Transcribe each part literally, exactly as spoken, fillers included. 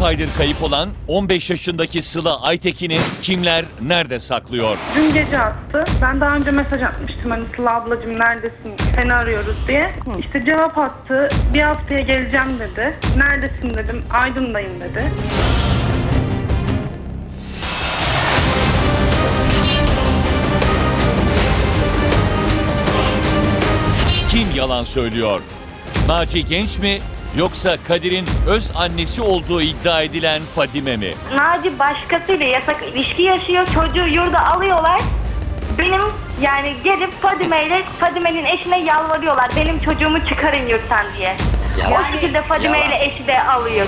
altı aydır kayıp olan on beş yaşındaki Sıla Aytekin'i kimler nerede saklıyor? Dün gece attı. Ben daha önce mesaj atmıştım, hani Sıla ablacığım neredesin, seni arıyoruz diye. Hı. İşte cevap attı. Bir haftaya geleceğim dedi. Neredesin dedim. Aydın'dayım dedi. Kim yalan söylüyor? Naci Genç mi yoksa Kadir'in öz annesi olduğu iddia edilen Fadime mi? Naci başkasıyla yasak ilişki yaşıyor. Çocuğu yurda alıyorlar. Benim yani gelip Fadime ile Fadime'nin eşine yalvarıyorlar. Benim çocuğumu çıkarın yurttan diye. Yani, o şekilde Fadime ile eşi de alıyor.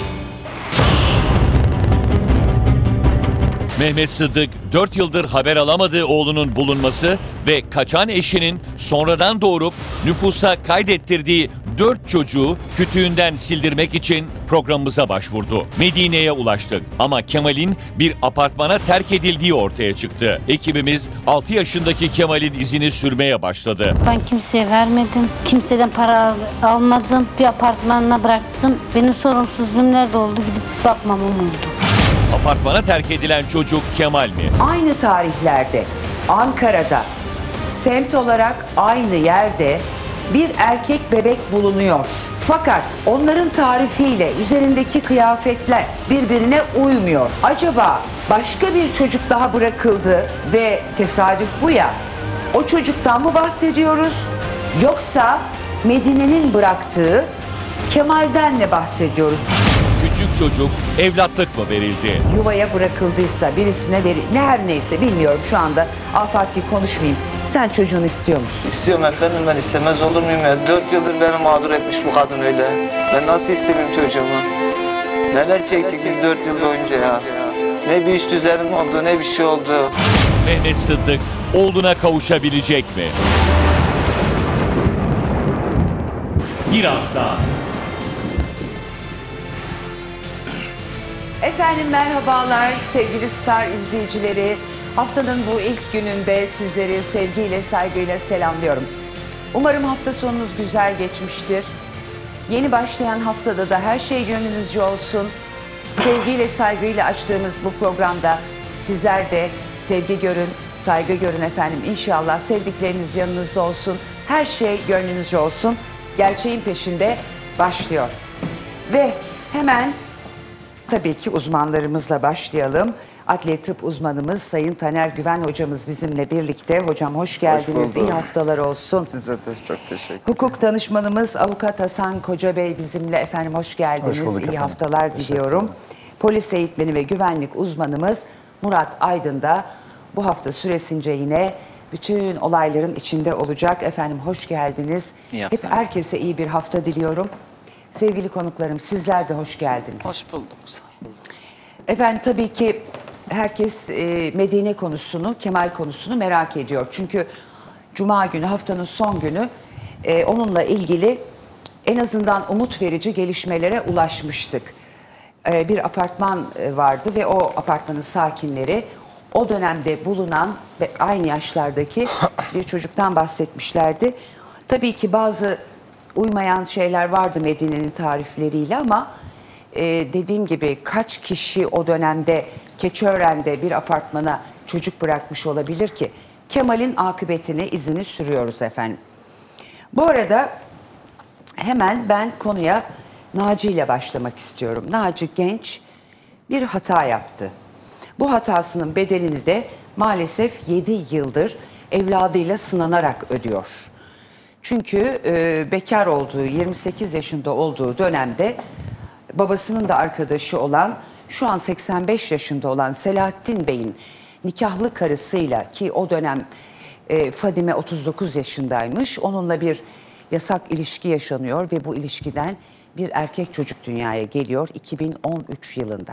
Mehmet Sıddık dört yıldır haber alamadığı oğlunun bulunması ve kaçan eşinin sonradan doğurup nüfusa kaydettirdiği dört çocuğu kütüğünden sildirmek için programımıza başvurdu. Medine'ye ulaştık ama Kemal'in bir apartmana terk edildiği ortaya çıktı. Ekibimiz altı yaşındaki Kemal'in izini sürmeye başladı. Ben kimseye vermedim, kimseden para al almadım, bir apartmanına bıraktım. Benim sorumsuzluğum nerede oldu, gidip bakmamam oldu. Apartmana terk edilen çocuk Kemal mi? Aynı tarihlerde Ankara'da semt olarak aynı yerde bir erkek bebek bulunuyor. Fakat onların tarifiyle üzerindeki kıyafetler birbirine uymuyor. Acaba başka bir çocuk daha bırakıldı ve tesadüf bu ya. O çocuktan mı bahsediyoruz? Yoksa Medine'nin bıraktığı Kemal'den mi bahsediyoruz? Küçük çocuk evlatlık mı verildi? Yuvaya bırakıldıysa birisine veri... Ne her neyse bilmiyorum şu anda. Afaki konuşmayayım. Sen çocuğunu istiyor musun? İstiyorum efendim, ben istemez olur muyum ya? Dört yıldır beni mağdur etmiş bu kadın öyle. Ben nasıl isteyeyim çocuğumu? Neler çektik biz dört yıl boyunca ya. Ne bir iş düzenim oldu, ne bir şey oldu. Mehmet Sıddık oğluna kavuşabilecek mi? Birazdan. Efendim merhabalar sevgili Star izleyicileri. Haftanın bu ilk gününde sizleri sevgiyle, saygıyla selamlıyorum. Umarım hafta sonunuz güzel geçmiştir. Yeni başlayan haftada da her şey gönlünüzce olsun. Sevgiyle, saygıyla açtığımız bu programda sizler de sevgi görün, saygı görün efendim. İnşallah sevdikleriniz yanınızda olsun. Her şey gönlünüzce olsun. Gerçeğin peşinde başlıyor. Ve hemen tabii ki uzmanlarımızla başlayalım. Adli tıp uzmanımız Sayın Taner Güven hocamız bizimle birlikte. Hocam hoş geldiniz. Hoş İyi haftalar olsun. Size de çok teşekkür ederim. Hukuk danışmanımız Avukat Hasan Koca Bey bizimle. Efendim hoş geldiniz. Hoş bulduk İyi efendim. haftalar diliyorum. Polis eğitmeni ve güvenlik uzmanımız Murat Aydın da bu hafta süresince yine bütün olayların içinde olacak. Efendim hoş geldiniz. Hep herkese iyi bir hafta diliyorum. Sevgili konuklarım sizler de hoş geldiniz. Hoş bulduk. Efendim tabii ki herkes e, Medine konusunu, Kemal konusunu merak ediyor. Çünkü Cuma günü, haftanın son günü e, onunla ilgili en azından umut verici gelişmelere ulaşmıştık. E, bir apartman e, vardı ve o apartmanın sakinleri o dönemde bulunan ve aynı yaşlardaki bir çocuktan bahsetmişlerdi. Tabii ki bazı uymayan şeyler vardı Medine'nin tarifleriyle ama e, dediğim gibi kaç kişi o dönemde Keçiören'de bir apartmana çocuk bırakmış olabilir ki? Kemal'in akıbetini, izini sürüyoruz efendim. Bu arada hemen ben konuya Naci ile başlamak istiyorum. Naci genç bir hata yaptı. Bu hatasının bedelini de maalesef yedi yıldır evladıyla sınanarak ödüyor. Çünkü e, bekar olduğu, yirmi sekiz yaşında olduğu dönemde babasının da arkadaşı olan, şu an seksen beş yaşında olan Selahattin Bey'in nikahlı karısıyla, ki o dönem e, Fadime otuz dokuz yaşındaymış, onunla bir yasak ilişki yaşanıyor ve bu ilişkiden bir erkek çocuk dünyaya geliyor iki bin on üç yılında.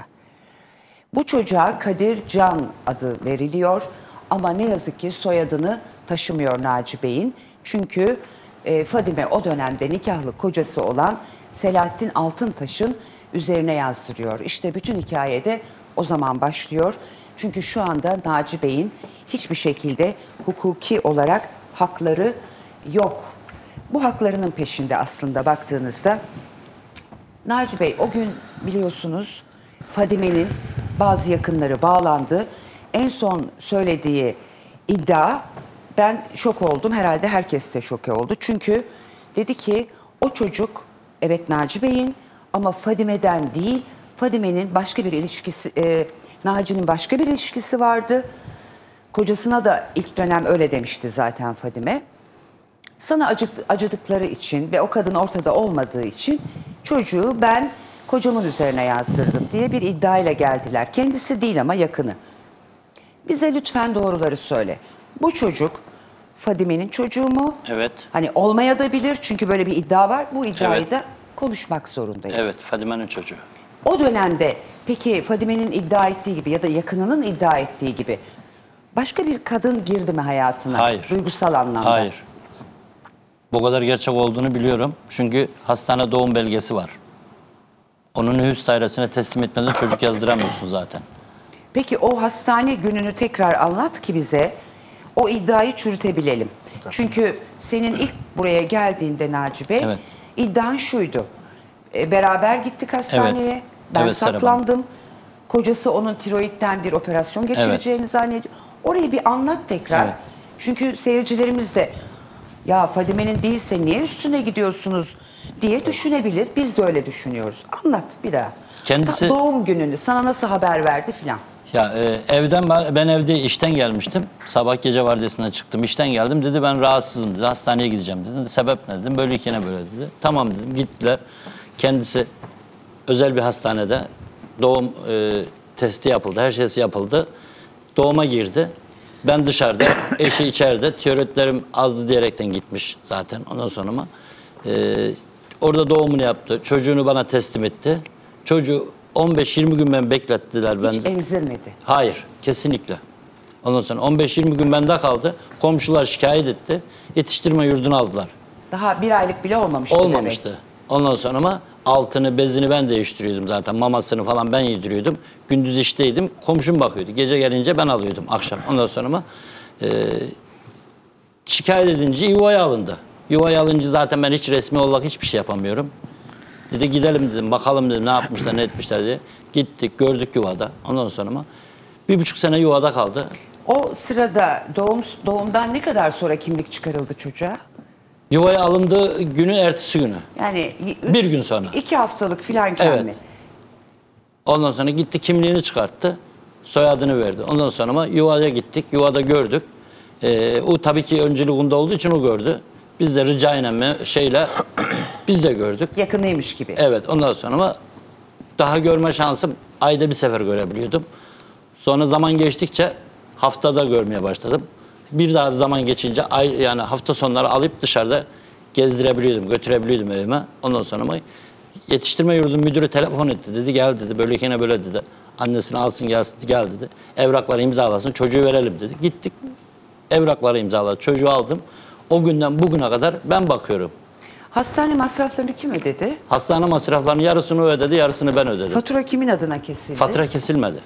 Bu çocuğa Kadir Can adı veriliyor ama ne yazık ki soyadını taşımıyor Naci Bey'in. Çünkü e, Fadime o dönemde nikahlı kocası olan Selahattin Altıntaş'ın üzerine yazdırıyor. İşte bütün hikayede o zaman başlıyor. Çünkü şu anda Naci Bey'in hiçbir şekilde hukuki olarak hakları yok. Bu haklarının peşinde aslında baktığınızda. Naci Bey o gün biliyorsunuz Fadime'nin bazı yakınları bağlandı. En son söylediği iddia, ben şok oldum. Herhalde herkes de şok oldu. Çünkü dedi ki o çocuk evet Naci Bey'in ama Fadime'den değil, Fadime'nin başka bir ilişkisi, e, Naci'nin başka bir ilişkisi vardı. Kocasına da ilk dönem öyle demişti zaten Fadime. Sana acı, acıdıkları için ve o kadın ortada olmadığı için çocuğu ben kocamın üzerine yazdırdım diye bir iddiayla geldiler. Kendisi değil ama yakını. Bize lütfen doğruları söyle. Bu çocuk Fadime'nin çocuğu mu? Evet. Hani olmaya da bilir çünkü böyle bir iddia var. Bu iddiayı Evet. da konuşmak zorundayız. Evet, Fadime'nin çocuğu. O dönemde peki Fadime'nin iddia ettiği gibi ya da yakınının iddia ettiği gibi başka bir kadın girdi mi hayatına? Hayır. Duygusal anlamda. Hayır. Bu kadar gerçek olduğunu biliyorum. Çünkü hastane doğum belgesi var. Onun nüfus dairesine teslim etmeden çocuk yazdıramıyorsun zaten. Peki o hastane gününü tekrar anlat ki bize o iddiayı çürütebilelim. Çünkü senin ilk buraya geldiğinde Naci Bey Evet. iddian şuydu. E, beraber gittik hastaneye. Evet. Ben Evet, Serap Hanım. saklandım. Kocası onun tiroidden bir operasyon geçireceğini zannediyor. Orayı bir anlat tekrar. Evet. Çünkü seyircilerimiz de ya Fadime'nin değilse niye üstüne gidiyorsunuz diye düşünebilir. Biz de öyle düşünüyoruz. Anlat bir daha. Kendisi- Ta- doğum gününü sana nasıl haber verdi filan. Ya e, evden ben, ben evde işten gelmiştim. Sabah gece vardiyasından çıktım. İşten geldim. Dedi ben rahatsızım dedi. Hastaneye gideceğim dedi. Sebep ne dedim. Böyle ikine böyle dedi. Tamam dedim. Gittiler. Kendisi özel bir hastanede doğum e, testi yapıldı. Her şeysi yapıldı. Doğuma girdi. Ben dışarıda, eşi içeride. Tiroidlerim azdı diyerekten gitmiş zaten. Ondan sonra ama e, orada doğumunu yaptı. Çocuğunu bana teslim etti. Çocuğu on beş yirmi gün ben beklettiler Hiç benden. emzirmedi. Hayır, kesinlikle. Ondan sonra on beş yirmi gün bende kaldı. Komşular şikayet etti. Yetiştirme yurduna aldılar. Daha bir aylık bile olmamıştı demek. Olmamıştı. Ondan sonra ama altını, bezini ben değiştiriyordum zaten. Mamasını falan ben yediriyordum. Gündüz işteydim. Komşum bakıyordu. Gece gelince ben alıyordum akşam. Ondan sonra ama e, şikayet edince yuvaya alındı. Yuvaya alınca zaten ben hiç resmi olarak hiçbir şey yapamıyorum. Dedi gidelim dedim, bakalım dedim ne yapmışlar, ne etmişler diye. Gittik, gördük yuvada. Ondan sonra ama bir buçuk sene yuvada kaldı. O sırada doğum doğumdan ne kadar sonra kimlik çıkarıldı çocuğa? Yuvaya alındığı günün ertesi günü. Yani Bir gün sonra. İki haftalık filanken Evet. mi? Ondan sonra gitti kimliğini çıkarttı. Soyadını verdi. Ondan sonra ama yuvaya gittik. Yuvada gördük. Ee, o tabii ki önceliğinde olduğu için o gördü. Biz de ricayla şeyle biz de gördük. Yakınıymış gibi. Evet ondan sonra ama daha görme şansım ayda bir sefer görebiliyordum. Sonra zaman geçtikçe haftada görmeye başladım. Bir daha zaman geçince ay, yani hafta sonları alıp dışarıda gezdirebiliyordum, götürebiliyordum evime. Ondan sonra ama yetiştirme yurdunun müdürü telefon etti. Dedi gel dedi böyle kene böyle dedi. Annesini alsın gelsin gel dedi. Evrakları imzalasın çocuğu verelim dedi. Gittik evrakları imzaladı. Çocuğu aldım. O günden bugüne kadar ben bakıyorum. Hastane masraflarını kim ödedi? Hastane masraflarının yarısını o ödedi, yarısını ben ödedim. Fatura kimin adına kesildi? Fatura kesilmedi.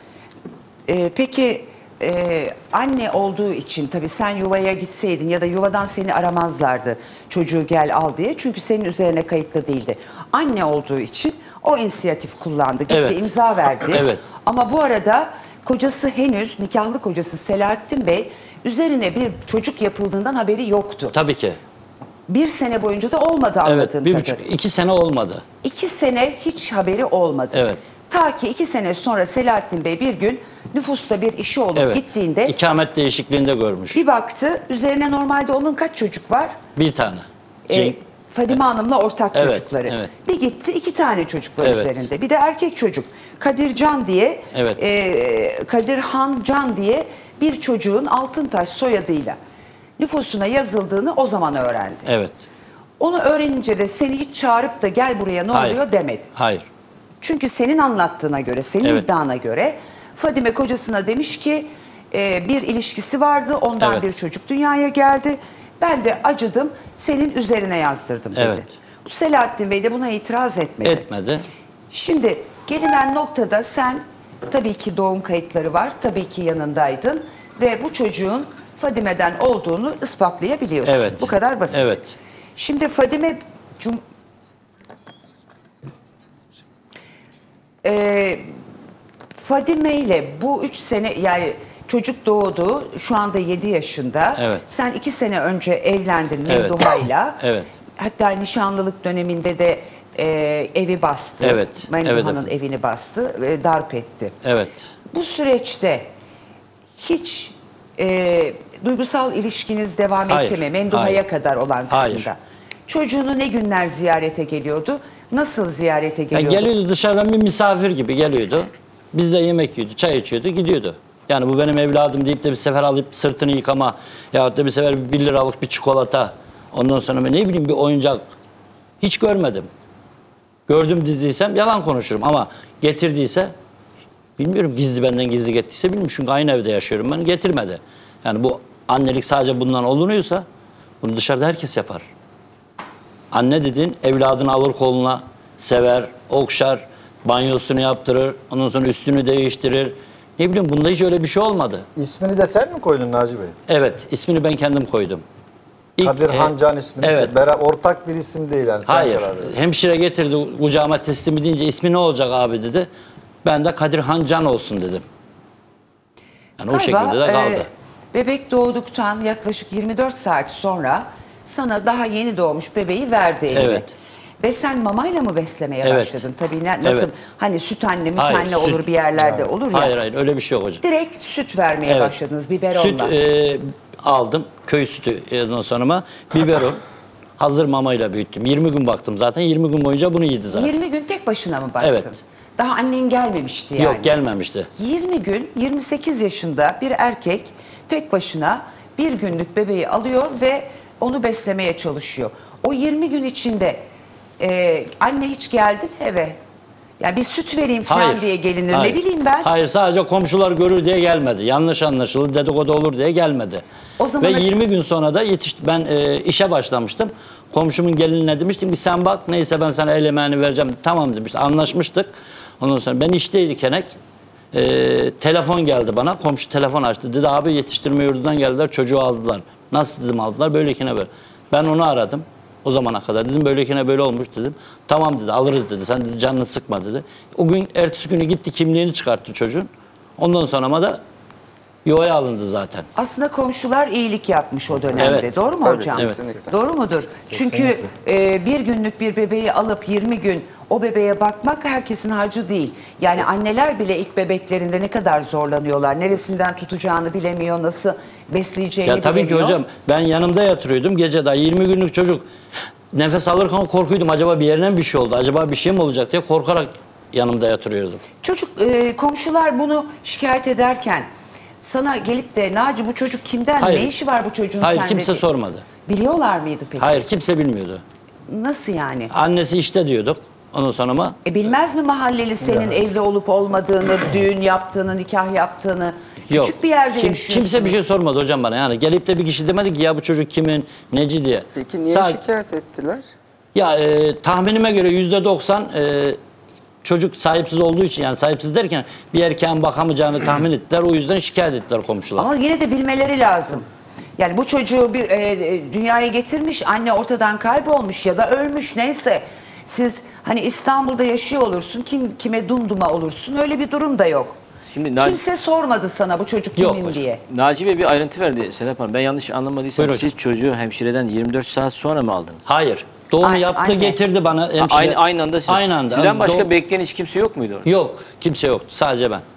Ee, peki e, anne olduğu için tabii sen yuvaya gitseydin ya da yuvadan seni aramazlardı çocuğu gel al diye. Çünkü senin üzerine kayıtlı değildi. Anne olduğu için o inisiyatif kullandı. Gitti Evet. imza verdi. Evet. Ama bu arada kocası henüz nikahlı kocası Selahattin Bey üzerine bir çocuk yapıldığından haberi yoktu. Tabii ki. Bir sene boyunca da olmadı anladığım Evet, bir buçuk, kadarıyla. iki sene olmadı. İki sene hiç haberi olmadı. Evet. Ta ki iki sene sonra Selahattin Bey bir gün nüfusta bir işi olup Evet. gittiğinde İkamet değişikliğinde görmüş. bir baktı üzerine normalde onun kaç çocuk var? Bir tane. Ee, Cenk- Fadime Hanım'la ortak Evet, çocukları. evet. Bir gitti iki tane çocuk var Evet. üzerinde. Bir de erkek çocuk. Kadircan diye, Evet. e, Kadirhan Can diye bir çocuğun Altıntaş soyadıyla nüfusuna yazıldığını o zaman öğrendi. Evet. Onu öğrenince de seni hiç çağırıp da gel buraya ne Hayır. oluyor demedi. Hayır. Çünkü senin anlattığına göre, senin Evet. iddiana göre Fadime kocasına demiş ki e, bir ilişkisi vardı, ondan Evet. bir çocuk dünyaya geldi. Ben de acıdım, senin üzerine yazdırdım dedi. Evet. Bu Selahattin Bey de buna itiraz etmedi. Etmedi. Şimdi gelinen noktada sen tabii ki doğum kayıtları var, tabii ki yanındaydın ve bu çocuğun Fadime'den olduğunu ispatlayabiliyorsun. Evet. Bu kadar basit. Evet. Şimdi Fadime Cum- Ee, Fadime ile bu üç sene, yani çocuk doğdu, şu anda yedi yaşında. Evet. Sen iki sene önce evlendin Evet. Memduha'yla. Evet. Hatta nişanlılık döneminde de e, evi bastı. Evet. Memduha'nın Evet. evini bastı, e, darp etti. Evet. Bu süreçte hiç e, duygusal ilişkiniz devam Hayır, etti mi? Memduha'ya hayır. kadar olan kısımda. Hayır. Çocuğunu ne günler ziyarete geliyordu? Nasıl ziyarete Ya geliyordu? geliyordu, dışarıdan bir misafir gibi geliyordu. Biz de yemek yiyordu, çay içiyordu, gidiyordu. Yani bu benim evladım deyip de bir sefer alıp sırtını yıkama yahut da bir sefer bir liralık bir çikolata, ondan sonra ne bileyim bir oyuncak hiç görmedim. Gördüm dediysem yalan konuşurum ama getirdiyse bilmiyorum, gizli benden gizli getirdiyse bilmiyorum. Çünkü aynı evde yaşıyorum ben, getirmedi. Yani bu annelik sadece bundan olunuyorsa bunu dışarıda herkes yapar. Anne dediğin evladını alır koluna, sever, okşar, banyosunu yaptırır, ondan sonra üstünü değiştirir. Ne bileyim, bunda hiç öyle bir şey olmadı. İsmini de sen mi koydun Naci Bey? Evet, ismini ben kendim koydum. İlk, Kadir e, Hancan ismini. evet. Beraber, ortak bir isim değil yani. Sen Hayır, karar verdin. hemşire getirdi kucağıma teslim edince ismi ne olacak abi dedi. Ben de Kadir Hancan olsun dedim. Yani o şekilde de kaldı. e, bebek doğduktan yaklaşık yirmi dört saat sonra sana daha yeni doğmuş bebeği verdi eline. Evet. Ve sen mamayla mı beslemeye Evet. başladın? Tabii ne- nasıl, Evet. hani süt anne, müt Hayır, anne süt- olur bir yerlerde olur ya. Hayır hayır, öyle bir şey yok hocam. Direkt süt vermeye Evet. başladınız biberonla. Süt e, aldım, köy sütü ondan sonra biberon. Hazır mamayla büyüttüm. yirmi gün baktım zaten. yirmi gün boyunca bunu yedi zaten. yirmi gün tek başına mı baktın? Evet. Daha annen gelmemişti yani. Yok, gelmemişti. yirmi gün, yirmi sekiz yaşında bir erkek tek başına bir günlük bebeği alıyor ve onu beslemeye çalışıyor. O yirmi gün içinde e, anne hiç geldi mi eve? Yani bir süt vereyim falan Hayır. diye gelinir. Hayır. Ne bileyim ben. Hayır, sadece komşular görür diye gelmedi. Yanlış anlaşılır, dedikodu olur diye gelmedi. O zaman- Ve yirmi gün sonra da yetişti. Ben e, işe başlamıştım. Komşumun gelinine demiştim ki sen bak, neyse ben sana el emeğini vereceğim. Tamam demişti. Anlaşmıştık. Ondan sonra ben işteydi Kenek. E, telefon geldi bana. Komşu telefon açtı. Dedi abi yetiştirme yurdundan geldiler, çocuğu aldılar. Nasıl dedim aldılar? Böylekine böyle. Ben onu aradım. O zamana kadar dedim böylekine böyle olmuş dedim. Tamam dedi, alırız dedi. Sen dedi canını sıkma dedi. O gün ertesi günü gitti, kimliğini çıkarttı çocuğun. Ondan sonra da yuvaya alındı zaten. Aslında komşular iyilik yapmış o dönemde. Evet. Doğru mu Tabii, hocam? evet. kesinlikle. Doğru mudur? Çünkü e, bir günlük bir bebeği alıp yirmi gün o bebeğe bakmak herkesin harcı değil. Yani anneler bile ilk bebeklerinde ne kadar zorlanıyorlar. Neresinden tutacağını bilemiyor, nasıl besleyeceğini Ya tabii ki bilemiyor. hocam, ben yanımda yatırıyordum gece daha yirmi günlük çocuk. Nefes alırken korkuydum, acaba bir yerine bir şey oldu, acaba bir şey mi olacak diye korkarak yanımda yatırıyordum. Çocuk e, komşular bunu şikayet ederken sana gelip de Naci bu çocuk kimden? Hayır. Ne işi var bu çocuğun Hayır, sende? kimse diye. sormadı. Biliyorlar mıydı peki? Hayır, kimse bilmiyordu. Nasıl yani? Annesi işte diyorduk. Ondan sonra ama E bilmez mi mahalleli senin evli olup olmadığını, düğün yaptığını, nikah yaptığını? yok. Küçük bir yerde Kim- yaşıyorsunuz. Kimse bir şey sormadı hocam bana. Yani gelip de bir kişi demedi ki ya bu çocuk kimin, neci diye. Peki niye Sadece- şikayet ettiler? Ya e, tahminime göre yüzde doksan e, çocuk sahipsiz olduğu için, yani sahipsiz derken bir erkeğin bakamayacağını tahmin ettiler. O yüzden şikayet ettiler komşular. Ama yine de bilmeleri lazım. Yani bu çocuğu bir e, e, dünyaya getirmiş, anne ortadan kaybolmuş ya da ölmüş neyse. Siz hani İstanbul'da yaşıyor olursun, kim kime dumduma olursun, öyle bir durum da yok. Şimdi Naci- Kimse sormadı sana bu çocuk Yok kimin hocam. diye. Naci Bey bir ayrıntı verdi Serap Hanım. Ben yanlış anlamadıysam Buyur hocam. siz çocuğu hemşireden yirmi dört saat sonra mı aldınız? Hayır. Doğumu Ay- yaptı, anne. getirdi bana. hemşire. Aynı, aynı anda siz. Aynı anda. Sizden başka Doğu- bekleyen hiç kimse yok muydu orada? Yok. Kimse yoktu. Sadece ben.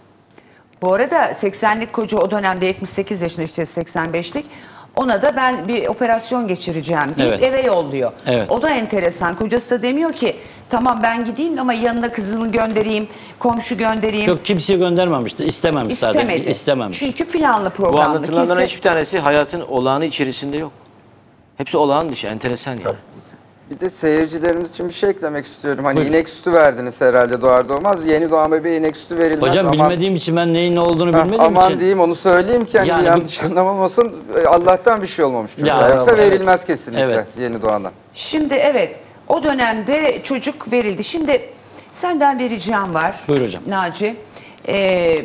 Bu arada seksenlik koca o dönemde yetmiş sekiz yaşında, işte seksen beşlik. Ona da ben bir operasyon geçireceğim deyip Evet. eve yolluyor. Evet. O da enteresan. Kocası da demiyor ki tamam ben gideyim ama yanına kızını göndereyim, komşu göndereyim. Yok, kimseyi göndermemişti. İstememiş zaten. İstemedi. İstememiş. Çünkü planlı Bu programlı. anlatılanların Kimse... hiçbir tanesi hayatın olağanı içerisinde yok. Hepsi olağan dışı, enteresan yani. Bir de seyircilerimiz için bir şey eklemek istiyorum. Hani Buyurun. inek sütü verdiniz herhalde doğar doğmaz. Yeni doğan bebeğe inek sütü verilmez. Hocam aman, bilmediğim için, ben neyin ne olduğunu Heh, bilmediğim aman için. diyeyim onu söyleyeyim ki hani Yani bir bu- yanlış anlam olmasın. Allah'tan bir şey olmamış çocuğa. Ya, Yoksa evet. verilmez kesinlikle Evet. yeni doğana. Şimdi evet o dönemde çocuk verildi. Şimdi senden bir ricam var. Buyur hocam. Naci. Ee,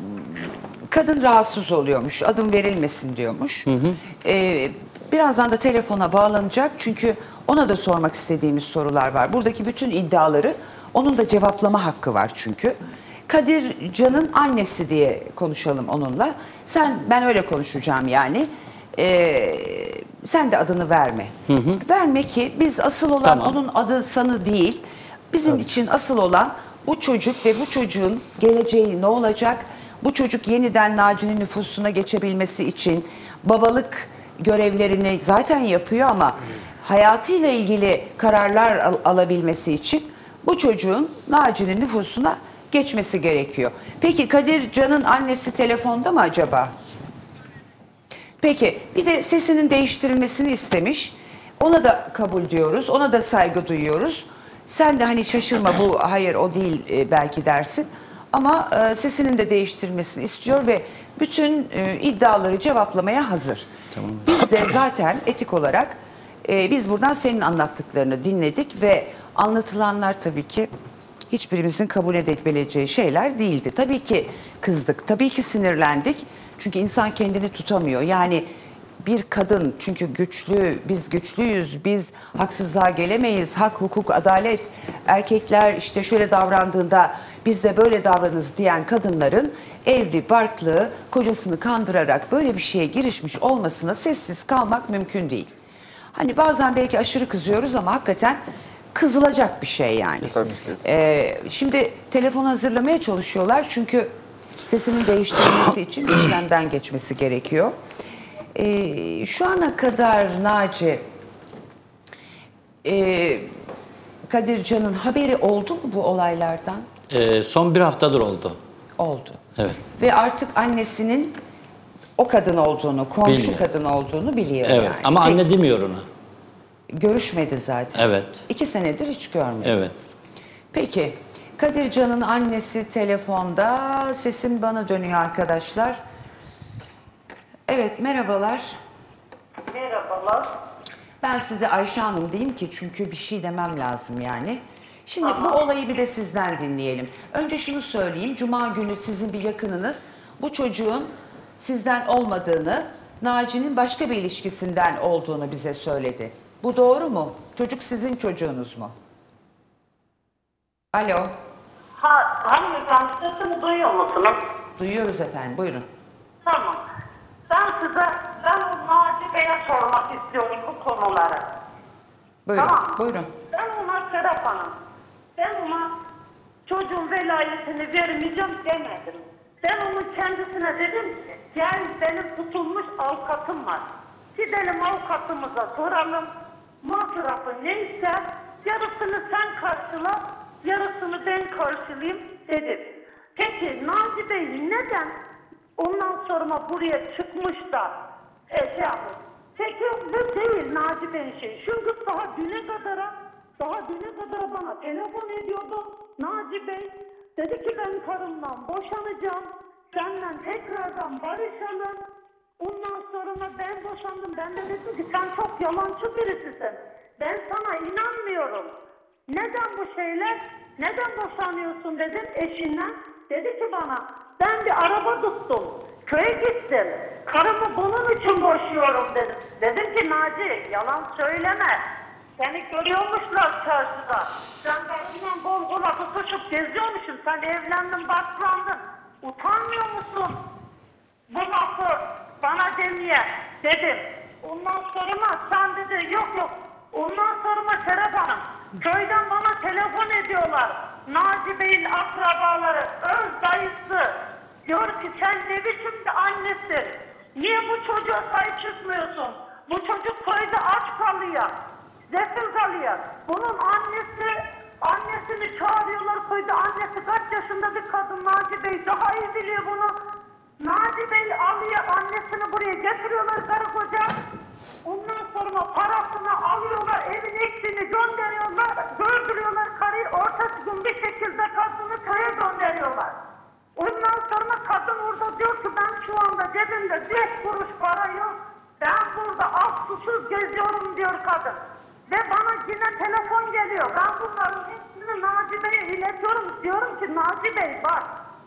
kadın rahatsız oluyormuş. Adım verilmesin diyormuş. Ee, birazdan da telefona bağlanacak. Çünkü ona da sormak istediğimiz sorular var. Buradaki bütün iddiaları onun da cevaplama hakkı var çünkü. Kadir Can'ın annesi diye konuşalım onunla. Sen, ben öyle konuşacağım yani. Ee, sen de adını verme. Hı hı. Verme ki biz asıl olan tamam. onun adı sanı değil. Bizim evet. için asıl olan bu çocuk ve bu çocuğun geleceği ne olacak? Bu çocuk yeniden Naci'nin nüfusuna geçebilmesi için babalık görevlerini zaten yapıyor ama hayatıyla ilgili kararlar al alabilmesi için bu çocuğun Naci'nin nüfusuna geçmesi gerekiyor. Peki Kadir Can'ın annesi telefonda mı acaba? Peki bir de sesinin değiştirilmesini istemiş. Ona da kabul diyoruz, ona da saygı duyuyoruz. Sen de hani şaşırma bu hayır o değil e, belki dersin. Ama e, sesinin de değiştirilmesini istiyor ve bütün e, iddiaları cevaplamaya hazır. Tamam. Biz de zaten etik olarak e, biz buradan senin anlattıklarını dinledik ve anlatılanlar tabii ki hiçbirimizin kabul edebileceği şeyler değildi. Tabii ki kızdık, tabii ki sinirlendik. Çünkü insan kendini tutamıyor. Yani bir kadın çünkü güçlü, biz güçlüyüz, biz haksızlığa gelemeyiz, hak, hukuk, adalet, erkekler işte şöyle davrandığında biz de böyle davranırız diyen kadınların evli, barklı, kocasını kandırarak böyle bir şeye girişmiş olmasına sessiz kalmak mümkün değil. Hani bazen belki aşırı kızıyoruz ama hakikaten kızılacak bir şey yani. Ee, şimdi telefon hazırlamaya çalışıyorlar çünkü sesinin değiştirilmesi için işlemden geçmesi gerekiyor. Ee, şu ana kadar Naci, e, Kadir Can'ın haberi oldu mu bu olaylardan? Ee, son bir haftadır oldu. Oldu. Evet. Ve artık annesinin o kadın olduğunu, komşu Bilmiyor. kadın olduğunu biliyor evet. yani. Ama Peki, anne demiyor ona. görüşmedi zaten. Evet. İki senedir hiç görmedi. Evet. Peki, Kadir Can'ın annesi telefonda. Sesim bana dönüyor arkadaşlar. Evet, merhabalar. Merhabalar. Ben size Ayşe Hanım diyeyim ki çünkü bir şey demem lazım yani. Şimdi Tamam. bu olayı bir de sizden dinleyelim. Önce şunu söyleyeyim. Cuma günü sizin bir yakınınız bu çocuğun sizden olmadığını, Naci'nin başka bir ilişkisinden olduğunu bize söyledi. Bu doğru mu? Çocuk sizin çocuğunuz mu? Alo. Ha, hanımefendi sesimi duyuyor musunuz? Duyuyoruz efendim. Buyurun. Tamam. Ben size, ben Naci Bey'e sormak istiyorum bu konuları. Buyurun. Tamam. Buyurun. Ben ona Serap Hanım, ben ona çocuğun velayetini vermeyeceğim demedim. Ben onun kendisine dedim ki, gel benim tutulmuş avukatım var. Gidelim avukatımıza soralım. Masrafı neyse yarısını sen karşıla, yarısını ben karşılayayım dedim. Peki Naci Bey neden ondan sonra buraya çıkmış da e, şey yapmış? Peki bu değil Naci Bey'in şey. Çünkü daha düne kadara, daha düne kadara bana telefon ediyordu Naci Bey. Dedi ki ben karımdan boşanacağım. Senden tekrardan barışalım. Ondan sonra ben boşandım. Ben de dedim ki sen çok yalancı birisisin. Ben sana inanmıyorum. Neden bu şeyler? Neden boşanıyorsun dedim eşinden. Dedi ki bana ben bir araba tuttum. Köye gittim. Karımı bunun için boşuyorum dedim. Dedim ki Naci yalan söyleme. Seni görüyormuşlar çarşıda. Sen karımla bol bol tutuşup geziyormuşsun. Sen evlendin, başlandın. Utanmıyor musun? Bu lafı bana demeye dedim. Ondan sonra sen dedi yok yok. Ondan sonra Serap Hanım köyden bana telefon ediyorlar. Naci Bey'in akrabaları, öz dayısı. Diyor ki sen ne biçim bir annesin? Niye bu çocuğa sahip çıkmıyorsun? Bu çocuk köyde aç kalıyor. Zefil kalıyor. Bunun annesi, annesini çağırıyorlar köyde. Annesi kaç yaşında bir kadın Naci Bey daha iyi biliyor bunu. Naci Bey alıyor annesini buraya getiriyorlar karı koca. Ondan sonra parasını alıyorlar, evin eksiğini gönderiyorlar, gördürüyorlar karıyı, ortası gün bir şekilde kadını köye gönderiyorlar. Ondan sonra kadın orada diyor ki ben şu anda cebimde beş kuruş para yok, ben burada az susuz geziyorum diyor kadın. Ve bana yine telefon geliyor, ben bunların hepsini Naci Bey'e iletiyorum, diyorum ki Naci Bey bak,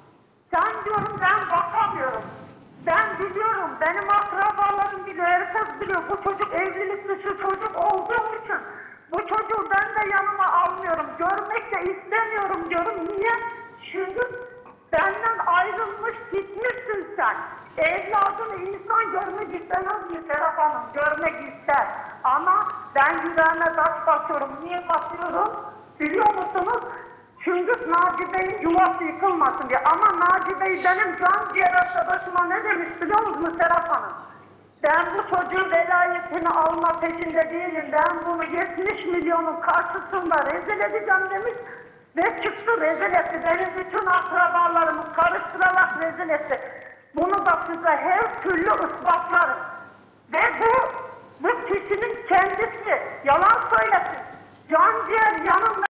sen diyorum ben bakamıyorum. Ben biliyorum, benim akrabalarım biliyor, herkes biliyor. Bu çocuk evlilik dışı çocuk olduğum için bu çocuğu ben de yanıma almıyorum. Görmek de istemiyorum diyorum. Niye? Çünkü Benden ayrılmış gitmişsin sen. Evladını insan görmek istemez mi Serap Hanım? Görmek ister. Ama ben yüreğime taş basıyorum. Niye basıyorum? Biliyor musunuz? Çünkü Naci Bey'in yuvası yıkılmasın diye. Ama Naci Bey benim can ciğer arkadaşıma ne demiş biliyor musunuz Serap Hanım? Ben bu çocuğun velayetini alma peşinde değilim. Ben bunu yetmiş milyonun karşısında rezil edeceğim demiş. Ve çıktı rezil etti. Benim bütün akrabalarımı karıştırarak rezil etti. Bunu da size her türlü ispatlarım. Ve bu, bu kişinin kendisi yalan söylesin. Can ciğer yanımda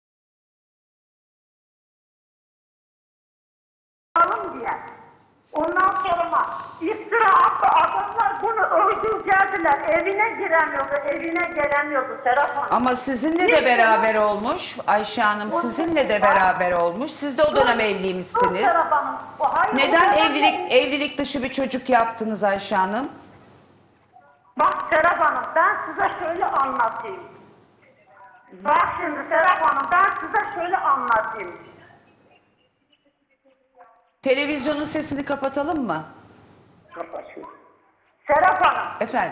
diye. Ondan sonra iftira attı adamlar bunu öldüreceğiler. Evine giremiyordu, evine gelemiyordu Serap Hanım. Ama sizinle de beraber olmuş Ayşe Hanım, sizinle de beraber olmuş. Siz de o dönem evliymişsiniz. Neden evlilik evlilik dışı bir çocuk yaptınız Ayşe Hanım? Bak Serap Hanım, ben size şöyle anlatayım. Bak şimdi Serap Hanım, ben size şöyle anlatayım. Televizyonun sesini kapatalım mı? Kapatıyorum. Serap Hanım. Efendim?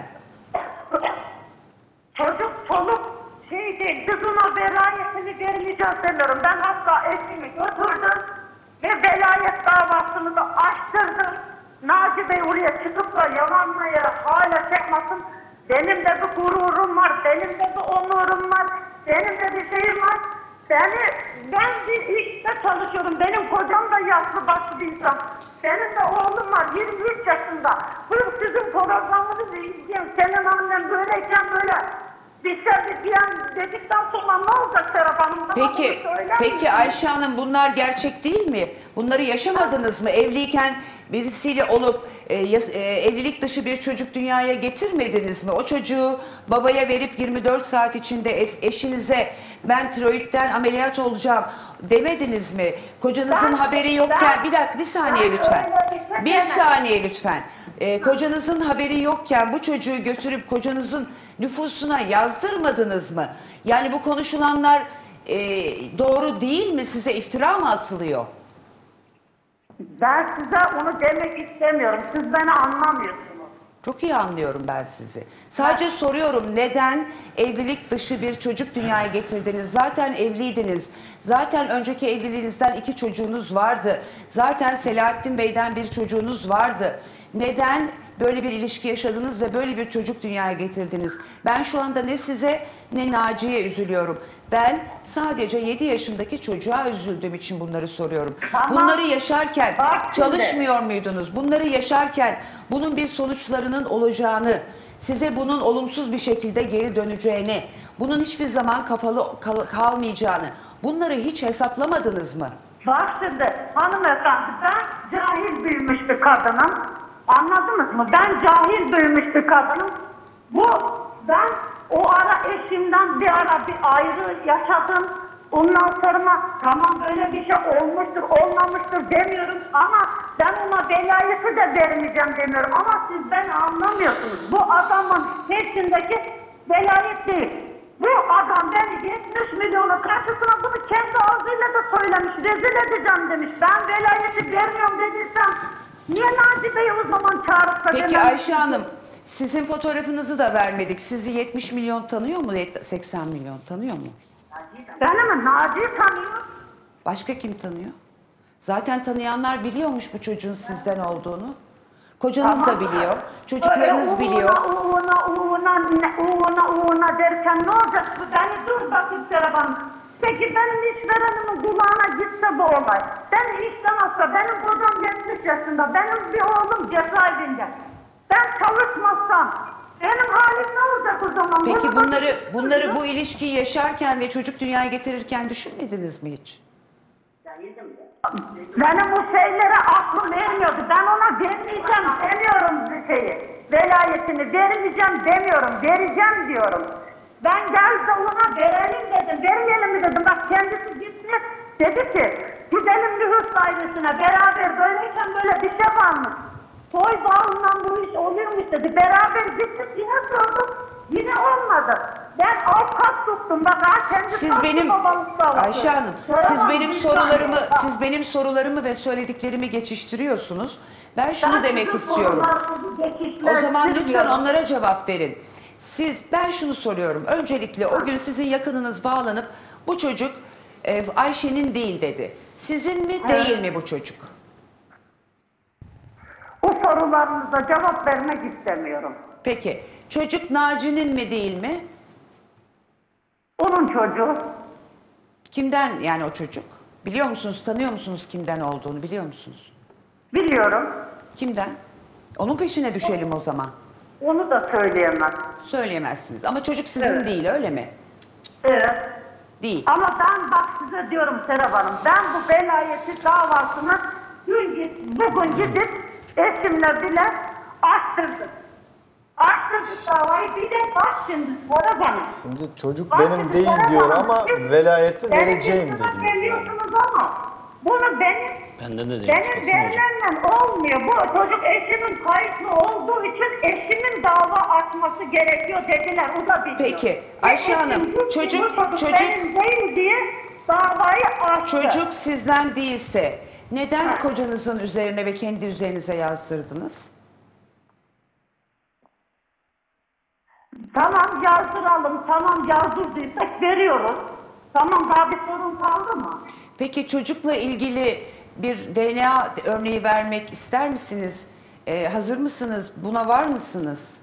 Çocuk çoluk şey değil, kızına velayetini vermeyeceğiz demiyorum. Ben hatta eşimi götürdüm ve velayet davasını da açtırdım. Naci Bey oraya çıkıp da yalanlayarak hala çekmasın. Benim de bir gururum var, benim de bir onurum var, benim de bir şeyim var. Beni, ben bir işte çalışıyorum. Benim kocam da yaşlı başlı bir insan. Benim de oğlum var yirmi üç yaşında. Bu sizin programınızı izleyeyim. Senin annen böyleyken böyle bir şey diyen dedikten sonra ne olacak Serap Hanım? Peki, peki Ayşe Hanım bunlar gerçek değil mi? Bunları yaşamadınız mı? Evliyken birisiyle olup e, yas, e, evlilik dışı bir çocuk dünyaya getirmediniz mi? O çocuğu babaya verip yirmi dört saat içinde es, eşinize ben tiroidden ameliyat olacağım demediniz mi? Kocanızın Ben- haberi yokken ben- bir dakika bir saniye ben lütfen. öyle bir şey Bir demedim. saniye lütfen. E, kocanızın haberi yokken bu çocuğu götürüp kocanızın nüfusuna yazdırmadınız mı? Yani bu konuşulanlar e, doğru değil mi? Size iftira mı atılıyor? Ben size onu demek istemiyorum. Siz beni anlamıyorsunuz. Çok iyi anlıyorum ben sizi. Sadece soruyorum neden evlilik dışı bir çocuk dünyaya getirdiniz? Zaten evliydiniz. Zaten önceki evliliğinizden iki çocuğunuz vardı. Zaten Selahattin Bey'den bir çocuğunuz vardı. Neden böyle bir ilişki yaşadınız ve böyle bir çocuk dünyaya getirdiniz? Ben şu anda ne size ne Naciye üzülüyorum. Ben sadece yedi yaşındaki çocuğa üzüldüğüm için bunları soruyorum. Tamam. Bunları yaşarken Bak şimdi. çalışmıyor muydunuz? Bunları yaşarken bunun bir sonuçlarının olacağını, size bunun olumsuz bir şekilde geri döneceğini, bunun hiçbir zaman kapalı kal- kalmayacağını, bunları hiç hesaplamadınız mı? Bak şimdi hanımefendi ben cahil büyümüş bir kadınım. Anladınız mı? Ben cahil büyümüş bir kadınım. Bu ben o ara eşimden bir ara bir ayrı yaşadım. Ondan sonra tamam böyle bir şey olmuştur olmamıştır demiyorum ama ben ona velayeti de vermeyeceğim demiyorum. Ama siz beni anlamıyorsunuz. Bu adamın peşindeki velayet değil. Bu adam beni yetmiş milyonu karşısına bunu kendi ağzıyla da söylemiş. Rezil edeceğim demiş. Ben velayeti vermiyorum dediysem niye Naci Bey'i o zaman çağırıp da Peki demem? Ayşe Hanım, sizin fotoğrafınızı da vermedik. Sizi yetmiş milyon tanıyor mu? seksen milyon tanıyor mu? Beni mi? Naci'yi tanıyor. Başka kim tanıyor? Zaten tanıyanlar biliyormuş bu çocuğun sizden olduğunu. Kocanız Tamam. da biliyor, çocuklarınız Öyle biliyor. Uğuna, uğuna, uğuna, uğuna, uğuna derken ne olacak? Beni dur bakayım Serap Hanım. Peki benim işverenimin kulağına gitse bu olay. Ben işten atsa, benim kocam yetmiş yaşında, benim bir oğlum cezaevinde. Ben çalışmazsam benim halim ne olacak o zaman? Peki Bunu bunları bakın- bunları bu ilişkiyi yaşarken ve çocuk dünyaya getirirken düşünmediniz mi hiç? Benim bu şeylere aklım ermiyordu. Ben ona vermeyeceğim demiyorum bir şeyi. Velayetini vermeyeceğim demiyorum. Vereceğim diyorum. Ben gel de ona verelim dedim. Vermeyelim mi dedim. Bak kendisi gitti. Dedi ki gidelim nüfus dairesine beraber böyleyken böyle bir şey varmış. Soy bağından bu iş oluyormuş dedi. Beraber gittik yine sorduk. Yine olmadı. olmadı. Ben avukat tuttum bak ha kendi Siz benim Ayşe Hanım, siz benim sorularımı siz benim sorularımı ve söylediklerimi geçiştiriyorsunuz. Ben şunu Ben demek sizin istiyorum. sorularınızı O zaman lütfen geçiştirmiyorum. onlara cevap verin. Siz, ben şunu soruyorum. Öncelikle o gün sizin yakınınız bağlanıp bu çocuk e, Ayşe'nin değil dedi. Sizin mi değil mi bu çocuk? Bu sorularınıza cevap vermek istemiyorum. Peki çocuk Naci'nin mi değil mi? Onun çocuğu. Kimden yani o çocuk? Biliyor musunuz, tanıyor musunuz kimden olduğunu biliyor musunuz? Biliyorum. Kimden? Onun peşine düşelim o zaman. Onu da söyleyemem. Söyleyemezsiniz ama çocuk sizin Evet. değil öyle mi? Evet. Değil. Ama ben bak size diyorum Serap Hanım, ben bu velayeti davasını dün git, bugün gidip eşimle bile açtırdım. Açtırdık davayı bir de bak şimdi sonra bana. Şimdi çocuk Bak benim şimdi değil Serap diyor Hanım, ama siz velayeti benim vereceğim üstüme de diyor. geliyorsunuz ama bunu benim Bende de değil. benim Kesin hocam. vermemle olmuyor. Bu çocuk eşimin kayıtlı olduğu için eşimin dava açması gerekiyor dediler. O da biliyor. Peki, Ayşe Ve Hanım, eşim bu çocuk- çocuk çocuk- benim değil diye davayı açtı. Çocuk sizden değilse neden kocanızın üzerine ve kendi üzerinize yazdırdınız? Tamam yazdıralım, tamam yazdırdıysak veriyoruz. Tamam daha bir sorun kaldı mı? Peki çocukla ilgili bir D N A örneği vermek ister misiniz? Ee, hazır mısınız? Buna var mısınız?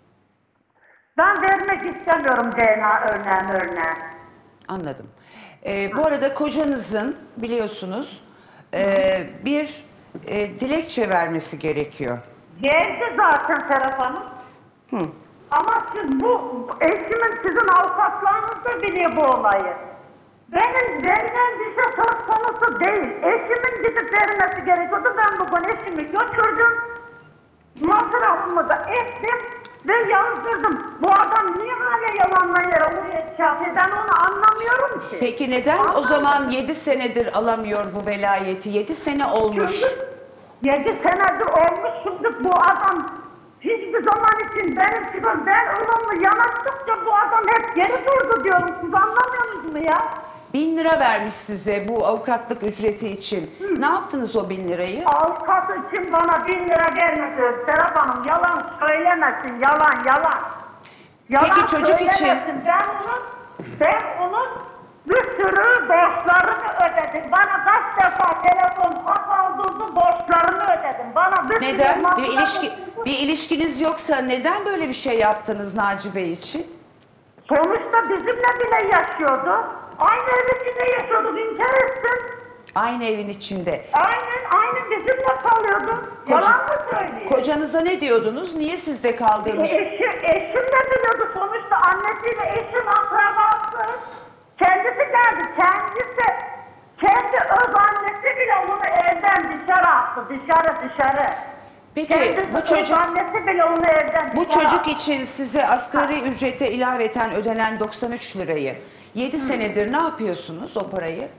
Ben vermek istemiyorum D N A örneğin örneği. Anladım. Ee, bu arada kocanızın biliyorsunuz e, bir e, dilekçe vermesi gerekiyor. Geldi zaten Serap Hanım. Hı. Ama siz bu eşimin sizin avukatlarınız da biliyor bu olayı. Benim verilen bir şey söz konusu değil. Eşimin gidip vermesi gerekiyordu. Ben bugün eşimi götürdüm. Masrafımı da ettim ve yazdırdım. Bu adam niye hala yalanla yere oraya çarpıyor? Ben onu anlamıyorum ki. Peki neden o zaman yedi senedir alamıyor bu velayeti? yedi sene olmuş. Yedi senedir olmuş şimdi bu adam hiçbir zaman için benim gibi ben olumlu yanaştıkça bu adam hep geri durdu diyorum. Siz anlamıyorsunuz mu ya? Bin lira vermiş size bu avukatlık ücreti için. Hı. Ne yaptınız o bin lirayı? Avukat için bana bin lira vermedi. Serap Hanım yalan söylemesin. Yalan yalan. Yalan Peki çocuk için? Ben onun, ben onun bir sürü borçlarını ödedim. Bana kaç defa telefon kapaldırdı borçlarını ödedim. Bana bir Neden? sürü Bir masrafı- ilişki bir ilişkiniz yoksa neden böyle bir şey yaptınız Naci Bey için? Sonuçta bizimle bile yaşıyordu. Aynı evin içinde yaşıyorduk. İnkar etsin. Aynı evin içinde. Aynen aynı bizimle kalıyordu. Koca- Yalan mı söylüyor? Kocanıza ne diyordunuz? Niye sizde kaldınız? Eşim, eşim de biliyordu sonuçta annesiyle eşim akrabası. Kendisi geldi. Kendisi, kendi öz annesi bile onu evden dışarı attı. Dışarı dışarı. Peki Kendisi bu öz çocuk annesi bile onu evden bu dışarı çocuk attı. için size asgari ücrete ilaveten ödenen doksan üç lirayı yedi senedir ne yapıyorsunuz o parayı?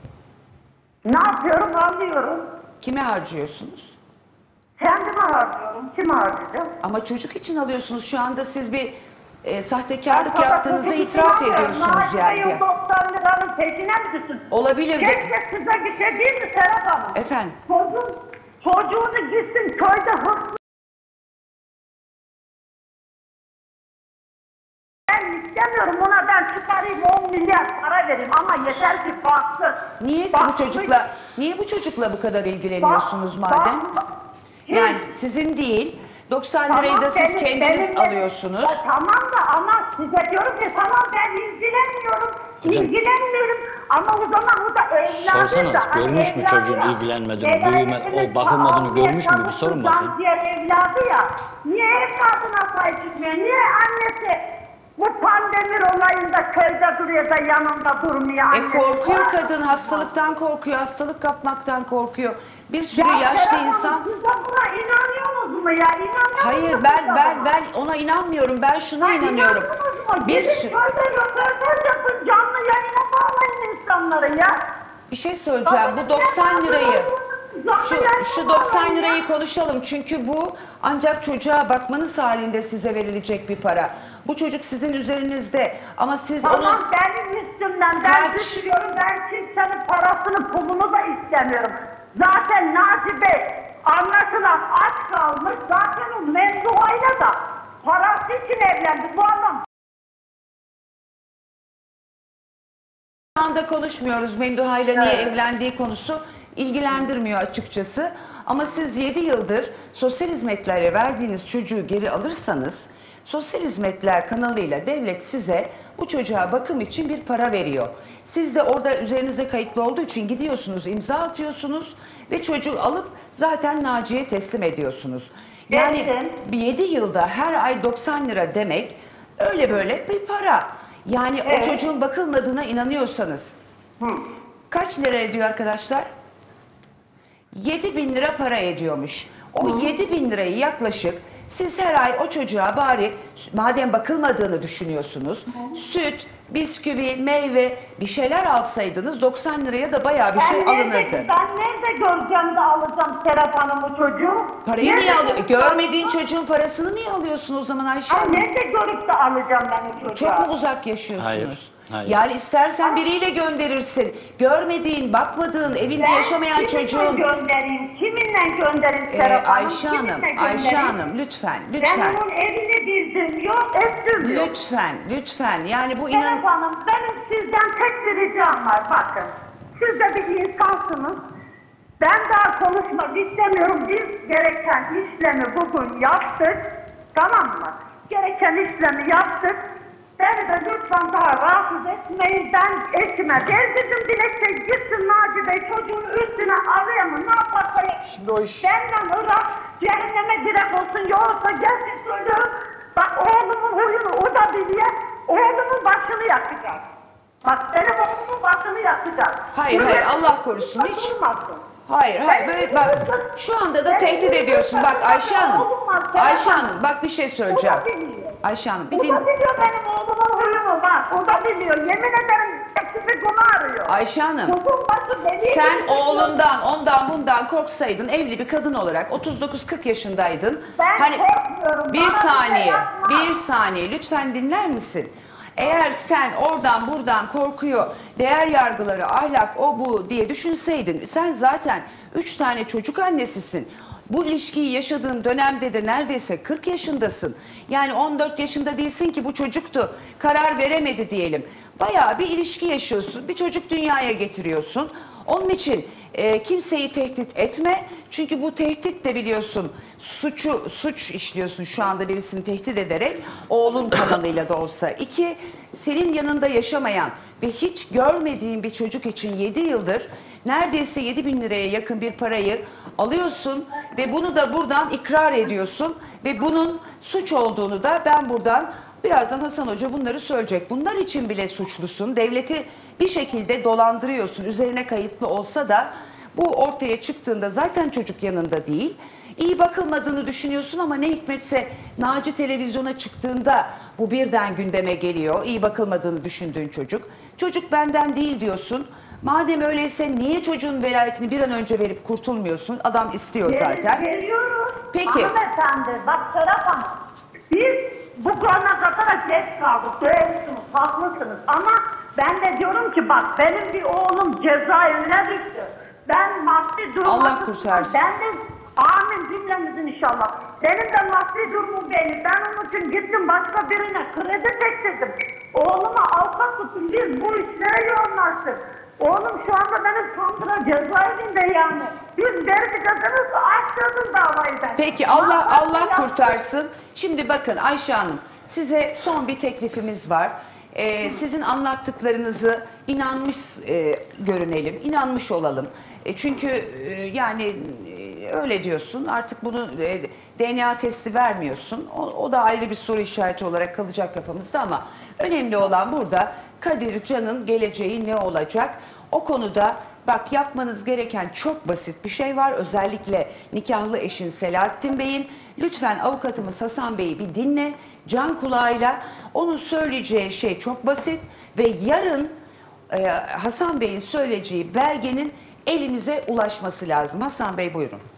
Ne yapıyorum? Alıyorum. Kime harcıyorsunuz? Kendime harcıyorum. Kim harcayacak? Ama çocuk için alıyorsunuz. Şu anda siz bir e, sahtekarlık Fakat yaptığınızı çocuk için itiraf alıyorum. ediyorsunuz Naciye yani. doksan liranın peşine mi düşsün? Olabilir de. Keşke size bir şey değil mi Serap Hanım? Efendim? Çocuğun, çocuğunu gitsin köyde hırsız. Ben istemiyorum ona ben çıkarayım on milyar para vereyim ama yeter ki baksın. Niye siz Bak- bu çocukla niye bu çocukla bu kadar ilgileniyorsunuz Bak- madem? bak- Yani sizin değil. doksan lirayı da siz benim- kendiniz benim de- alıyorsunuz. Ya tamam da ama size diyorum ki tamam ben ilgilenmiyorum. Hocam- İlgilenmiyorum ama o zaman o da evladı Sorsanız, da, hani görmüş mü evladı çocuğun ya. ilgilenmediğini, Evladı büyüme- o evet, bakılmadığını o görmüş mü? Bir yaşamış sorun kızdan bakayım. Diğer evladı ya. Niye evladına sahip çıkmıyor? Niye annesi bu pandemi olayında köyde duruyor da yanında durmuyor? E annesi? korkuyor kadın, hastalıktan korkuyor, hastalık kapmaktan korkuyor. Bir sürü Ya yaşlı Serap Hanım, insan. Siz de buna inanıyorsunuz mu ya? İnanmıyor Hayır musunuz ben da ben buna? ben ona inanmıyorum. Ben şuna Ha, inanıyorum. inanmıyorsunuz mu? Bir Gidin sürü köyde röportaj yapın, canlı yayına bağlayın insanları ya. bir şey söyleyeceğim. Bu doksan lirayı şu şu doksan lirayı konuşalım çünkü bu ancak çocuğa bakmanız halinde size verilecek bir para. Bu çocuk sizin üzerinizde ama siz Tamam onun... benim üstümden ben Kaç? düşünüyorum, ben kimsenin parasını pulunu da istemiyorum. Zaten Naci Bey anlaşılan aç kalmış, zaten o mevzuayla da parası için evlendi bu adam. Şu anda konuşmuyoruz Memduha ile niye Evet. evlendiği konusu ilgilendirmiyor açıkçası. Ama siz yedi yıldır sosyal hizmetlere verdiğiniz çocuğu geri alırsanız sosyal hizmetler kanalıyla devlet size bu çocuğa bakım için bir para veriyor. Siz de orada üzerinize kayıtlı olduğu için gidiyorsunuz, imza atıyorsunuz ve çocuğu alıp zaten Naci'ye teslim ediyorsunuz. Yani Evet. yedi yılda her ay doksan lira demek öyle böyle bir para. Yani Evet. o çocuğun bakılmadığına inanıyorsanız kaç lira ediyor arkadaşlar? yedi bin lira para ediyormuş. O yedi bin lirayı yaklaşık siz her ay o çocuğa bari madem bakılmadığını düşünüyorsunuz süt, bisküvi, meyve bir şeyler alsaydınız doksan liraya da bayağı bir şey Ben nerede, alınırdı. ben nerede göreceğim de alacağım Serap Hanım o çocuğu? Parayı Nerede niye alıyor? göreceğim? Görmediğin çocuğun parasını niye alıyorsun o zaman Ayşe Ay, Hanım? nerede görüp de alacağım ben o çocuğa? Çok mu uzak yaşıyorsunuz? Hayır, hayır. Yani istersen biriyle gönderirsin. Görmediğin, bakmadığın, evinde Ben yaşamayan kiminle çocuğun... göndereyim? Kiminle göndereyim Ee, Serap Hanım? Ayşe Hanım, Kiminle Ayşe göndereyim? Hanım lütfen, Ben lütfen. onun evini bildim yok, ettim yok. Lütfen, lütfen. Yani bu inan... Serap Hanım, benim sizden tek bir ricam var, bakın. Siz de bir insansınız. Ben daha konuşmak istemiyorum. Biz gereken işlemi bugün yaptık. Tamam mı? Gereken işlemi yaptık. Beni de lütfen daha rahatsız etmeyin. Ben eşime verdirdim dilekçe. Gitsin Naci Bey çocuğun üstüne arayamı ne yaparsa yapsın. Şimdi o iş... Benimle Irak cehenneme direk olsun. Yoksa gelsin çocuğu. Bak oğlumun huyunu o da biliyor. Oğlumun başını yakacak. Bak benim oğlumun başını yakacak. Hayır, hayır, Allah korusun, hiç. Takılmasın. Hayır, hayır. Böyle bak şu anda da tehdit ediyorsun. Bak Ayşe Hanım, Ayşe Hanım bak bir şey söyleyeceğim. Ayşe Hanım bir O din... da biliyor benim oğlumun huyunu bak. O da biliyor. Yemin ederim hepsi bunu arıyor. Ayşe Hanım, Çocuğun başı beni sen yiyecek. oğlundan, ondan, bundan korksaydın evli bir kadın olarak otuz dokuz kırk yaşındaydın. Ben Hani korkmuyorum. bir Bana bir şey saniye, yapma. bir saniye lütfen dinler misin? Eğer sen oradan buradan korkuyor, değer yargıları, ahlak, o bu diye düşünseydin, sen zaten üç tane çocuk annesisin. Bu ilişkiyi yaşadığın dönemde de neredeyse kırk yaşındasın. Yani on dört yaşında değilsin ki bu çocuktu, karar veremedi diyelim. Bayağı bir ilişki yaşıyorsun, bir çocuk dünyaya getiriyorsun. Onun için e, kimseyi tehdit etme. Çünkü bu tehdit de biliyorsun suçu suç işliyorsun şu anda birisini tehdit ederek oğlun kanalıyla da olsa. İki, senin yanında yaşamayan ve hiç görmediğin bir çocuk için yedi yıldır neredeyse yedi bin liraya yakın bir parayı alıyorsun ve bunu da buradan ikrar ediyorsun ve bunun suç olduğunu da ben buradan birazdan Hasan Hoca bunları söyleyecek. Bunlar için bile suçlusun. Devleti bir şekilde dolandırıyorsun. Üzerine kayıtlı olsa da bu ortaya çıktığında zaten çocuk yanında değil. İyi bakılmadığını düşünüyorsun ama ne hikmetse Naci televizyona çıktığında bu birden gündeme geliyor. İyi bakılmadığını düşündüğün çocuk. Çocuk benden değil diyorsun. Madem öyleyse niye çocuğun velayetini bir an önce verip kurtulmuyorsun? Adam istiyor zaten. Veriyoruz. Peki. Hanımefendi bak Serap Hanım. Biz bu zamana kadar geç kaldık. Doğrusunuz, haklısınız. Ama ben de diyorum ki bak benim bir oğlum cezaevine düştü. Ben maddi durumum... Allah kurtarsın. Ben de amin cümlemizin inşallah. Benim de maddi durumum belli. Ben onun için gittim başka birine kredi çektirdim. Oğluma avukat tutun biz bu işlere yoğunlaştık. Oğlum şu anda benim Sandıra cezaevinde yani. Biz verdik açtırdım davayı ben. Peki Allah Ama Allah yaptık. kurtarsın. Şimdi bakın Ayşe Hanım size son bir teklifimiz var. Ee, sizin anlattıklarınızı inanmış e, görünelim, inanmış olalım. E, çünkü e, yani e, öyle diyorsun artık bunu e, D N A testi vermiyorsun. O, o da ayrı bir soru işareti olarak kalacak kafamızda ama önemli olan burada Kadir Can'ın geleceği ne olacak? O konuda bak yapmanız gereken çok basit bir şey var. Özellikle nikahlı eşin Selahattin Bey'in. Lütfen avukatımız Hasan Bey'i bir dinle. Can kulağıyla. Onun söyleyeceği şey çok basit. Ve yarın e, Hasan Bey'in söyleyeceği belgenin elimize ulaşması lazım. Hasan Bey buyurun.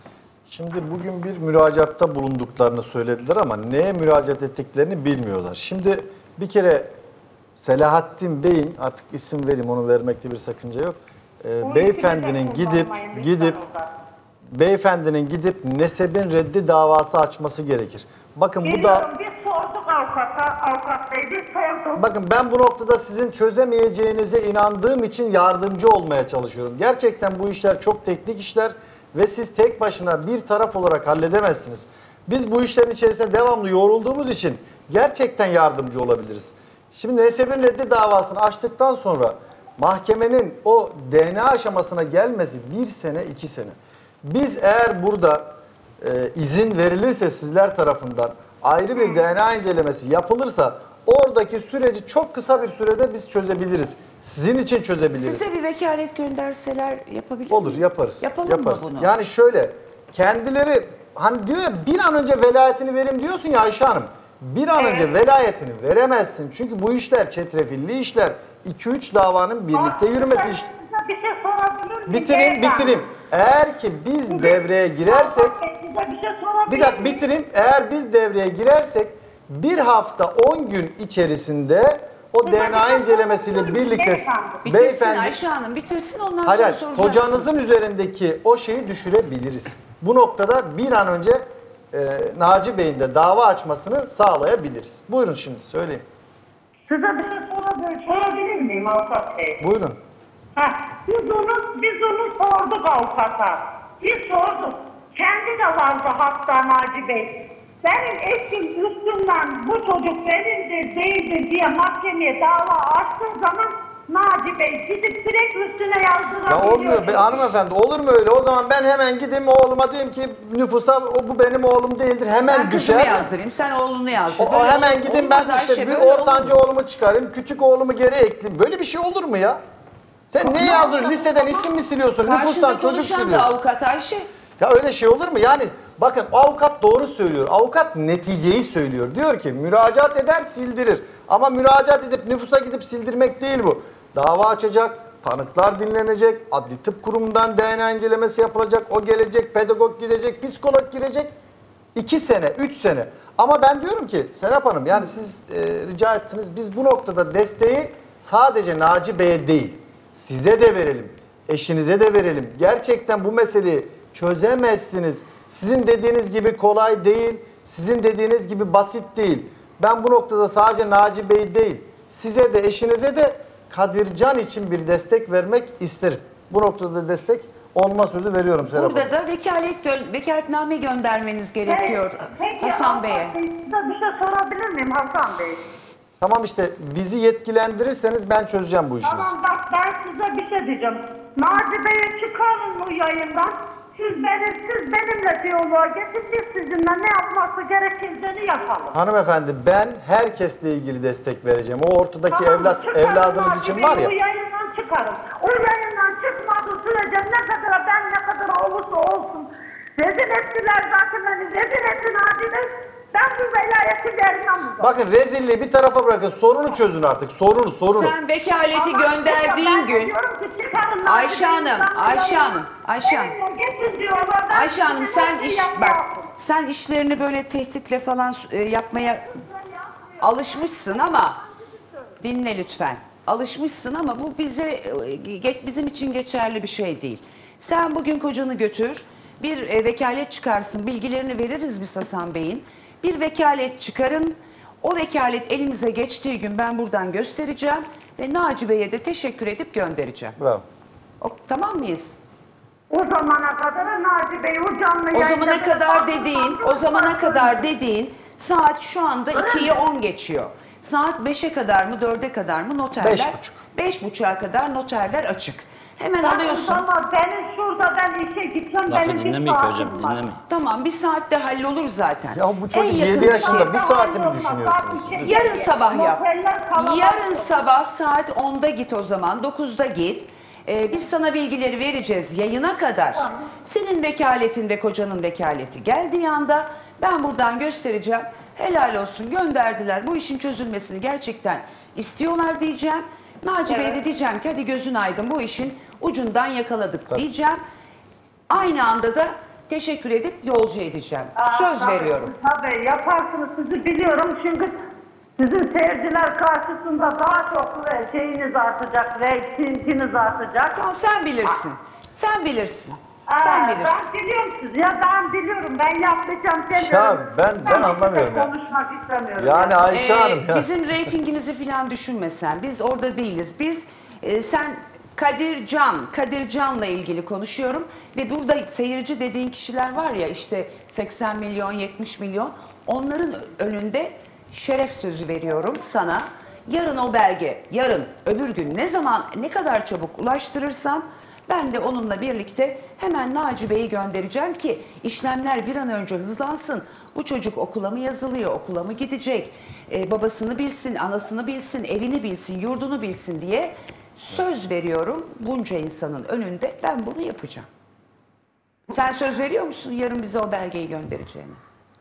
Şimdi bugün bir müracaatta bulunduklarını söylediler ama neye müracaat ettiklerini bilmiyorlar. Şimdi bir kere Selahattin Bey'in, artık isim vereyim, onu vermekte bir sakınca yok. Ee, beyefendinin gidip gidip beyefendinin gidip nesebin reddi davası açması gerekir. Bakın bu da Biz sorduk avukata, avukat bey biz sorduk. Bakın ben bu noktada sizin çözemeyeceğinize inandığım için yardımcı olmaya çalışıyorum. Gerçekten bu işler çok teknik işler ve siz tek başına bir taraf olarak halledemezsiniz. Biz bu işlerin içerisinde devamlı yorulduğumuz için gerçekten yardımcı olabiliriz. Şimdi nesebin reddi davasını açtıktan sonra mahkemenin o D N A aşamasına gelmesi bir sene, iki sene. Biz eğer burada e, izin verilirse sizler tarafından ayrı bir D N A incelemesi yapılırsa oradaki süreci çok kısa bir sürede biz çözebiliriz. Sizin için çözebiliriz. Size bir vekalet gönderseler yapabilir Olur, miyim? yaparız. Yapalım yaparız. mı bunu? Yani şöyle, kendileri hani diyor ya, bir an önce velayetini verim diyorsun ya Ayşe Hanım. Bir an önce velayetini veremezsin. Çünkü bu işler çetrefilli işler. iki üç davanın birlikte yürümesi iş. Bir şey sorabilir miyim? Bitireyim, bitireyim. Eğer ki biz devreye girersek, Size bir şey sorabilir bir dakika bitireyim. Eğer biz devreye girersek bir hafta on gün içerisinde o D N A incelemesiyle birlikte Bitirsin beyefendi, Ayşe Hanım, bitirsin ondan hayır, sonra hayır, soracaksın. kocanızın üzerindeki o şeyi düşürebiliriz. Bu noktada bir an önce e, Naci Bey'in de dava açmasını sağlayabiliriz. Buyurun şimdi söyleyin. Size bir şey sorabilir, sorabilir miyim avukat bey? Buyurun. Ha, biz onu, biz onu sorduk avukata. Biz sorduk. Kendi de vardı hatta Naci Bey. Benim eşim üstünden bu çocuk benimdir değildir diye mahkemeye dava açtığı zaman Naci Bey gidip direkt üstüne yazdırabiliyor. Ya olmuyor be hanımefendi, olur mu öyle? O zaman ben hemen gideyim oğluma diyeyim ki nüfusa o, bu benim oğlum değildir. Hemen Ben kızımı düşer. yazdırayım, sen oğlunu yazdır. O, o Böyle hemen ol- gideyim ben olmaz işte Ayşe, bir böyle ortanca olur mu? oğlumu çıkarayım, küçük oğlumu geri ekleyeyim. Böyle bir şey olur mu ya? Sen ne yazdırıyorsun? Listeden isim mi siliyorsun? Karşında Nüfustan çocuk konuşan da siliyorsun. avukat Ayşe. Ya öyle şey olur mu? Yani bakın o avukat doğru söylüyor. Avukat neticeyi söylüyor. Diyor ki müracaat eder sildirir. Ama müracaat edip nüfusa gidip sildirmek değil bu. Dava açacak, tanıklar dinlenecek, adli tıp kurumundan D N A incelemesi yapılacak, o gelecek, pedagog gidecek, psikolog girecek. İki sene, üç sene. Ama ben diyorum ki Serap Hanım, yani siz e, rica ettiniz, biz bu noktada desteği sadece Naci Bey'e değil, size de verelim, eşinize de verelim. Gerçekten bu meseleyi çözemezsiniz. Sizin dediğiniz gibi kolay değil, sizin dediğiniz gibi basit değil. Ben bu noktada sadece Naci Bey değil, size de eşinize de Kadircan için bir destek vermek isterim. Bu noktada destek olma sözü veriyorum Serap Hanım. Burada da vekalet gö vekaletname göndermeniz gerekiyor Peki, Hasan Bey'e. avukat bey, size bir şey sorabilir miyim Hasan Bey? Tamam işte bizi yetkilendirirseniz ben çözeceğim bu işinizi. Tamam bak ben size bir şey diyeceğim. Naci Bey'e çıkarın bu yayından. Siz, benim, siz benimle diyaloğa geçin, biz sizinle ne yapması gerektiğini yapalım. Hanımefendi ben herkesle ilgili destek vereceğim. O ortadaki Tamam, evlat çıkarın evladınız Naci için Bey'i, var ya. O yayından çıkarın. O yayından çıkmadığı sürece ne kadar ben ne kadar olursa olsun. Rezil ettiler zaten beni. Rezil etti Naci Bey. Ben bu velayeti vermem. Bakın rezilliği bir tarafa bırakın. Sorunu çözün artık. Sorunu sorunu. Sen vekaleti Ama gönderdiğin ben gün diyorum ki çıkarın Naci Ayşe Bey'i, Hanım, ben Ayşe diyorum, Hanım, Ayşe Hanım. benimle geçin diyorlar. Ben Ayşe Hanım size sen nasıl iş yapmam? bak sen işlerini böyle tehditle falan e, yapmaya alışmışsın ama dinle lütfen. Alışmışsın ama bu bize e, ge- bizim için geçerli bir şey değil. Sen bugün kocanı götür, bir e, vekalet çıkarsın, bilgilerini veririz biz Hasan Bey'in. Bir vekalet çıkarın. O vekalet elimize geçtiği gün ben buradan göstereceğim ve Naci Bey'e de teşekkür edip göndereceğim. Bravo. O, tamam mıyız? O zamana kadar Naci Bey o canlı O zamana yayında- kadar dediğin, o zamana kadar dediğin saat şu anda ikiyi on geçiyor. Saat beşe kadar mı dörde kadar mı noterler? Beş buçuk. Beş buçuğa kadar noterler açık. Hemen Bakın alıyorsun. Ama benim şurada ben işe gitsem Lafı benim bir dinlemiyor ki saatim hocam, var. dinlemiyor. Tamam bir saatte hallolur zaten. Ya bu çocuk En yakın yedi yaşında, şey- bir saati mi düşünüyorsunuz? Yarın sabah yap. Moteller kalabalık. Yarın sabah saat onda git o zaman, dokuzda git. Ee, biz sana bilgileri vereceğiz yayına kadar. Senin vekaletinde kocanın vekaleti geldiği anda ben buradan göstereceğim. Helal olsun gönderdiler. Bu işin çözülmesini gerçekten istiyorlar diyeceğim. Naci Bey'e de diyeceğim ki hadi gözün aydın bu işin ucundan yakaladık diyeceğim. Aynı anda da teşekkür edip yolcu edeceğim. Aa, Söz tabii, veriyorum. Tabii yaparsınız, sizi biliyorum çünkü sizin seyirciler karşısında daha çok şeyiniz artacak, reytinginiz artacak. Tamam, sen bilirsin. Sen bilirsin. Aa, Sen bilirsin. Ben biliyorum siz ya, ben biliyorum, ben yapmayacağım demiyorum. Ya ben ben Ama anlamıyorum ya. konuşmak istemiyorum. Yani Ayşe Ee, Hanım ya. bizim reytingimizi falan düşünmesen. Biz orada değiliz. Biz e, sen Kadir Can, Kadir Can'la ilgili konuşuyorum ve burada seyirci dediğin kişiler var ya, işte seksen milyon, yetmiş milyon, onların önünde şeref sözü veriyorum sana. Yarın o belge, yarın öbür gün ne zaman, ne kadar çabuk ulaştırırsam ben de onunla birlikte hemen Naci Bey'i göndereceğim ki işlemler bir an önce hızlansın. Bu çocuk okula mı yazılıyor, okula mı gidecek, ee, babasını bilsin, anasını bilsin, evini bilsin, yurdunu bilsin diye söz veriyorum bunca insanın önünde, ben bunu yapacağım. Sen söz veriyor musun yarın bize o belgeyi göndereceğine?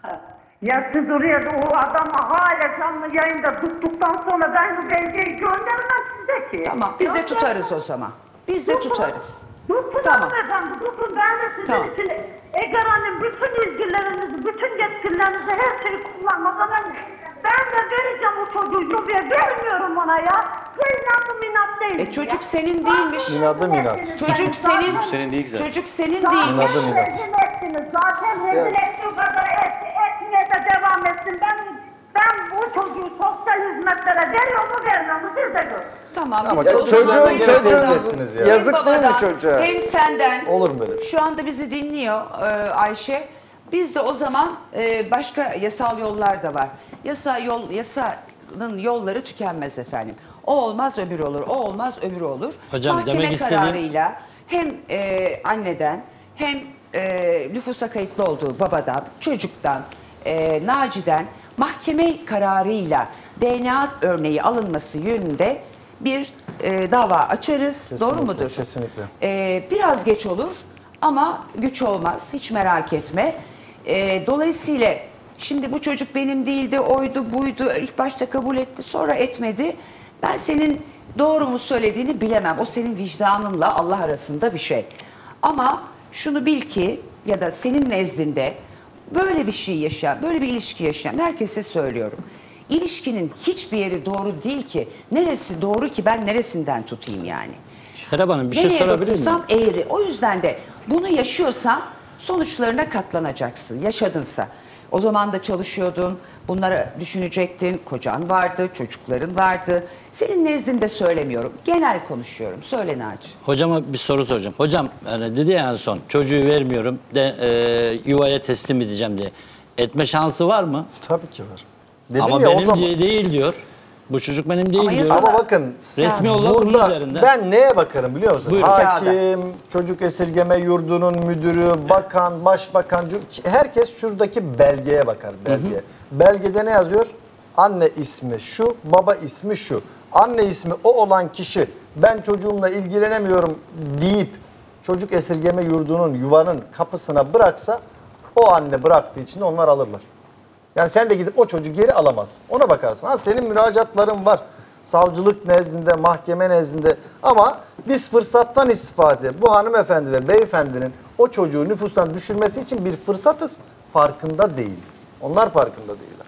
Ya siz oraya o adamı hala canlı yayında tuttuktan sonra ben bu belgeyi göndermem size ki. Tamam, biz de Ya tutarız o zaman. Biz de Tutun. tutarız. Tutun Tamam. efendim, tutun. Ben de sizin Tamam. için Egeran'ın bütün ilgilerinizi, bütün yetkilerinizi, her şeyi kullanmadan ben, ben de vereceğim o çocuğu Yuva'ya. Vermiyorum ona ya. İnadım inat değil. E çocuk senin değilmiş. İnadım inat. Çocuk senin, Senin değil zaten. çocuk senin Zaten değilmiş. İnadım inat. rezil ettiniz. Zaten rezil ettiği kadar et, etmeye de devam etsin. Ben ben bu çocuğu sosyal hizmetlere veriyor mu vermiyor mu siz de görün. Tamam, Ama biz de o çocuğun- zaman çocuğun- hem çocuğun- babadan, ettiniz ya. hem Yazık değil mi babadan, çocuğa? Hem senden. Olur mu böyle bir şey? Şu anda bizi dinliyor e, Ayşe. Biz de o zaman e, başka yasal yollar da var. Yasa yol yasanın yolları tükenmez efendim. O olmaz öbürü olur. O olmaz öbürü olur. Hocam, Mahkeme demek istediğim- kararıyla hem e, anneden hem e, nüfusa kayıtlı olduğu babadan, çocuktan, e, Naci'den mahkeme kararıyla D N A örneği alınması yönünde bir e, dava açarız. Kesinlikle, Doğru mudur? kesinlikle. E, biraz geç olur ama güç olmaz. Hiç merak etme. E, dolayısıyla şimdi bu çocuk benim değildi, oydu, buydu. İlk başta kabul etti, sonra etmedi. Ben senin doğru mu söylediğini bilemem. O senin vicdanınla Allah arasında bir şey. Ama şunu bil ki, ya da senin nezdinde böyle bir şey yaşayan, böyle bir ilişki yaşayan herkese söylüyorum. İlişkinin hiçbir yeri doğru değil ki. Neresi doğru ki, ben neresinden tutayım yani? Serap Hanım bir şey Nereye sorabilir miyim? bakıyorsam eğri. O yüzden de bunu yaşıyorsan sonuçlarına katlanacaksın. Yaşadınsa. O zaman da çalışıyordun, bunları düşünecektin, kocan vardı, çocukların vardı. Senin nezdinde söylemiyorum, genel konuşuyorum. Söyle Naci. Hocama bir soru soracağım. Hocam yani dedi ya en son çocuğu vermiyorum de e, yuvaya teslim edeceğim diye. Etme şansı var mı? Tabii ki var. Dedim Ama ya, o benim zaman- diye değil diyor. Bu çocuk benim değil Ama diyor. yasa- Ama bakın Resmi olarak bunun burada üzerinde. ben neye bakarım biliyor musun? Buyurun. Hakim, çocuk esirgeme yurdunun müdürü, bakan, başbakan, herkes şuradaki belgeye bakar, belgeye. Belgede ne yazıyor? Anne ismi şu, baba ismi şu. Anne ismi o olan kişi ben çocuğumla ilgilenemiyorum deyip çocuk esirgeme yurdunun, yuvanın kapısına bıraksa o anne bıraktığı için de onlar alırlar. Yani sen de gidip o çocuğu geri alamazsın. Ona bakarsın. Ha, senin müracaatların var. Savcılık nezdinde, mahkeme nezdinde. Ama biz fırsattan istifade, bu hanımefendi ve beyefendinin o çocuğu nüfustan düşürmesi için bir fırsatız. Farkında değil. Onlar farkında değiller.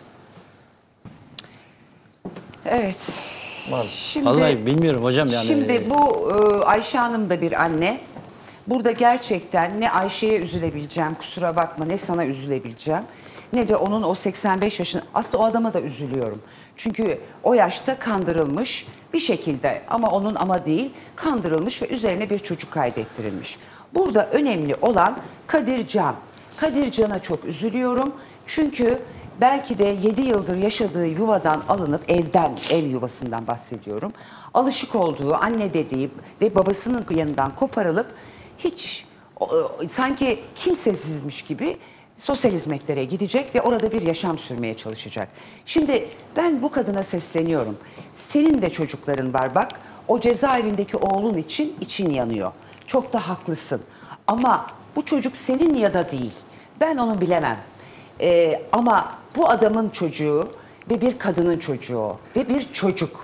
Evet. Maalesef. Şimdi, Vallahi bilmiyorum hocam yani. Şimdi bu e, Ayşe Hanım da bir anne. Burada gerçekten ne Ayşe'ye üzülebileceğim, kusura bakma, ne sana üzülebileceğim, ne de onun o seksen beş yaşında, aslında o adama da üzülüyorum. Çünkü o yaşta kandırılmış bir şekilde, ama onun ama değil, kandırılmış ve üzerine bir çocuk kaydettirilmiş. Burada önemli olan Kadir Can. Kadir Can'a çok üzülüyorum. Çünkü belki de yedi yıldır yaşadığı yuvadan alınıp, evden, ev yuvasından bahsediyorum, alışık olduğu anne dediği ve babasının yanından koparılıp hiç o, sanki kimsesizmiş gibi sosyal hizmetlere gidecek ve orada bir yaşam sürmeye çalışacak. Şimdi ben bu kadına sesleniyorum. Senin de çocukların var bak. O cezaevindeki oğlun için için yanıyor. Çok da haklısın. Ama bu çocuk senin ya da değil. Ben onu bilemem. Ee, ama bu adamın çocuğu ve bir kadının çocuğu ve bir çocuk.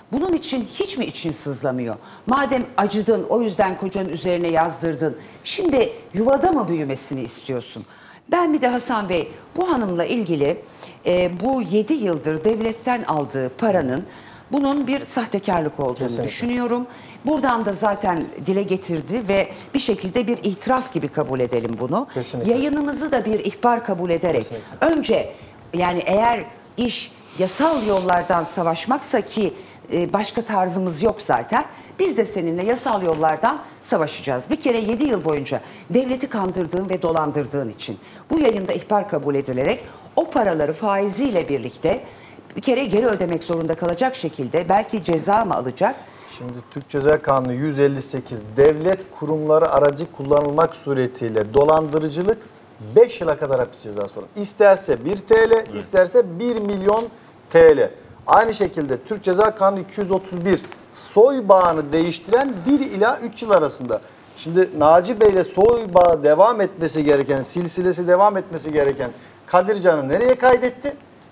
Bunun için hiç mi için sızlamıyor? Madem acıdın, o yüzden kocanın üzerine yazdırdın. Şimdi yuvada mı büyümesini istiyorsun? Ben bir de Hasan Bey, bu hanımla ilgili e, bu yedi yıldır devletten aldığı paranın bunun bir sahtekarlık olduğunu Kesinlikle. düşünüyorum. Buradan da zaten dile getirdi ve bir şekilde bir itiraf gibi kabul edelim bunu. Kesinlikle. Yayınımızı da bir ihbar kabul ederek Kesinlikle. önce yani eğer iş yasal yollardan savaşmaksa ki e, başka tarzımız yok zaten. Biz de seninle yasal yollardan savaşacağız. Bir kere yedi yıl boyunca devleti kandırdığın ve dolandırdığın için bu yayında ihbar kabul edilerek o paraları faiziyle birlikte bir kere geri ödemek zorunda kalacak şekilde belki ceza mı alacak? Şimdi Türk Ceza Kanunu yüz elli sekiz devlet kurumları aracı kullanılmak suretiyle dolandırıcılık beş yıla kadar hapis cezası olur. İsterse bir TL, evet. isterse bir milyon T L. Aynı şekilde Türk Ceza Kanunu iki yüz otuz bir soy bağını değiştiren bir ila üç yıl arasında. Şimdi Naci Bey'le soy bağı devam etmesi gereken, silsilesi devam etmesi gereken Kadircan'ı nereye kaydetti?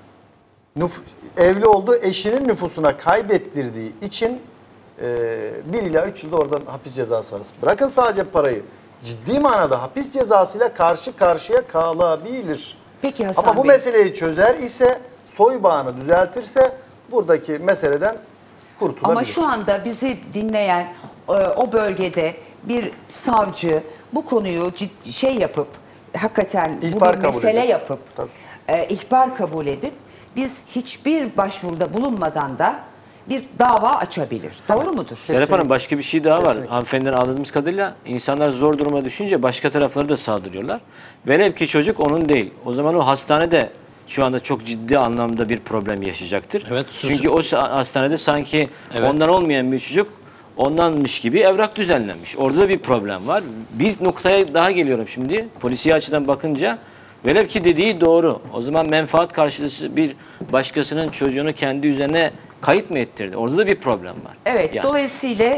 Nüf evli olduğu eşinin nüfusuna kaydettirdiği için e, bir ila üç yılda oradan hapis cezası var. Bırakın sadece parayı. Ciddi manada hapis cezasıyla karşı karşıya kalabilir. Peki Hasan Ama bu Bey. meseleyi çözer ise, soy bağını düzeltirse buradaki meseleden kurtulabilir. Ama şu anda bizi dinleyen e, o bölgede bir savcı bu konuyu ciddi şey yapıp hakikaten İhbar bu bir mesele edip. yapıp e, ihbar kabul edip biz hiçbir başvuruda bulunmadan da bir dava açabilir. Doğru mudur? Serap Hanım başka bir şey daha var. Kesinlikle. Hanımefendiden anladığımız kadarıyla insanlar zor duruma düşünce başka tarafları da saldırıyorlar. Velev ki çocuk onun değil. O zaman o hastanede şu anda çok ciddi anlamda bir problem yaşayacaktır. Evet, çünkü o hastanede sanki evet. ondan olmayan bir çocuk ondanmış gibi evrak düzenlenmiş. Orada da bir problem var. Bir noktaya daha geliyorum şimdi. Polisiye açıdan bakınca velev ki dediği doğru. O zaman menfaat karşılığı bir başkasının çocuğunu kendi üzerine kayıt mı ettirdi? Orada da bir problem var. Evet. Yani. Dolayısıyla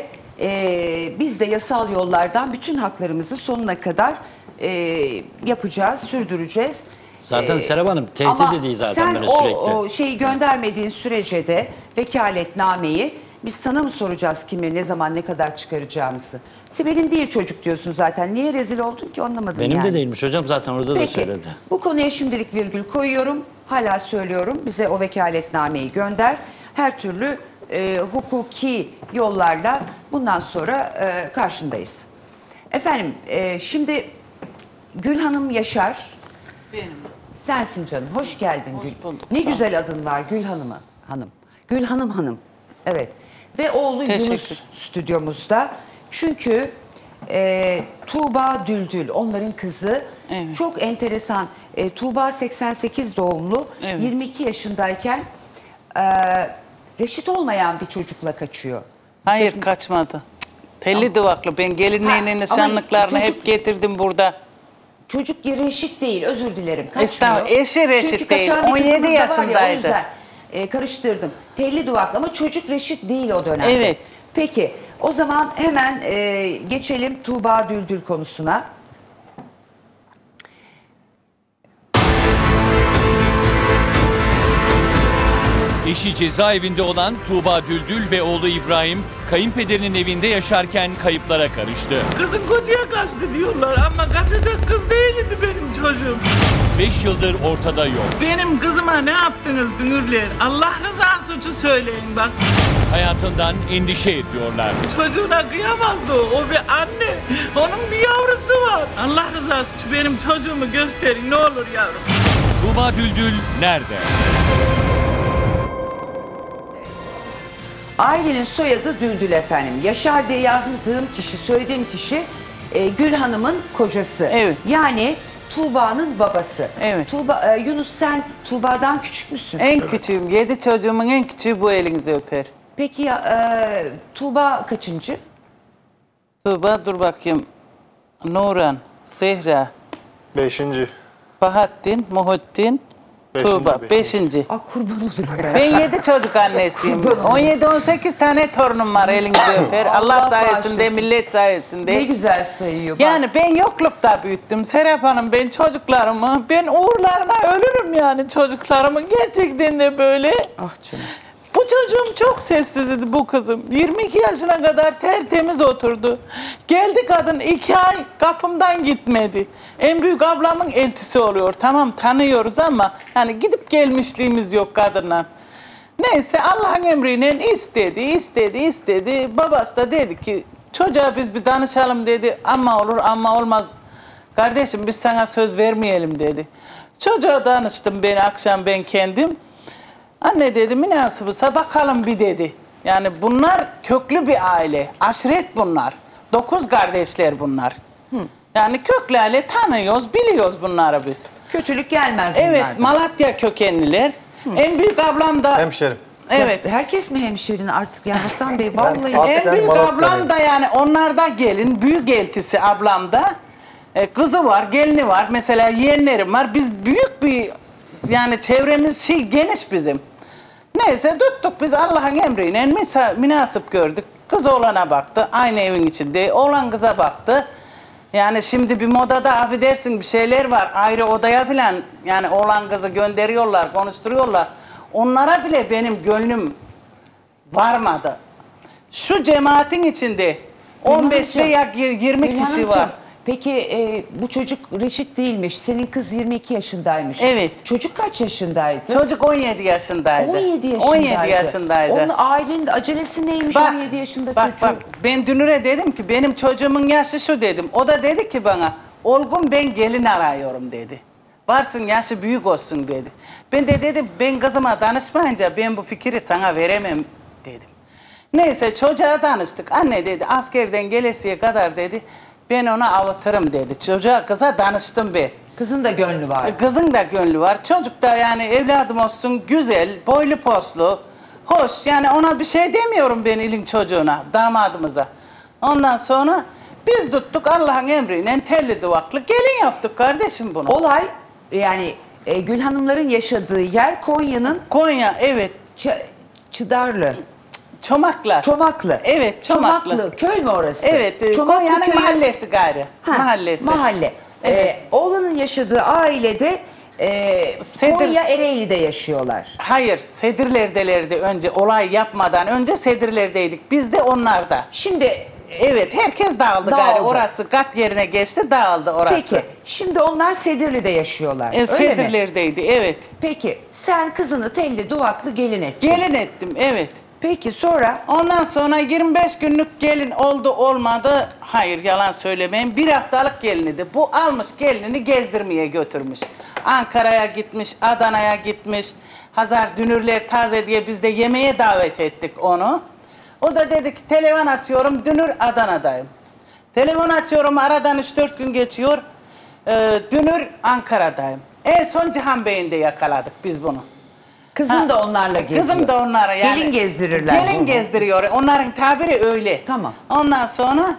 e, biz de yasal yollardan bütün haklarımızı sonuna kadar e, yapacağız, sürdüreceğiz. Zaten ee, Serap Hanım tehdit ediyor zaten beni o, sürekli. o şeyi göndermediğin sürece de vekaletnameyi biz sana mı soracağız kimi, ne zaman, ne kadar çıkaracağımızı? Sibel'in değil çocuk diyorsun zaten. Niye rezil oldun ki anlamadım Benim yani. de değilmiş hocam zaten orada Peki, da söyledi. Bu konuya şimdilik virgül koyuyorum. Hala söylüyorum. Bize o vekaletnameyi gönder. Her türlü e, hukuki yollarla bundan sonra e, karşındayız. Efendim e, şimdi Gül Hanım Yaşar. Benim. Sensin canım. Hoş geldin Hoş Gül. bulduk. Ne güzel adın var Gül Hanım'a. Hanım. Gül Hanım Hanım. Evet. Ve oğlu Yunus stüdyomuzda. Çünkü e, Tuğba Düldül onların kızı. Evet. Çok enteresan. E, Tuğba seksen sekiz doğumlu. Evet. yirmi iki yaşındayken e, reşit olmayan bir çocukla kaçıyor. Hayır Peki, kaçmadı. Telli duvaklı. Ben gelinliğinin nişanlıklarını hep getirdim burada. Çocuk reşit değil, özür dilerim. Kaçmıyor. Estağfurullah, eşi reşit Çünkü değil. on yedi yaşındaydı. Ya, o yüzden e, karıştırdım. Telli duvaklı ama çocuk reşit değil o dönemde. Evet. Peki, o zaman hemen e, geçelim Tuğba Düldül konusuna. Eşi cezaevinde olan Tuğba Düldül ve oğlu İbrahim, kayınpederinin evinde yaşarken kayıplara karıştı. Kızım kocaya kaçtı diyorlar ama kaçacak kız değildi benim çocuğum. Beş yıldır ortada yok. Benim kızıma ne yaptınız dünürler? Allah rızası için söyleyin bak. Hayatından endişe ediyorlar. Çocuğuna kıyamazdı o, o bir anne. Onun bir yavrusu var. Allah rızası için benim çocuğumu gösterin ne olur yavrum. Tuğba Düldül nerede? Ailenin soyadı Düldül efendim. Yaşar diye yazdığım kişi, söylediğim kişi e, Gül Hanım'ın kocası. Evet. Yani Tuğba'nın babası. Evet. Tuğba, e, Yunus sen Tuğba'dan küçük müsün? En evet. küçüğüm. Yedi çocuğumun en küçüğü bu, elinizi öper. Peki ya e, Tuğba kaçıncı? Tuğba dur bakayım. Nuran, Zehra. Beşinci. Bahattin, Muhittin. Beşinci, Tuğba, beşinci. beşinci. Aa, kurban olurum ben. Ben yedi çocuk annesiyim. on yedi on sekiz tane torunum var, elinizi öper. Allah, Allah sayesinde, bağışlasın. Millet sayesinde. Ne güzel sayıyor. Bak. Yani ben yoklukta büyüttüm Serap Hanım, ben çocuklarımı, ben uğurlarına ölürüm yani çocuklarımın gerçekten de böyle. Ah canım. Bu çocuğum çok sessizdi bu kızım. yirmi iki yaşına kadar tertemiz oturdu. Geldi kadın iki ay kapımdan gitmedi. En büyük ablamın eltisi oluyor. Tamam tanıyoruz ama yani gidip gelmişliğimiz yok kadınla. Neyse Allah'ın emriyle istedi, istedi, istedi. Babası da dedi ki çocuğa biz bir danışalım dedi. Ama olur ama olmaz. Kardeşim biz sana söz vermeyelim dedi. Çocuğa danıştım ben akşam ben kendim. Anne dedi münasebetse bakalım bir dedi. Yani bunlar köklü bir aile. Aşiret bunlar. Dokuz kardeşler bunlar. Hı. Yani köklü aile tanıyoruz, biliyoruz bunları biz. Kötülük gelmez Evet, bunlardan. Malatya kökenliler. Hı. En büyük ablam da... Hemşerim. Evet. Ya herkes mi hemşerin artık ya Hasan Bey? Vallahi. En büyük ablam da yani onlar da gelin. Büyük eltisi ablam da. E, kızı var, gelini var. Mesela yeğenlerim var. Biz büyük bir yani çevremiz şey geniş bizim. Neyse tuttuk biz Allah'ın emriyle münasip gördük. Kız oğlana baktı. Aynı evin içinde. Oğlan kıza baktı. Yani şimdi bir modada affedersin bir şeyler var. Ayrı odaya filan yani oğlan kızı gönderiyorlar, konuşturuyorlar. Onlara bile benim gönlüm varmadı. Şu cemaatin içinde on beş veya yirmi kişi var. Peki e, bu çocuk reşit değilmiş. Senin kız yirmi iki yaşındaymış. Evet. Çocuk kaç yaşındaydı? Çocuk on yedi yaşındaydı. on yedi yaşındaydı. on yedi yaşındaydı. Onun ailenin acelesi neymiş bak, on yedi yaşında bak, çocuk? Bak ben Dünür'e dedim ki benim çocuğumun yaşı şu dedim. O da dedi ki bana Olgun ben gelin arıyorum dedi. Varsın yaşı büyük olsun dedi. Ben de dedim ben kızıma danışmayınca ben bu fikri sana veremem dedim. Neyse çocuğa danıştık. Anne dedi askerden gelesiye kadar dedi. Ben ona avutırım dedi. Çocuğa kıza danıştım ben. Kızın da gönlü var. Kızın da gönlü var. Çocuk da yani evladım olsun güzel, boylu poslu, hoş. Yani ona bir şey demiyorum ben ilin çocuğuna, damadımıza. Ondan sonra biz tuttuk Allah'ın emriyle telli duvaklı gelin yaptık kardeşim bunu. Olay yani e, Gül Hanımların yaşadığı yer Konya'nın... Konya evet. Ç Çıdarlı. Çomaklı. Çomaklı. Evet Çomaklı. Çomaklı. Köy mü orası? Evet. Konya'nın mahallesi gayrı. Ha, mahallesi. Mahalle. Evet. Ee, oğlanın yaşadığı ailede e, Sedir... Konya Ereğli'de yaşıyorlar. Hayır. Sedirler'delerdi önce. Olay yapmadan önce Sedirler'deydik. Biz de onlarda. Şimdi... Evet. Herkes dağıldı, dağıldı. gayrı. Orası kat yerine geçti dağıldı orası. Peki. Şimdi onlar Sedirli'de yaşıyorlar. E, Sedirler'deydi. Evet. Peki. Sen kızını telli duvaklı gelin ettin. Gelin ettim. Evet. Peki sonra? Ondan sonra yirmi beş günlük gelin oldu olmadı. Hayır yalan söylemeyin. Bir haftalık geliniydi. Bu almış gelinini gezdirmeye götürmüş. Ankara'ya gitmiş, Adana'ya gitmiş. Hazar Dünürler taze diye biz de yemeğe davet ettik onu. O da dedi ki telefon açıyorum Dünür Adana'dayım. Telefon açıyorum aradan üç dört gün geçiyor. Ee, Dünür Ankara'dayım. En son Cihan Bey'inde yakaladık biz bunu. Kızım ha, da onlarla geziyor. Kızım da onlara yani. Gelin gezdirirler. Gelin gezdiriyor. Onların tabiri öyle. Tamam. Ondan sonra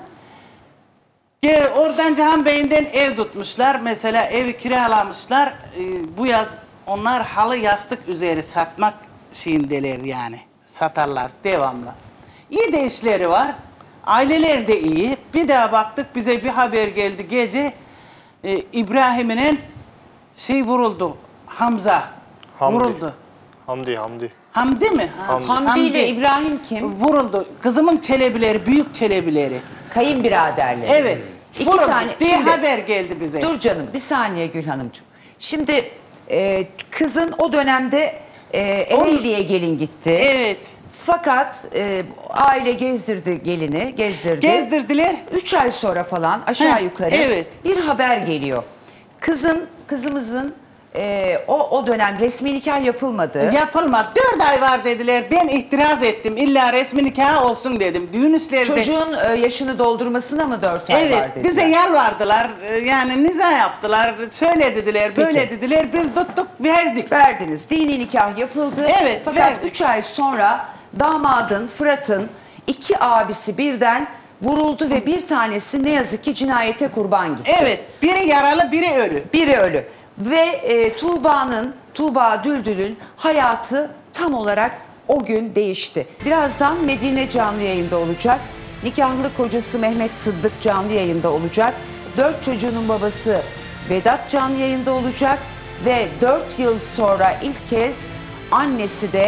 oradan Cihan Bey'inden ev tutmuşlar. Mesela evi kiralamışlar. Ee, bu yaz onlar halı yastık üzeri satmak şeyindeler yani. Satarlar devamlı. İyi de işleri var. Aileleri de iyi. Bir daha baktık bize bir haber geldi gece. Ee, İbrahim'in şey vuruldu. Hamza Hamdi. vuruldu. Hamdi, Hamdi. Hamdi mi? Ha, Hamdi, Hamdi ile İbrahim kim? Vuruldu. Kızımın çelebileri, büyük çelebileri. Kayınbiraderleri. Evet. İki vuruldu tane diye şimdi, haber geldi bize. Dur canım bir saniye Gül Hanımcığım. Şimdi e, kızın o dönemde e, Ereğli'ye gelin gitti. Evet. Fakat e, aile gezdirdi gelini, gezdirdi. Gezdirdiler. Üç ay sonra falan aşağı Heh, yukarı evet. bir haber geliyor. Kızın, kızımızın e, o, o dönem resmi nikah yapılmadı. Yapılmadı. Dört ay var dediler. Ben itiraz ettim. İlla resmi nikah olsun dedim. Düğün işleri de... Çocuğun e, yaşını doldurmasına mı dört ay evet, var dediler? Evet. Bize yalvardılar. Yani niza yaptılar. Şöyle dediler, böyle Peki. dediler. Biz tuttuk, verdik. Verdiniz. Dini nikah yapıldı. Evet. Fakat verdik. Üç ay sonra damadın, Fırat'ın iki abisi birden vuruldu ve bir tanesi ne yazık ki cinayete kurban gitti. Evet. Biri yaralı, biri ölü. Biri ölü. Ve e, Tuğba'nın, Tuğba Düldül'ün hayatı tam olarak o gün değişti. Birazdan Medine canlı yayında olacak. Nikahlı kocası Mehmet Sıddık canlı yayında olacak. Dört çocuğunun babası Vedat canlı yayında olacak. Ve dört yıl sonra ilk kez annesi de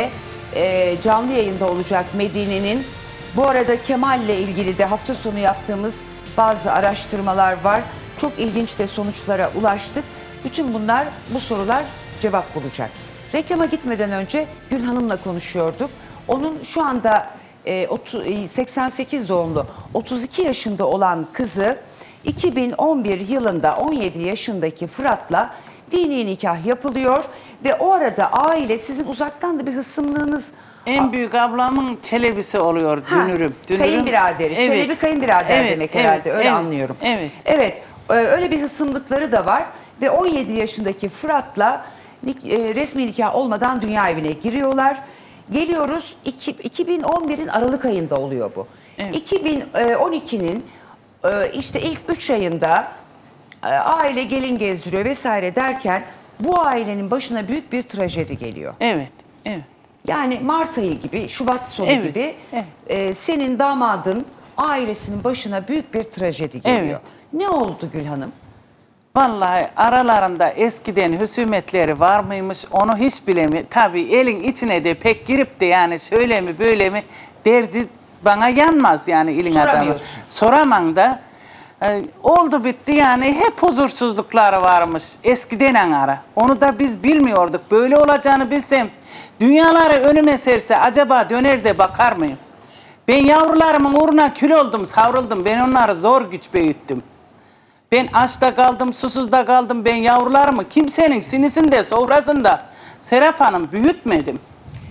e, canlı yayında olacak Medine'nin. Bu arada Kemal'le ilgili de hafta sonu yaptığımız bazı araştırmalar var. Çok ilginç de sonuçlara ulaştık. Bütün bunlar, bu sorular cevap bulacak. Reklama gitmeden önce Gül Hanım'la konuşuyorduk. Onun şu anda e, seksen sekiz doğumlu otuz iki yaşında olan kızı iki bin on bir yılında on yedi yaşındaki Fırat'la dini nikah yapılıyor ve o arada aile, sizin uzaktan da bir hısımlığınız. En büyük ablamın Çelebisi oluyor, Ha, dünürüm. dünürüm. Kayınbiraderi. Evet. Çelebi kayınbirader Evet, demek evet, herhalde, öyle evet, anlıyorum. Evet. Evet, e, öyle bir hısımlıkları da var ve on yedi yaşındaki Fırat'la nik- e, resmi nikah olmadan dünya evine giriyorlar. Geliyoruz, iki- iki bin on birin Aralık ayında oluyor bu. Evet. iki bin on ikinin e, işte ilk üç ayında e, aile gelin gezdiriyor vesaire derken bu ailenin başına büyük bir trajedi geliyor. Evet, evet. Yani Mart ayı gibi, Şubat sonu Evet, gibi evet. e, senin damadın ailesinin başına büyük bir trajedi geliyor. Evet. Ne oldu Gül Hanım? Vallahi aralarında eskiden husumetleri var mıymış onu hiç bilemi. Tabii elin içine de pek girip de yani şöyle mi böyle mi derdi bana yanmaz yani ilin adamı. Soramıyorsun. Soramam da. E, oldu bitti yani hep huzursuzlukları varmış eskiden ara. Onu da biz bilmiyorduk. Böyle olacağını bilsem dünyaları önüme serse acaba döner de bakar mıyım? Ben yavrularımın uğruna kül oldum, savruldum. Ben onları zor güç büyüttüm. Ben açta kaldım, susuzda kaldım. Ben yavrularımı kimsenin sinisinde, sofrasında Serap Hanım büyütmedim.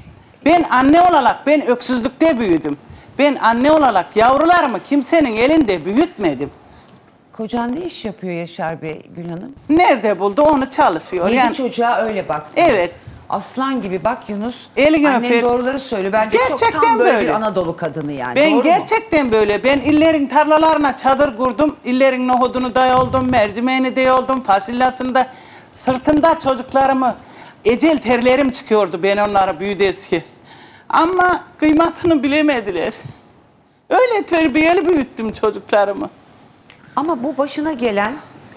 Ben anne olarak ben öksüzlükte büyüdüm. Ben anne olarak yavrularımı kimsenin elinde büyütmedim. Kocan ne iş yapıyor Yaşar Bey, Gül Hanım? Nerede buldu onu çalışıyor. Yedi yani, çocuğa öyle bak. Evet. Aslan gibi bak Yunus. Elini Annem öper. doğruları söylüyor. Bence çok Gerçekten tam böyle, böyle. bir Anadolu kadını yani. Ben Doğru gerçekten mu? böyle. Ben illerin tarlalarına çadır kurdum. İllerin nohudunu da yoldum, mercimeğini de yoldum, fasulyasını da. Sırtımda çocuklarımı, ecel terlerim çıkıyordu ben onlara büyüdeski. Ama kıymetini bilemediler. Öyle terbiyeli büyüttüm çocuklarımı. Ama bu başına gelen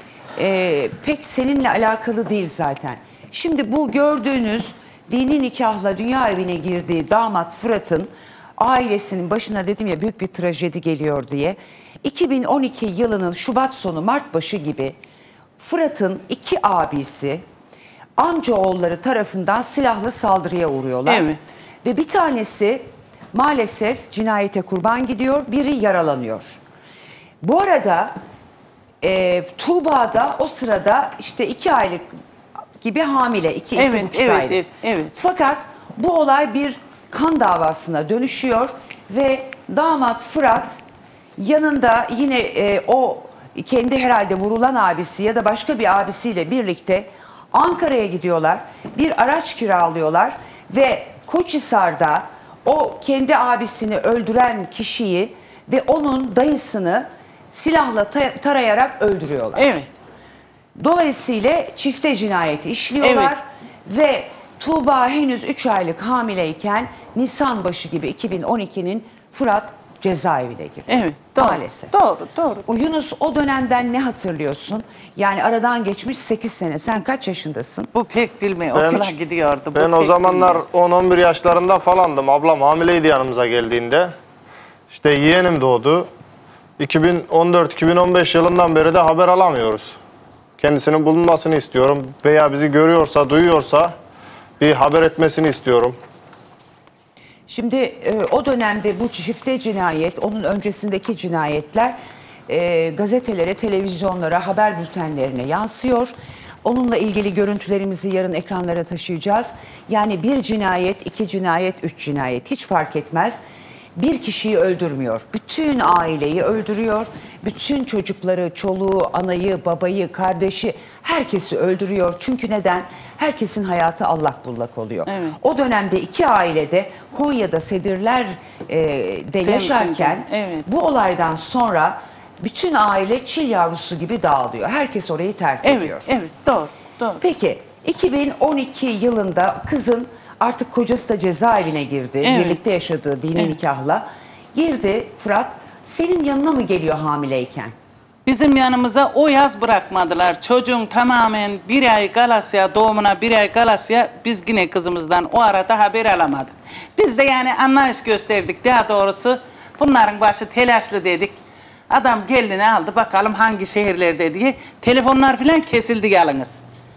e, pek seninle alakalı değil zaten. Şimdi bu gördüğünüz dini nikahla dünya evine girdiği damat Fırat'ın ailesinin başına, dedim ya, büyük bir trajedi geliyor diye. iki bin on iki yılının Şubat sonu Mart başı gibi Fırat'ın iki abisi amcaoğulları tarafından silahlı saldırıya uğruyorlar. Evet. Ve bir tanesi maalesef cinayete kurban gidiyor, biri yaralanıyor. Bu arada e, Tuğba'da o sırada işte iki aylık gibi hamile, iki, iki Evet, buçuk evet, aylık. evet, evet. Fakat bu olay bir kan davasına dönüşüyor ve damat Fırat yanında yine e, o kendi herhalde vurulan abisi ya da başka bir abisiyle birlikte Ankara'ya gidiyorlar. Bir araç kiralıyorlar ve Koçhisar'da o kendi abisini öldüren kişiyi ve onun dayısını silahla tarayarak öldürüyorlar. Evet. Dolayısıyla çifte cinayeti işliyorlar ve Tuğba henüz üç aylık hamileyken Nisan başı gibi iki bin on ikinin Fırat cezaevine giriyor. Evet, doğru. Maalesef. Doğru, doğru. O Yunus, o dönemden ne hatırlıyorsun? Yani aradan geçmiş sekiz sene. Sen kaç yaşındasın? Bu pek bilmiyor. Ben- Okula gidiyordu. Bu Ben o pek zamanlar bilmiyor. on on bir yaşlarında falandım. Ablam hamileydi yanımıza geldiğinde. İşte yeğenim doğdu. iki bin on dört iki bin on beş yılından beri de haber alamıyoruz. Kendisinin bulunmasını istiyorum. Veya bizi görüyorsa, duyuyorsa bir haber etmesini istiyorum. Şimdi e, o dönemde bu çifte cinayet, onun öncesindeki cinayetler e, gazetelere, televizyonlara, haber bültenlerine yansıyor. Onunla ilgili görüntülerimizi yarın ekranlara taşıyacağız. Yani bir cinayet, iki cinayet, üç cinayet hiç fark etmez. Bir kişiyi öldürmüyor. Bütün aileyi öldürüyor. Bütün çocukları, çoluğu, anayı, babayı, kardeşi, herkesi öldürüyor. Çünkü neden? Herkesin hayatı allak bullak oluyor. Evet. O dönemde iki ailede Konya'da Sedirler e, de Sem- yaşarken evet. bu olaydan sonra bütün aile çil yavrusu gibi dağılıyor. Herkes orayı terk Evet, ediyor. evet, doğru, doğru. Peki iki bin on iki yılında kızın artık kocası da cezaevine girdi. Evet. Birlikte yaşadığı dini Evet. nikahla. Girdi Fırat. Senin yanına mı geliyor hamileyken? Bizim yanımıza o yaz bırakmadılar. Çocuğun tamamen bir ay Galasya, doğumuna bir ay Galasya, biz yine kızımızdan o arada haber alamadık. Biz de yani anlayış gösterdik. Daha doğrusu bunların başı telaşlı dedik. Adam gelini aldı, bakalım hangi şehirlerde diye. Telefonlar falan kesildi yalnız.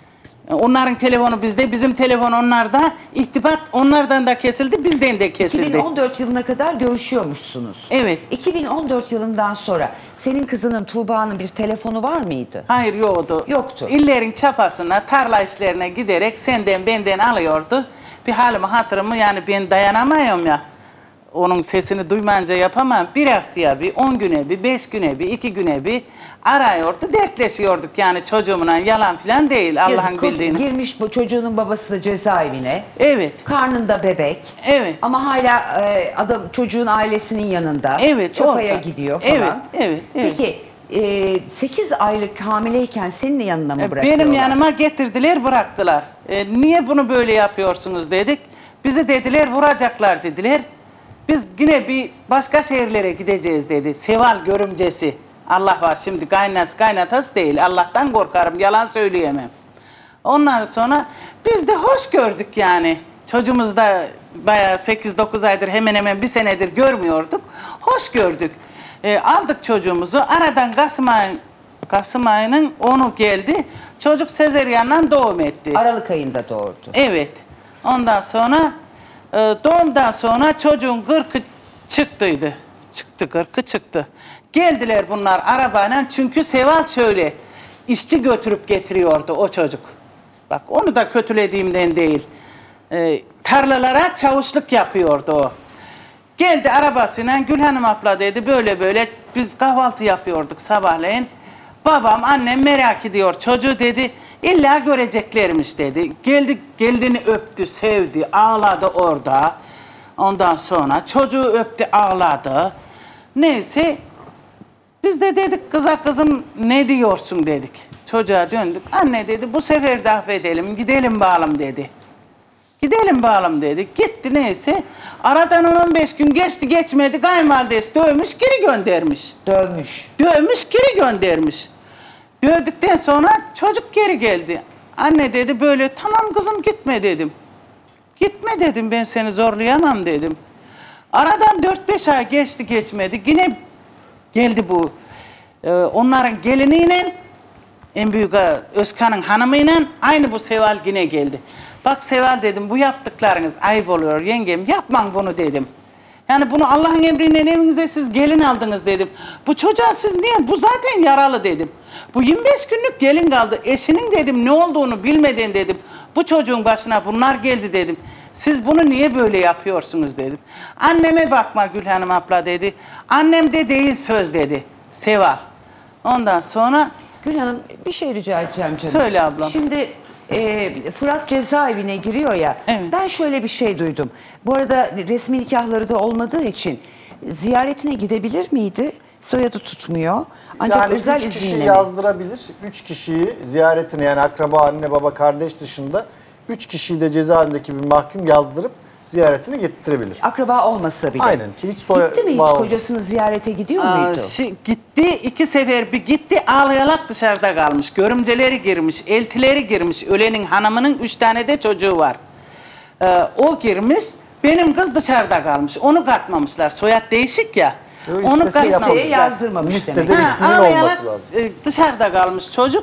Onların telefonu bizde, bizim telefon onlarda. İrtibat onlardan da kesildi, bizden de kesildi. iki bin on dört yılına kadar görüşüyormuşsunuz. Evet. iki bin on dört yılından sonra senin kızının Tuğba'nın bir telefonu var mıydı? Hayır, yoktu. Yoktu. İllerin çapasına, tarla işlerine giderek senden benden alıyordu. Bir halimi hatırımı, yani ben dayanamıyorum ya. Onun sesini duymayınca yapamam. Bir haftaya bir, on güne bir, beş güne bir, iki güne bir arıyordu, dertleşiyorduk. Yani çocuğumla yalan falan değil, Allah'ın bildiğini. Girmiş bu çocuğunun babası da cezaevine. Evet. Karnında bebek. Evet. Ama hala e, adam çocuğun ailesinin yanında. Evet, Çapaya orada. gidiyor falan. Evet, evet, evet. Peki e, sekiz aylık hamileyken senin yanına mı bırakıyorlar? Benim yanıma getirdiler, bıraktılar. E, niye bunu böyle yapıyorsunuz dedik. Bizi dediler vuracaklar dediler. Biz yine bir başka şehirlere gideceğiz dedi. Seval görümcesi. Allah var şimdi, kaynası kaynatası değil. Allah'tan korkarım, yalan söyleyemem. Ondan sonra biz de hoş gördük yani. Çocuğumuz da bayağı sekiz dokuz aydır, hemen hemen bir senedir görmüyorduk. Hoş gördük. E, aldık çocuğumuzu. Aradan Kasım ayı, Kasım ayının onu geldi. Çocuk sezeryanla doğum etti. Aralık ayında doğurdu. Evet. Ondan sonra e, doğumdan sonra çocuğun gırkı çıktıydı. Çıktı, gırkı çıktı. Geldiler bunlar arabayla, çünkü Seval şöyle işçi götürüp getiriyordu o çocuk. Bak, onu da kötülediğimden değil. E, tarlalara çavuşluk yapıyordu o. Geldi arabasıyla, Gülhanım abla dedi, böyle böyle biz kahvaltı yapıyorduk sabahleyin. Babam, annem merak ediyor çocuğu dedi. İlla göreceklermiş dedi. Geldi, geldiğini öptü, sevdi, ağladı orada. Ondan sonra çocuğu öptü, ağladı. Neyse, biz de dedik kıza, kızım ne diyorsun dedik. Çocuğa döndük. Anne dedi, bu sefer de affedelim, gidelim bağlım dedi. Gidelim bağlım dedi. Gitti neyse. Aradan on on beş gün geçti geçmedi. Kayınvalidesi dövmüş, geri göndermiş. Dövmüş. Dövmüş, geri göndermiş. Dövdükten sonra çocuk geri geldi. Anne dedi böyle, tamam kızım gitme dedim. Gitme dedim, ben seni zorlayamam dedim. Aradan dört beş ay geçti geçmedi. Yine geldi bu. Ee, onların geliniyle, en büyük Özkan'ın hanımıyla aynı bu Seval yine geldi. Bak Seval dedim, bu yaptıklarınız ayıp oluyor yengem, yapman bunu dedim. Yani bunu Allah'ın emriyle evinize siz gelin aldınız dedim. Bu çocuğa siz niye, bu zaten yaralı dedim. Bu yirmi beş günlük gelin kaldı. Eşinin dedim ne olduğunu bilmeden dedim. Bu çocuğun başına bunlar geldi dedim. Siz bunu niye böyle yapıyorsunuz dedim. Anneme bakma Gülhanım abla dedi. Annem de değil söz dedi Seval. Ondan sonra... Gülhanım bir şey rica edeceğim canım. Söyle ablam. Şimdi e, Fırat cezaevine giriyor ya. Evet. Ben şöyle bir şey duydum. Bu arada resmi nikahları da olmadığı için ziyaretine gidebilir miydi? Soyadı tutmuyor. Ancak yani özel üç kişi izinle yazdırabilir. Üç kişiyi ziyaretine, yani akraba, anne, baba, kardeş dışında üç kişiyi de cezaevindeki bir mahkum yazdırıp ziyaretini getirebilir. Akraba olmasa bile. Aynen ki hiç soya... Gitti mi hiç bağlı. kocasını ziyarete gidiyor Aa, muydu? Şi, gitti iki sefer bir gitti, ağlayarak dışarıda kalmış. Görümceleri girmiş, eltileri girmiş. Ölenin hanımının üç tane de çocuğu var. Ee, o girmiş, benim kız dışarıda kalmış. Onu katmamışlar. Soyad değişik ya. Yo, onu katmamışlar. Yazdırmamış Listede demek. isminin Ha, ağlayarak, olması lazım. e, dışarıda kalmış çocuk.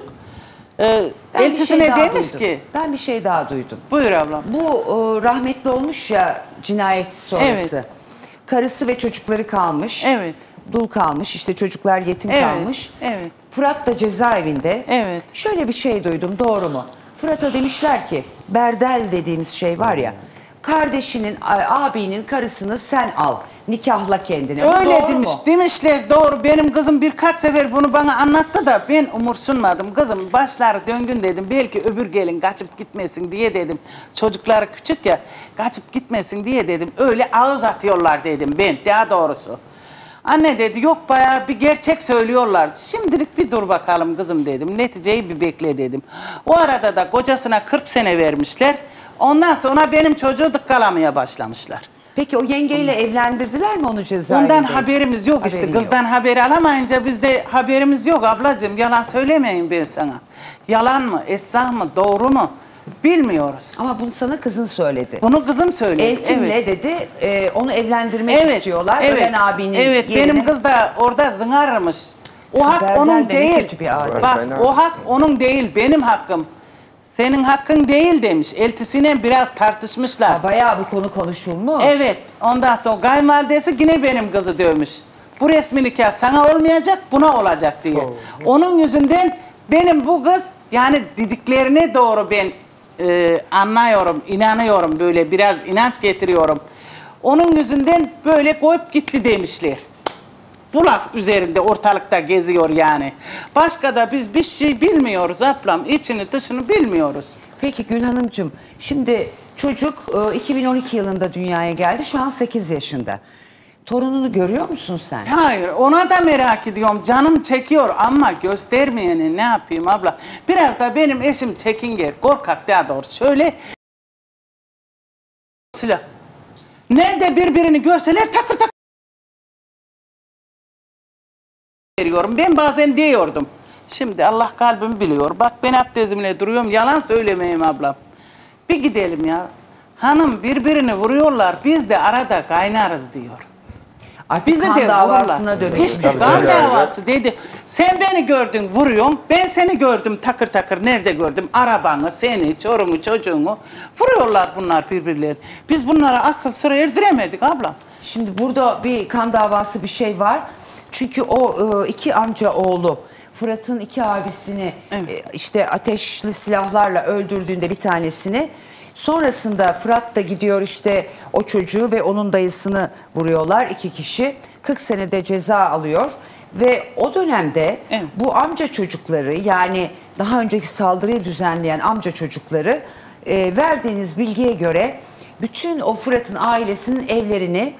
Ee, Ben bir eltisine şey daha demiş duydum. ki. Ben bir şey daha duydum. Buyur ablam. Bu e, rahmetli olmuş ya cinayet sonrası. Evet. Karısı ve çocukları kalmış. Evet. Dul kalmış. İşte çocuklar yetim Evet, kalmış. evet. Fırat da cezaevinde. Evet. Şöyle bir şey duydum, doğru mu? Fırat'a demişler ki berdel dediğimiz şey var ya. Kardeşinin, abinin karısını sen al. Nikahla kendine. Bu Öyle doğru demiş, mu? demişler doğru. Benim kızım birkaç sefer bunu bana anlattı da ben umursunmadım. Kızım başları döngün dedim. Belki öbür gelin kaçıp gitmesin diye dedim. Çocukları küçük ya, kaçıp gitmesin diye dedim. Öyle ağız atıyorlar dedim ben, daha doğrusu. Anne dedi yok bayağı bir gerçek söylüyorlar. Şimdilik bir dur bakalım kızım dedim. Neticeyi bir bekle dedim. O arada da kocasına kırk sene vermişler. Ondan sonra benim çocuğu dıkkalamaya başlamışlar. Peki o yengeyle evlendirdiler mi onu cezaevinde? Ondan haberimiz yok işte. Haberin Kızdan yok. haberi alamayınca bizde haberimiz yok ablacığım. Yalan söylemeyin ben sana. Yalan mı, esah mı, doğru mu bilmiyoruz. Ama bunu sana kızın söyledi. Bunu kızım söyledi. Eltim'le evet. dedi e, onu evlendirmek Evet, istiyorlar. evet, Ölen abinin evet, yerine. benim kız da orada zıngarmış. O Şu hak Berzel onun de ne değil. kötü bir adet. Bak Fena. o hak onun değil, benim hakkım. Senin hakkın değil demiş. Eltisiyle biraz tartışmışlar. Ha, bayağı bu konu konuşulmuş. Evet. Ondan sonra kayınvalidesi yine benim kızı dövmüş. Bu resmi nikah sana olmayacak, buna olacak diye. Oh. Onun yüzünden benim bu kız yani dediklerine doğru ben e, anlıyorum, inanıyorum böyle biraz inanç getiriyorum. Onun yüzünden böyle koyup gitti demişler. Bu laf üzerinde ortalıkta geziyor yani. Başka da biz bir şey bilmiyoruz ablam. İçini dışını bilmiyoruz. Peki Gül Hanımcığım, şimdi çocuk e, iki bin on iki yılında dünyaya geldi. Şu an sekiz yaşında. Torununu görüyor musun sen? Hayır, ona da merak ediyorum. Canım çekiyor ama göstermeyeni ne yapayım abla? Biraz da benim eşim çekinger, korkak daha doğrusu. Şöyle silah. Nerede birbirini görseler takır takır veriyorum. Ben bazen diyordum. Şimdi Allah kalbimi biliyor. Bak ben abdestimle duruyorum. Yalan söylemeyeyim ablam. Bir gidelim ya. Hanım birbirini vuruyorlar. Biz de arada kaynarız diyor. Artık Bizi kan de davasına vururlar. dönüyor. İşte kan davası dedi. Sen beni gördün vuruyorsun. Ben seni gördüm takır takır. Nerede gördüm? Arabanı, seni, çorumu, çocuğunu. Vuruyorlar bunlar birbirlerini. Biz bunlara akıl sıra erdiremedik ablam. Şimdi burada bir kan davası bir şey var. Çünkü o iki amca oğlu Fırat'ın iki abisini evet. işte ateşli silahlarla öldürdüğünde bir tanesini, sonrasında Fırat da gidiyor işte o çocuğu ve onun dayısını vuruyorlar, iki kişi kırk senede ceza alıyor ve o dönemde evet. bu amca çocukları, yani daha önceki saldırıyı düzenleyen amca çocukları e, verdiğiniz bilgiye göre bütün o Fırat'ın ailesinin evlerini,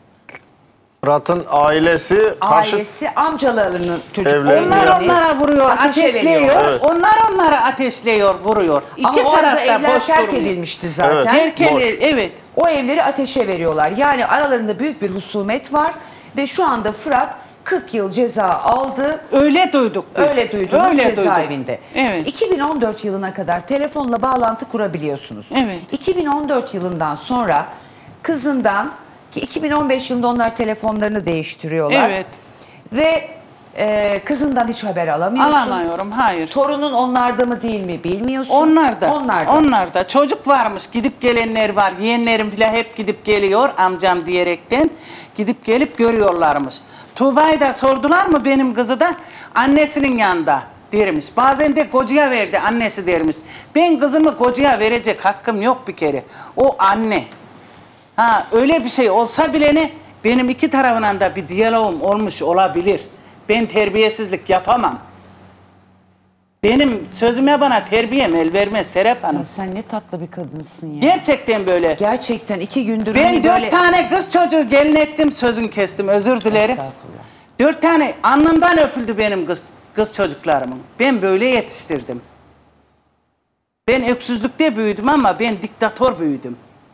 Fırat'ın ailesi karşı... Ailesi amcalarının çocukları. Onlar onlara vuruyor, ateşliyor. Evet. Onlar onlara ateşliyor, vuruyor. İki Ama orada tarafta evler boş terk durmuyor. edilmişti zaten. Evet, Terk boş. edil- evet. O evleri ateşe veriyorlar. Yani aralarında büyük bir husumet var ve şu anda Fırat kırk yıl ceza aldı. Öyle duyduk biz. Öyle duydunuz Öyle cezaevinde. duyduk. Evet. Siz iki bin on dört yılına kadar telefonla bağlantı kurabiliyorsunuz. Evet. iki bin on dört yılından sonra kızından, ki iki bin on beş yılında onlar telefonlarını değiştiriyorlar. Evet. Ve e, kızından hiç haber alamıyorsun. Alamıyorum, hayır. Torunun onlarda mı değil mi bilmiyorsun. Onlar da. Onlar da. Onlar da. Çocuk varmış, gidip gelenler var. Yeğenlerim bile hep gidip geliyor amcam diyerekten. Gidip gelip görüyorlarmış. Tuğba'yı da sordular mı benim kızı da? Annesinin yanında dermiş. Bazen de kocaya verdi, annesi dermiş. Ben kızımı kocaya verecek hakkım yok bir kere. O anne. Ha, öyle bir şey olsa bile ne? Benim iki tarafından da bir diyalogum olmuş olabilir. Ben terbiyesizlik yapamam. Benim sözüme bana terbiyem el vermez Serap Hanım. Ya sen ne tatlı bir kadınsın ya. Gerçekten böyle. Gerçekten iki gündür Ben hani dört böyle... tane kız çocuğu gelin ettim, sözün kestim, özür dilerim. Estağfurullah. Dört tane alnımdan öpüldü benim kız, kız çocuklarımın. Ben böyle yetiştirdim. Ben öksüzlükte büyüdüm ama ben diktatör büyüdüm.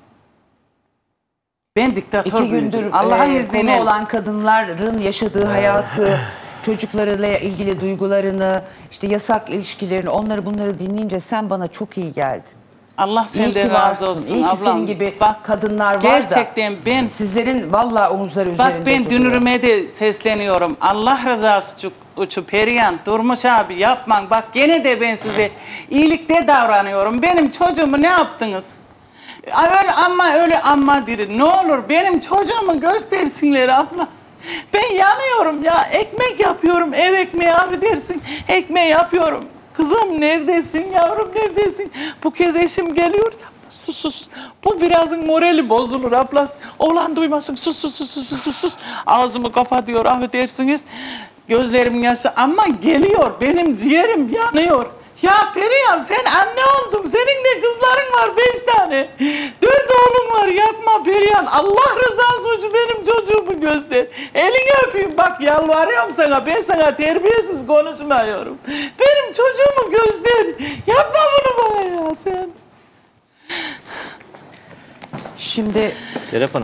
Ben diktatör İki büyüdüm. gündür Allah'ın e, izniyle. konu olan kadınların yaşadığı hayatı, çocuklarıyla ilgili duygularını, işte yasak ilişkilerini, onları bunları dinleyince sen bana çok iyi geldin. Allah İyi senden ki razı varsın. olsun İyi ki ablam. senin gibi Bak, kadınlar var gerçekten da. ben Sizlerin vallahi omuzları üzerinde Bak ben duruyor. dünürüme de sesleniyorum. Allah rızası için uçu Perihan, Durmuş abi yapman. Bak gene de ben size iyilikte davranıyorum. Benim çocuğumu ne yaptınız? Öyle ama öyle ama diri. Ne olur benim çocuğumu göstersinler abla. Ben yanıyorum ya. Ekmek yapıyorum. Ev ekmeği abi dersin. Ekmeği yapıyorum. Kızım neredesin yavrum neredesin? Bu kez eşim geliyor. Sus sus. Bu birazın morali bozulur abla. Oğlan duymasın. Sus sus sus sus sus sus. Ağzımı kapatıyor affedersiniz. Gözlerim yaşı ama geliyor. Benim ciğerim yanıyor. Ya Perihan sen anne oldun. Senin de kızların var beş tane. Dört oğlum var. Yapma Perihan. Allah rızası için benim çocuğumu göster. Elini öpeyim. Bak yalvarıyorum sana. Ben sana terbiyesiz konuşmuyorum. Benim çocuğumu göster. Yapma bunu bana ya sen. Şimdi Serap Hanım.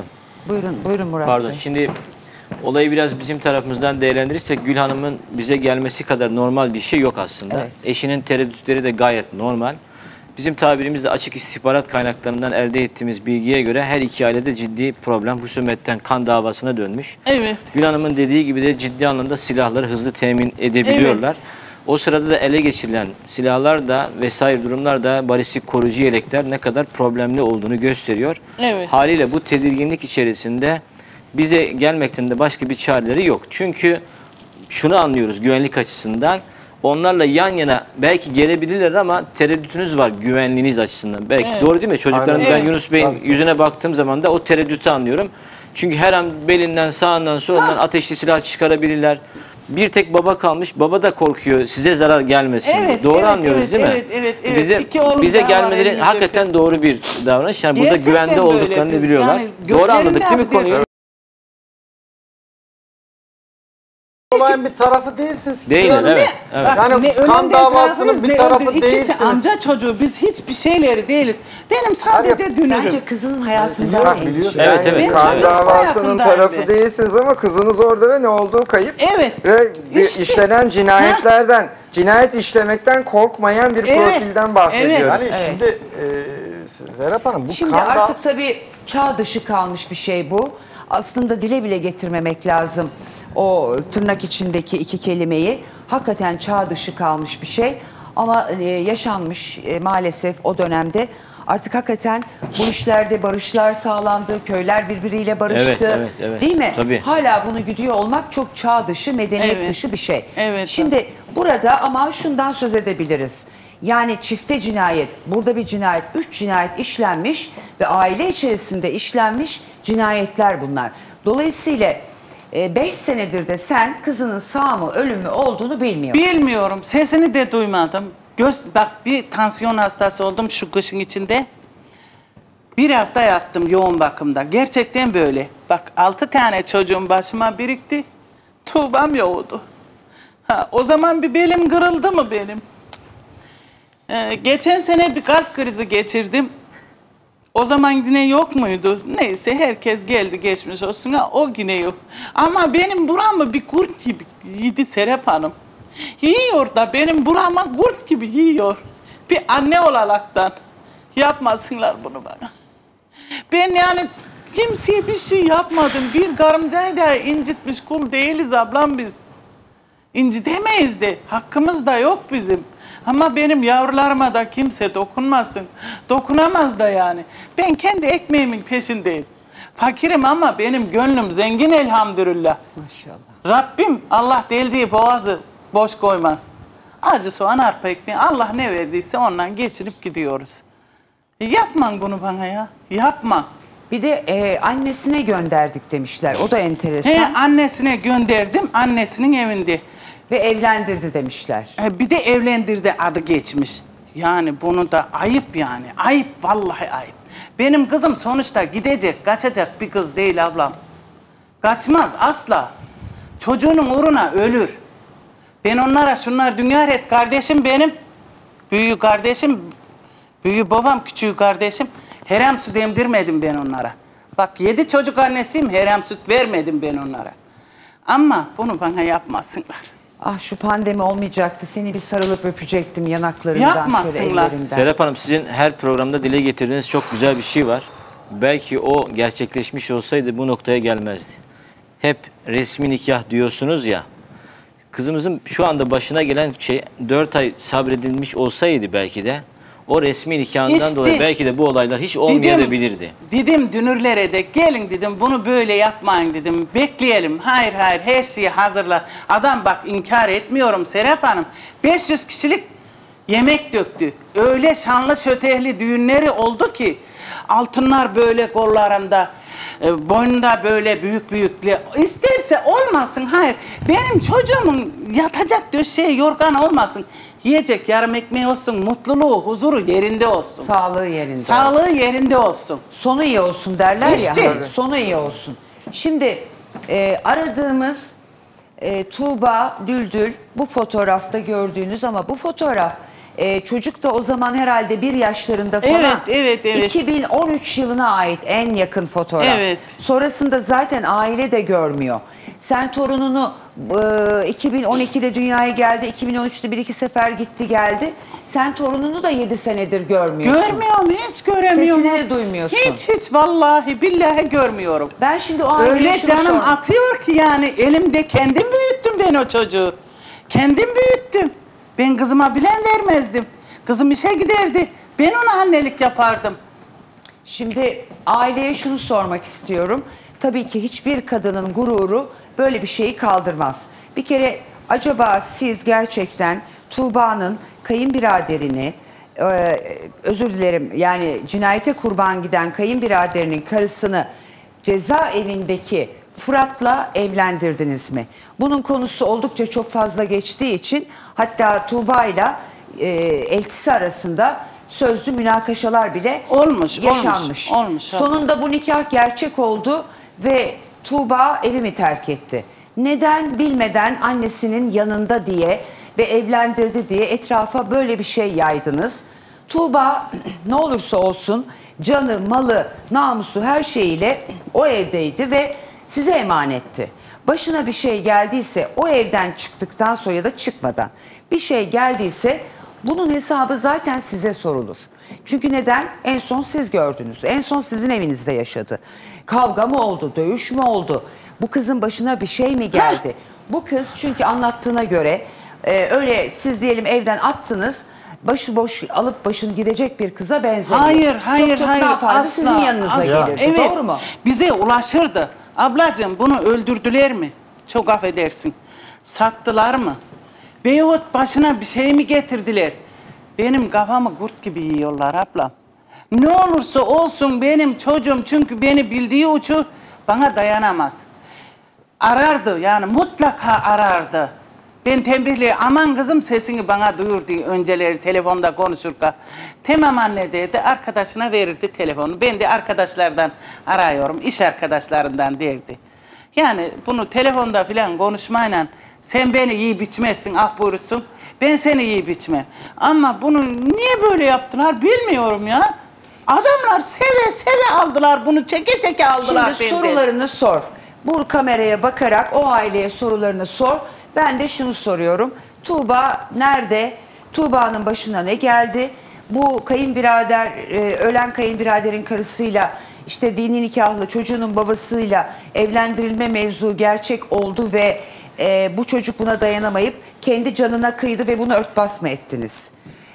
Buyurun, buyurun Murat Pardon, Bey. şimdi olayı biraz bizim tarafımızdan değerlendirirsek Gül Hanım'ın bize gelmesi kadar normal bir şey yok aslında. Evet. Eşinin tereddütleri de gayet normal. Bizim tabirimizde açık istihbarat kaynaklarından elde ettiğimiz bilgiye göre her iki ailede ciddi problem, husumetten kan davasına dönmüş. Evet. Gül Hanım'ın dediği gibi de ciddi anlamda silahları hızlı temin edebiliyorlar. Evet. O sırada da ele geçirilen silahlar da vesaire durumlar da balistik koruyucu yelekler ne kadar problemli olduğunu gösteriyor. Evet. Haliyle bu tedirginlik içerisinde bize gelmekten de başka bir çareleri yok. Çünkü şunu anlıyoruz güvenlik açısından. Onlarla yan yana belki gelebilirler ama tereddütünüz var güvenliğiniz açısından. Belki evet. Doğru değil mi? Çocukların Aynen. ben evet. Yunus Bey'in Tabii. yüzüne baktığım zaman da o tereddütü anlıyorum. Çünkü her an belinden sağından solundan ateşli silah çıkarabilirler. Bir tek baba kalmış. Baba da korkuyor size zarar gelmesin. Evet, doğru evet, anlıyoruz evet, değil mi? Evet, evet, evet. Bize, bize gelmeleri hakikaten doğru bir davranış. Yani burada güvende olduklarını biliyorlar. Yani doğru anladık değil mi konuyu? Olayın bir tarafı değilsiniz. Değiller, evet. evet. Bak, yani ne kan davasının bir tarafı öldü. değilsiniz. İkisi amca çocuğu. Biz hiçbir şeyleri değiliz. Benim sadece yani, dünürüm. Bence kızının hayatında evet, endişe. Yani evet, evet. Kan davasının tarafı değilsiniz ama kızınız orada ve ne olduğu kayıp. Evet. Ve işte. işlenen cinayetlerden, ha? cinayet işlemekten korkmayan bir evet. profilden bahsediyoruz. Evet. Yani evet. şimdi e, Serap Hanım bu Şimdi kan artık tabii çağ dışı kalmış bir şey bu. Aslında dile bile getirmemek lazım. O tırnak içindeki iki kelimeyi hakikaten çağ dışı kalmış bir şey ama e, yaşanmış e, maalesef o dönemde artık hakikaten bu işlerde barışlar sağlandı, köyler birbiriyle barıştı, evet, evet, evet. değil mi? Tabii. Hala bunu güdüyor olmak çok çağ dışı, medeniyet evet. dışı bir şey. Evet. Şimdi burada ama şundan söz edebiliriz. Yani çifte cinayet, burada bir cinayet, üç cinayet işlenmiş ve aile içerisinde işlenmiş cinayetler bunlar. Dolayısıyla beş senedir de sen kızının sağ mı ölüm mü olduğunu bilmiyorsun. Bilmiyorum. Sesini de duymadım. Göz, bak bir tansiyon hastası oldum şu kışın içinde. Bir hafta yattım yoğun bakımda. Gerçekten böyle. Bak altı tane çocuğum başıma birikti. Tuğbam yoğdu. Ha, o zaman bir belim kırıldı mı benim? Ee, geçen sene bir kalp krizi geçirdim. O zaman yine yok muydu? Neyse herkes geldi geçmiş olsun. Ha, o yine yok. Ama benim buramı bir kurt gibi yedi Serap Hanım. Yiyor da benim burama kurt gibi yiyor. Bir anne olaraktan yapmasınlar bunu bana. Ben yani kimseye bir şey yapmadım. Bir karıncayı da incitmiş kul değiliz ablam biz. İncitemeyiz de. Hakkımız da yok bizim. Ama benim yavrularıma da kimse dokunmasın. Dokunamaz da yani. Ben kendi ekmeğimin peşindeyim. Fakirim ama benim gönlüm zengin elhamdülillah. Maşallah. Rabbim Allah deldiği boğazı boş koymaz. Acı soğan arpa ekmeği Allah ne verdiyse ondan geçirip gidiyoruz. Yapman bunu bana ya. Yapma. Bir de e, annesine gönderdik demişler. O da enteresan. He, annesine gönderdim. Annesinin evinde. Ve evlendirdi demişler. Bir de evlendirdi adı geçmiş. Yani bunu da ayıp yani. Ayıp, vallahi ayıp. Benim kızım sonuçta gidecek, kaçacak bir kız değil ablam. Kaçmaz asla. Çocuğunun uğruna ölür. Ben onlara şunlar dünya et kardeşim benim. Büyük kardeşim, büyük babam, küçük kardeşim. Herem süt emdirmedim ben onlara. Bak yedi çocuk annesiyim, herem süt vermedim ben onlara. Ama bunu bana yapmasınlar. Ah şu pandemi olmayacaktı. Seni bir sarılıp öpecektim yanaklarından. Yapmasınlar. Serap Hanım sizin her programda dile getirdiğiniz çok güzel bir şey var. Belki o gerçekleşmiş olsaydı bu noktaya gelmezdi. Hep resmi nikah diyorsunuz ya. Kızımızın şu anda başına gelen şey dört ay sabredilmiş olsaydı belki de o resmi nikahından işte, dolayı belki de bu olaylar hiç olmayabilirdi. Dedim dünürlere de gelin dedim bunu böyle yapmayın dedim. Bekleyelim. Hayır hayır her şeyi hazırla. Adam bak inkar etmiyorum Serap Hanım. beş yüz kişilik yemek döktü. Öyle şanlı şötehli düğünleri oldu ki altınlar böyle kollarında. Boynunda böyle büyük büyüklü. İsterse olmasın. Hayır. Benim çocuğumun yatacak döşeği yorgan olmasın. Yiyecek yarım ekmeği olsun, mutluluğu, huzuru yerinde olsun. Sağlığı yerinde. Sağlığı yerinde olsun. Sonu iyi olsun derler işte. ya. Sonu iyi olsun. Şimdi e, aradığımız e, Tuğba Düldül bu fotoğrafta gördüğünüz ama bu fotoğraf Ee, çocuk da o zaman herhalde bir yaşlarında falan. Evet, evet, evet. iki bin on üç yılına ait en yakın fotoğraf. Evet. Sonrasında zaten aile de görmüyor. Sen torununu e, iki bin on ikide dünyaya geldi, iki bin on üçte bir iki sefer gitti geldi. Sen torununu da yedi senedir görmüyorsun. Görmüyorum, hiç göremiyorum. Sesini de duymuyorsun. Hiç hiç vallahi billahi görmüyorum. Ben şimdi o aileye öyle şunu canım sordum. atıyor ki yani elimde kendim büyüttüm ben o çocuğu. Kendim büyüttüm. Ben kızıma bilen vermezdim. Kızım işe giderdi. Ben ona annelik yapardım. Şimdi aileye şunu sormak istiyorum. Tabii ki hiçbir kadının gururu böyle bir şeyi kaldırmaz. Bir kere acaba siz gerçekten Tuğba'nın kayınbiraderini, e, özür dilerim yani cinayete kurban giden kayınbiraderinin karısını cezaevindeki Fırat'la evlendirdiniz mi? Bunun konusu oldukça çok fazla geçtiği için hatta Tuğba'yla e, eltisi arasında sözlü münakaşalar bile olmuş, yaşanmış. Olmuş, olmuş, Sonunda bu nikah gerçek oldu ve Tuğba evimi terk etti. Neden bilmeden annesinin yanında diye ve evlendirdi diye etrafa böyle bir şey yaydınız. Tuğba ne olursa olsun canı, malı, namusu her şeyiyle o evdeydi ve size emanetti. Başına bir şey geldiyse o evden çıktıktan sonra ya da çıkmadan bir şey geldiyse bunun hesabı zaten size sorulur. Çünkü neden? En son siz gördünüz. En son sizin evinizde yaşadı. Kavga mı oldu? Dövüş mü oldu? Bu kızın başına bir şey mi geldi? Bu kız çünkü anlattığına göre e, öyle siz diyelim evden attınız. Başıboş alıp başını gidecek bir kıza benzemiyor. Hayır, hayır, çok çok hayır. ne yapardı? Asla, Sizin yanınıza asla. gelirdi. Evet, Doğru mu? bize ulaşırdı. Ablacığım bunu öldürdüler mi? Çok affedersin. Sattılar mı? Veyahut başına bir şey mi getirdiler? Benim kafamı kurt gibi yiyorlar ablam. Ne olursa olsun benim çocuğum çünkü beni bildiği uçu bana dayanamaz. Arardı yani mutlaka arardı. Ben tembihli aman kızım sesini bana duyur diye önceleri telefonda konuşurken. Tamam anne dedi arkadaşına verirdi telefonu. Ben de arkadaşlardan arıyorum iş arkadaşlarından derdi. Yani bunu telefonda filan konuşmayla sen beni iyi biçmezsin ah buyursun. Ben seni iyi biçmem. Ama bunu niye böyle yaptılar bilmiyorum ya. Adamlar seve seve aldılar bunu çeke çeke aldılar. Şimdi benden. sorularını sor. Bu kameraya bakarak o aileye sorularını sor. Ben de şunu soruyorum. Tuğba nerede? Tuğba'nın başına ne geldi? Bu kayınbirader, e, ölen kayınbiraderin karısıyla işte dini nikahlı çocuğunun babasıyla evlendirilme mevzu gerçek oldu ve e, bu çocuk buna dayanamayıp kendi canına kıydı ve bunu örtbas mı ettiniz?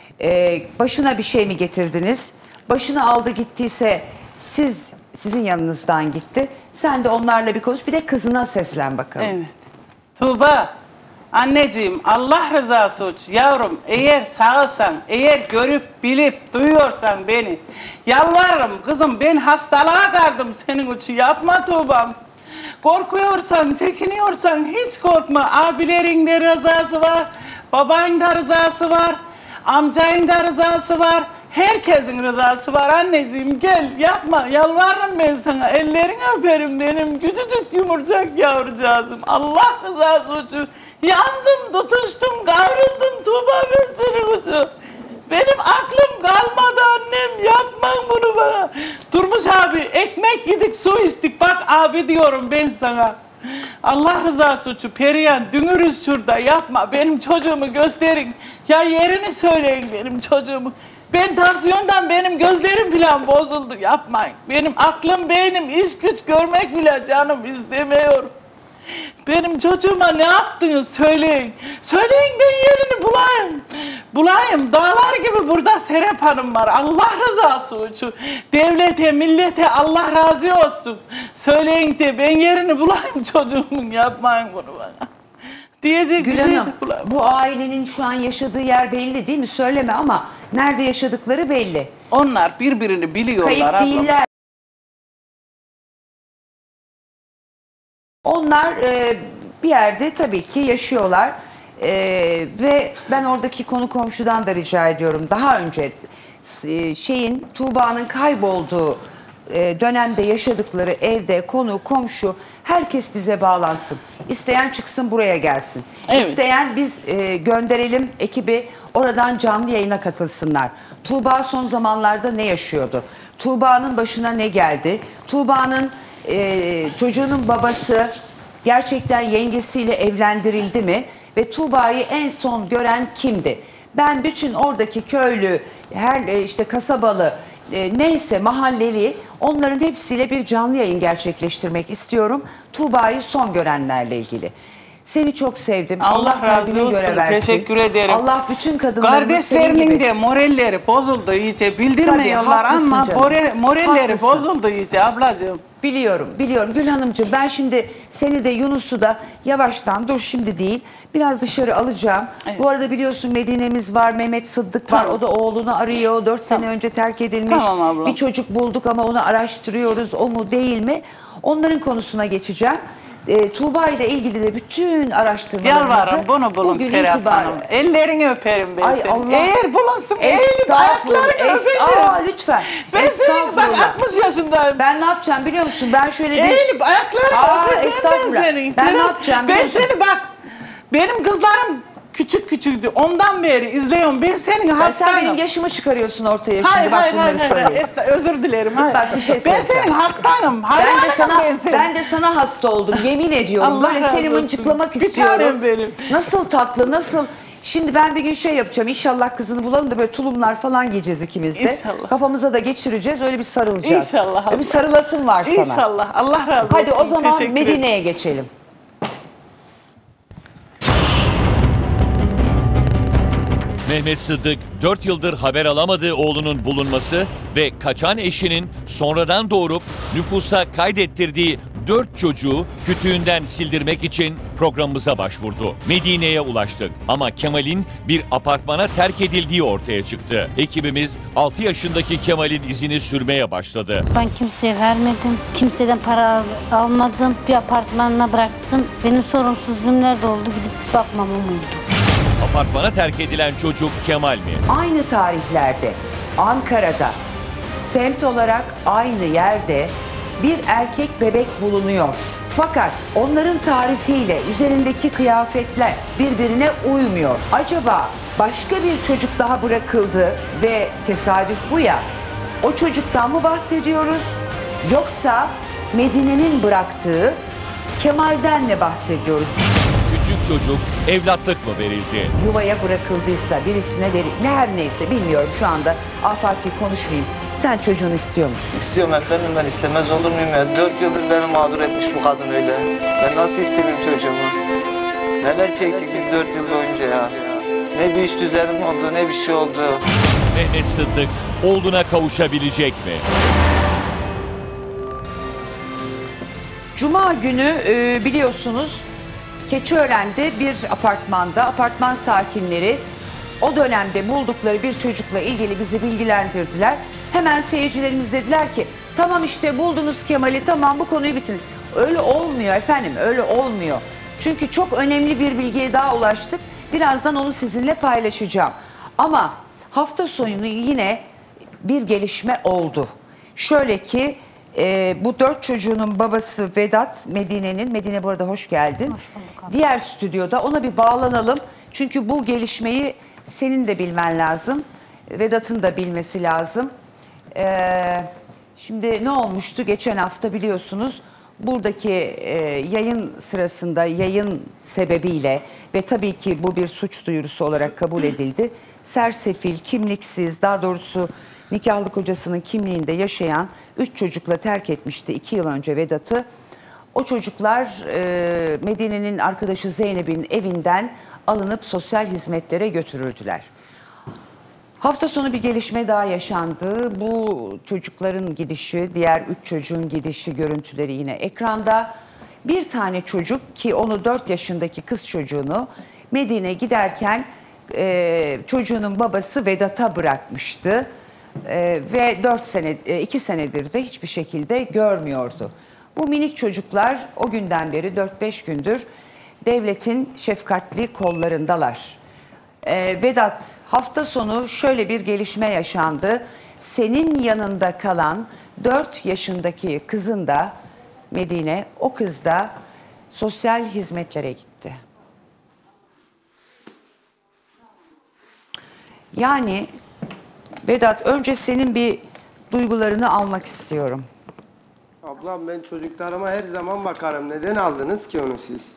E, başına bir şey mi getirdiniz? Başını aldı gittiyse siz sizin yanınızdan gitti. Sen de onlarla bir konuş bir de kızına seslen bakalım. Evet. Tuğba, anneciğim Allah rızası için yavrum eğer sağsan, eğer görüp bilip duyuyorsan beni yalvarırım kızım ben hastalığa kaldım senin için yapma Tuğba'm. Korkuyorsan, çekiniyorsan hiç korkma. Abilerin de rızası var, babanın da rızası var, amcayın da rızası var. Herkesin rızası var anneciğim gel yapma yalvarırım ben sana ellerini öperim benim küçücük yumurcak yavrucağızım Allah rızası için yandım tutuştum kavruldım Tuğba ben seni kuşu benim aklım kalmadı annem yapma bunu bana Durmuş abi ekmek yedik su içtik bak abi diyorum ben sana Allah rızası için Perihan dünürüz şurada yapma benim çocuğumu gösterin ya yerini söyleyin benim çocuğumu. Ben tansiyondan benim gözlerim falan bozuldu yapmayın. Benim aklım beynim iş güç görmek bile canım istemiyor. Benim çocuğuma ne yaptınız söyleyin. Söyleyin ben yerini bulayım. Bulayım dağlar gibi burada Serap Hanım var. Allah rızası için. Devlete millete Allah razı olsun. Söyleyin de ben yerini bulayım çocuğumun yapmayın bunu bana. Diyecek Gül bir şey Hanım, bu ailenin şu an yaşadığı yer belli değil mi? Söyleme ama nerede yaşadıkları belli. Onlar birbirini biliyorlar. Kayıp ablam. değiller. Onlar e, bir yerde tabii ki yaşıyorlar. E, ve ben oradaki konu komşudan da rica ediyorum. Daha önce e, şeyin Tuğba'nın kaybolduğu e, dönemde yaşadıkları evde konu, komşu herkes bize bağlansın. İsteyen çıksın buraya gelsin. Evet. İsteyen biz e, gönderelim ekibi oradan canlı yayına katılsınlar. Tuğba son zamanlarda ne yaşıyordu? Tuğba'nın başına ne geldi? Tuğba'nın e, çocuğunun babası gerçekten yengesiyle evlendirildi mi? Ve Tuğba'yı en son gören kimdi? Ben bütün oradaki köylü, her e, işte kasabalı, e, neyse mahalleli onların hepsiyle bir canlı yayın gerçekleştirmek istiyorum. Tuğba'yı son görenlerle ilgili. Seni çok sevdim. Allah, Allah razı kalbine olsun. göre versin. Teşekkür ederim. Allah bütün kadınlarımız Kardeşlerinin de moralleri bozuldu iyice. Bildirmiyorlar Tabii, ama haklısın canım. moralleri Haklısın. bozuldu iyice ablacığım. Biliyorum, biliyorum. Gül Hanımcığım ben şimdi seni de Yunus'u da yavaştan, dur şimdi değil, biraz dışarı alacağım. Evet. Bu arada biliyorsun Medine'miz var, Mehmet Sıddık var. Tamam. O da oğlunu arıyor. Dört sene önce terk edilmiş. Tamam ablam. Bir çocuk bulduk ama onu araştırıyoruz. O mu değil mi? Onların konusuna geçeceğim. E, Tuğba ile ilgili de bütün araştırmalarımızı Yalvarırım bunu bulun bugün Serap itibaren- Hanım. Ellerini öperim ben Ay seni. Allah. Eğer bulunsun eğilip Estağfurullah. ayaklarını Es- öperim. Aa, lütfen. Ben senin bak Estağfurullah. altmış yaşındayım. Ben ne yapacağım biliyor musun? Ben şöyle bir... Eğilip ayaklarını Aa, öpeceğim ben estağfurullah. senin. Ben Serap, ne yapacağım Ben biliyor musun? seni bak benim kızlarım küçük küçüktü. Ondan beri izliyorum. Ben senin Ya hastanım. sen benim yaşımı çıkarıyorsun ortaya şimdi. Hayır Bak hayır bunları hayır. söyleyeyim. hayır. Esna, özür dilerim. Hayır. Bak bir şey Ben söyleyeceğim. senin hastanım. Ben Hayranım de sana ben senin. ben de sana hasta oldum. Yemin ediyorum. Allah Böyle razı seni olsun. mıncıklamak Bir istiyorum. tanem benim. Nasıl tatlı, nasıl... Şimdi ben bir gün şey yapacağım. İnşallah kızını bulalım da böyle tulumlar falan giyeceğiz ikimiz de. İnşallah. Kafamıza da geçireceğiz. Öyle bir sarılacağız. İnşallah. Öyle bir sarılasın var sana. İnşallah. Allah razı olsun. Hadi o zaman Teşekkür ederim. Medine'ye geçelim. Mehmet Sıddık dört yıldır haber alamadığı oğlunun bulunması ve kaçan eşinin sonradan doğurup nüfusa kaydettirdiği dört çocuğu kütüğünden sildirmek için programımıza başvurdu. Medine'ye ulaştık ama Kemal'in bir apartmana terk edildiği ortaya çıktı. Ekibimiz altı yaşındaki Kemal'in izini sürmeye başladı. Ben kimseye vermedim. Kimseden para al- almadım. Bir apartmanına bıraktım. Benim sorumsuzluğum nerede oldu? Gidip bakmamam oldu. Apartmana terk edilen çocuk Kemal mi? Aynı tarihlerde Ankara'da semt olarak aynı yerde bir erkek bebek bulunuyor. Fakat onların tarifiyle üzerindeki kıyafetler birbirine uymuyor. Acaba başka bir çocuk daha bırakıldı ve tesadüf bu ya. O çocuktan mı bahsediyoruz? Yoksa Medine'nin bıraktığı Kemal'den mi bahsediyoruz? Küçük çocuk evlatlık mı verildi? Yuvaya bırakıldıysa birisine veri, ne her neyse bilmiyorum şu anda afaki konuşmayayım. Sen çocuğunu istiyor musun? İstiyorum efendim, ben istemez olur muyum ya? Dört yıldır beni mağdur etmiş bu kadın öyle. Ben nasıl istemeyeyim çocuğumu? Neler çektik biz dört yıl boyunca ya. Ne bir iş düzenim oldu, ne bir şey oldu. Mehmet Sıddık oğluna kavuşabilecek mi? Cuma günü e, biliyorsunuz Keçiören'de bir apartmanda apartman sakinleri o dönemde buldukları bir çocukla ilgili bizi bilgilendirdiler. Hemen seyircilerimiz dediler ki tamam işte buldunuz Kemal'i, tamam bu konuyu bitirin. Öyle olmuyor efendim, öyle olmuyor. Çünkü çok önemli bir bilgiye daha ulaştık. Birazdan onu sizinle paylaşacağım. Ama hafta sonu yine bir gelişme oldu. Şöyle ki e, bu dört çocuğunun babası Vedat Medine'nin, Medine bu arada hoş geldin. Hoş bulduk abla. Diğer stüdyoda ona bir bağlanalım. Çünkü bu gelişmeyi senin de bilmen lazım. Vedat'ın da bilmesi lazım. Ee, şimdi ne olmuştu? Geçen hafta biliyorsunuz buradaki e, yayın sırasında yayın sebebiyle ve tabii ki bu bir suç duyurusu olarak kabul edildi. Sersefil, kimliksiz, daha doğrusu nikahlı kocasının kimliğinde yaşayan üç çocukla terk etmişti iki yıl önce Vedat'ı. O çocuklar e, Medine'nin arkadaşı Zeynep'in evinden alınıp sosyal hizmetlere götürüldüler. Hafta sonu bir gelişme daha yaşandı. Bu çocukların gidişi, diğer üç çocuğun gidişi görüntüleri yine ekranda. Bir tane çocuk ki onu dört yaşındaki kız çocuğunu Medine giderken e, çocuğunun babası Vedat'a bırakmıştı. E, ve dört sene, iki senedir de hiçbir şekilde görmüyordu. Bu minik çocuklar o günden beri dört beş gündür devletin şefkatli kollarındalar. Ee, Vedat hafta sonu şöyle bir gelişme yaşandı. Senin yanında kalan dört yaşındaki kızın da Medine, o kız da sosyal hizmetlere gitti. Yani Vedat, önce senin bir duygularını almak istiyorum. Ablam ben çocuklarıma her zaman bakarım. Neden aldınız ki onu siz?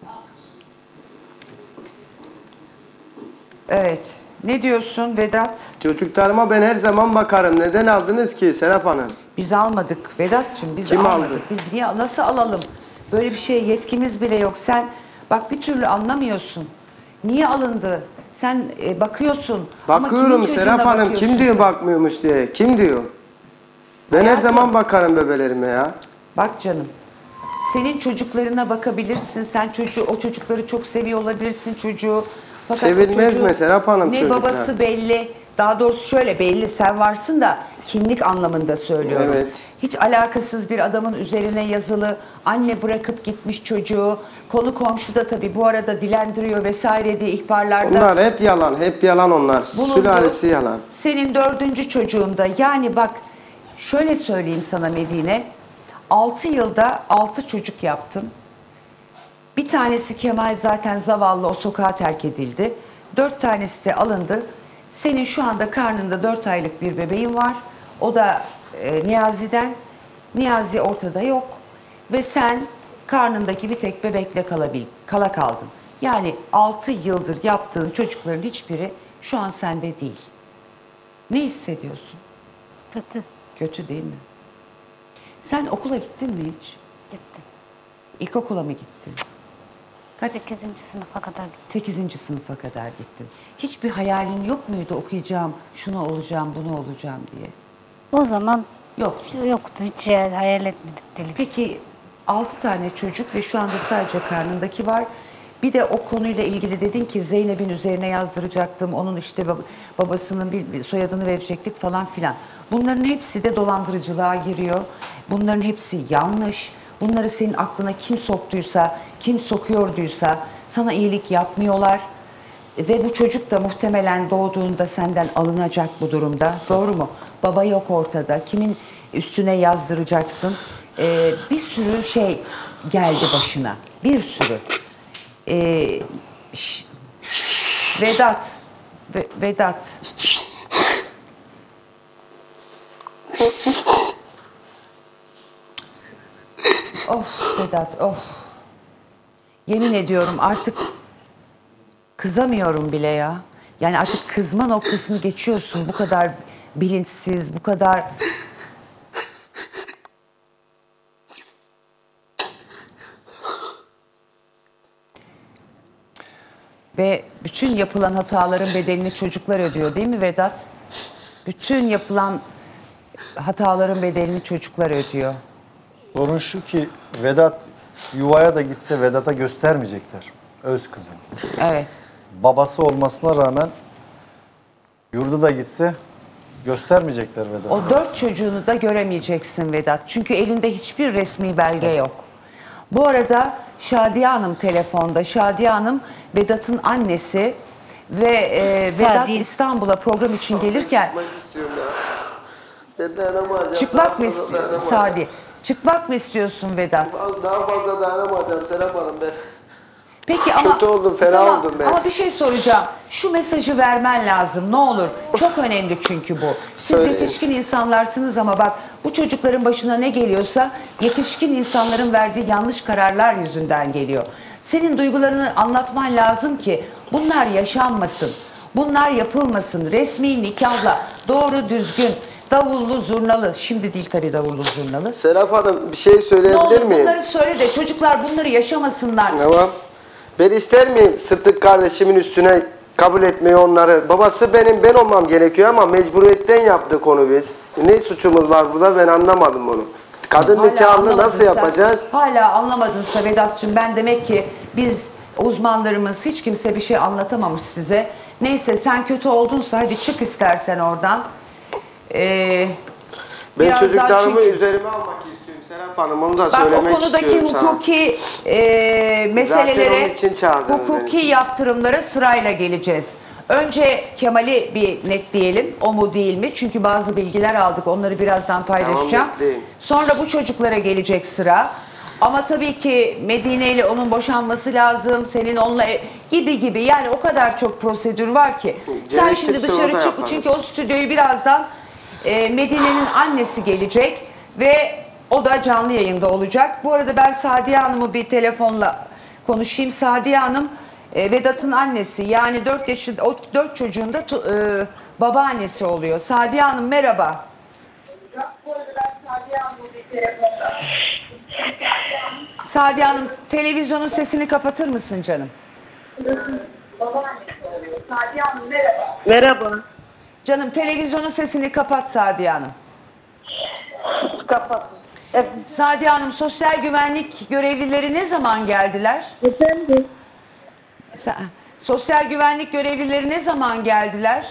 Evet. Ne diyorsun Vedat? Çocuklarıma ben her zaman bakarım. Neden aldınız ki Serap Hanım? Biz almadık Vedat'cığım, biz Kim almadık. aldı? Biz niye, nasıl alalım? Böyle bir şeye yetkimiz bile yok. Sen bak bir türlü anlamıyorsun. Niye alındı? Sen e, bakıyorsun. Bakıyorum Ama kimin Serap çocuğuna Hanım. Kim bakıyorsun diyor sen? bakmıyormuş diye? Kim diyor? Ben her Hayatım. zaman bakarım bebelerime ya. Bak canım. Senin çocuklarına bakabilirsin. Sen çocuğu, o çocukları çok seviyor olabilirsin çocuğu. Fakat o Sevilmez çocuğun mi Serap Hanım ne çocuklar? babası belli. Daha doğrusu şöyle belli, sen varsın da kimlik anlamında söylüyorum. Evet. Hiç alakasız bir adamın üzerine yazılı, anne bırakıp gitmiş çocuğu, konu komşu da tabii bu arada dilendiriyor vesaire diye ihbarlarda. Onlar hep yalan, hep yalan onlar. bulundu. Sülalesi yalan. Senin dördüncü çocuğunda, yani bak şöyle söyleyeyim sana Medine, altı yılda altı çocuk yaptın. Bir tanesi Kemal, zaten zavallı, o sokağa terk edildi. Dört tanesi de alındı. Senin şu anda karnında dört aylık bir bebeğin var. O da e, Niyazi'den. Niyazi ortada yok. Ve sen karnındaki bir tek bebekle kalabil, kala kaldın. Yani altı yıldır yaptığın çocukların hiçbiri şu an sende değil. Ne hissediyorsun? Kötü. Kötü değil mi? Sen okula gittin mi hiç? Gittim. İlkokula mı gittin? Kaç? Sekizinci sınıfa kadar gittim. Sekizinci sınıfa kadar gittin. Hiçbir hayalin yok muydu, okuyacağım, şunu olacağım, bunu olacağım diye? O zaman yok. Hiç yoktu. Hiç hayal etmedik deli. Peki altı tane çocuk ve şu anda sadece karnındaki var. Bir de o konuyla ilgili dedin ki Zeynep'in üzerine yazdıracaktım. Onun işte bab- babasının bir, bir soyadını verecektik falan filan. Bunların hepsi de dolandırıcılığa giriyor. Bunların hepsi yanlış. Bunları senin aklına kim soktuysa, kim sokuyorduysa sana iyilik yapmıyorlar. Ve bu çocuk da muhtemelen doğduğunda senden alınacak bu durumda. Doğru mu? Baba yok ortada. Kimin üstüne yazdıracaksın? Ee, bir sürü şey geldi başına. Bir sürü. Ee, şş, Vedat. Ve, Vedat. Of Vedat, of. Yemin ediyorum artık kızamıyorum bile ya. Yani artık kızma noktasını geçiyorsun. Bu kadar bilinçsiz, bu kadar... Ve bütün yapılan hataların bedelini çocuklar ödüyor değil mi Vedat? Bütün yapılan hataların bedelini çocuklar ödüyor. Sorun şu ki Vedat yuvaya da gitse Vedat'a göstermeyecekler öz kızını. Evet. Babası olmasına rağmen yurda da gitse göstermeyecekler Vedat'a. O dört çocuğunu da göremeyeceksin Vedat. Çünkü elinde hiçbir resmi belge yok. Bu arada Şadiye Hanım telefonda. Şadiye Hanım Vedat'ın annesi ve e, Vedat İstanbul'a program için gelirken çıkmak mı istiyorsun Sadi? Çıkmak mı istiyorsun Vedat? Daha fazla dayanamayacağım Serap Hanım ben. Peki ama kötü oldum, fena tamam, oldum ben. Ama bir şey soracağım. Şu mesajı vermen lazım. Ne olur. Çok önemli çünkü bu. Siz Söyleyin. yetişkin insanlarsınız ama bak bu çocukların başına ne geliyorsa yetişkin insanların verdiği yanlış kararlar yüzünden geliyor. Senin duygularını anlatman lazım ki bunlar yaşanmasın. Bunlar yapılmasın. Resmi nikahla doğru düzgün davullu zurnalı. Şimdi değil tabii davullu zurnalı. Serap Hanım bir şey Ne söyleyebilir olur miyim? bunları söyle de çocuklar bunları yaşamasınlar. Tamam. Ben ister miyim Sıddık kardeşimin üstüne kabul etmeyi onları? Babası benim, ben olmam gerekiyor ama mecburiyetten yaptık onu biz. Ne suçumuz var burada ben anlamadım onu. Kadın Hala nikahını nasıl anlamadınsa- yapacağız? Hala anlamadınsa Vedat'cığım ben demek ki biz uzmanlarımız hiç kimse bir şey anlatamamış size. Neyse sen kötü oldunsa hadi çık istersen oradan. Ee, Ben biraz daha çocuklarımı çünkü- üzerime almak istiyorum Serap Hanım, onu da Bak söylemek o konudaki istiyorum sana. hukuki e, Zaten meselelere, onun için çağırdınız hukuki beni. yaptırımlara sırayla geleceğiz. Önce Kemal'i bir netleyelim. O mu değil mi? Çünkü bazı bilgiler aldık. Onları birazdan paylaşacağım. Tamam, Sonra bu çocuklara gelecek sıra. Ama tabii ki Medine ile onun boşanması lazım. Senin onunla gibi gibi. Yani o kadar çok prosedür var ki. Sen şimdi dışarı çık. Yaparız. Çünkü o stüdyoyu birazdan e, Medine'nin annesi gelecek. Ve o da canlı yayında olacak. Bu arada ben Sadiye Hanım'ı bir telefonla konuşayım. Sadiye Hanım e, Vedat'ın annesi. Yani dört yaşında, o dört çocuğun da e, babaannesi oluyor. Sadiye Hanım merhaba. Bu arada ben Sadiye Hanım'ı bir telefonla. Sadiye Hanım televizyonun sesini kapatır mısın canım? Babaannesi oluyor. Sadiye Hanım merhaba. Merhaba. Canım televizyonun sesini kapat Sadiye Hanım. Kapat. Evet. Sadiye Hanım sosyal güvenlik görevlileri ne zaman geldiler? Efendim? Sosyal güvenlik görevlileri ne zaman geldiler?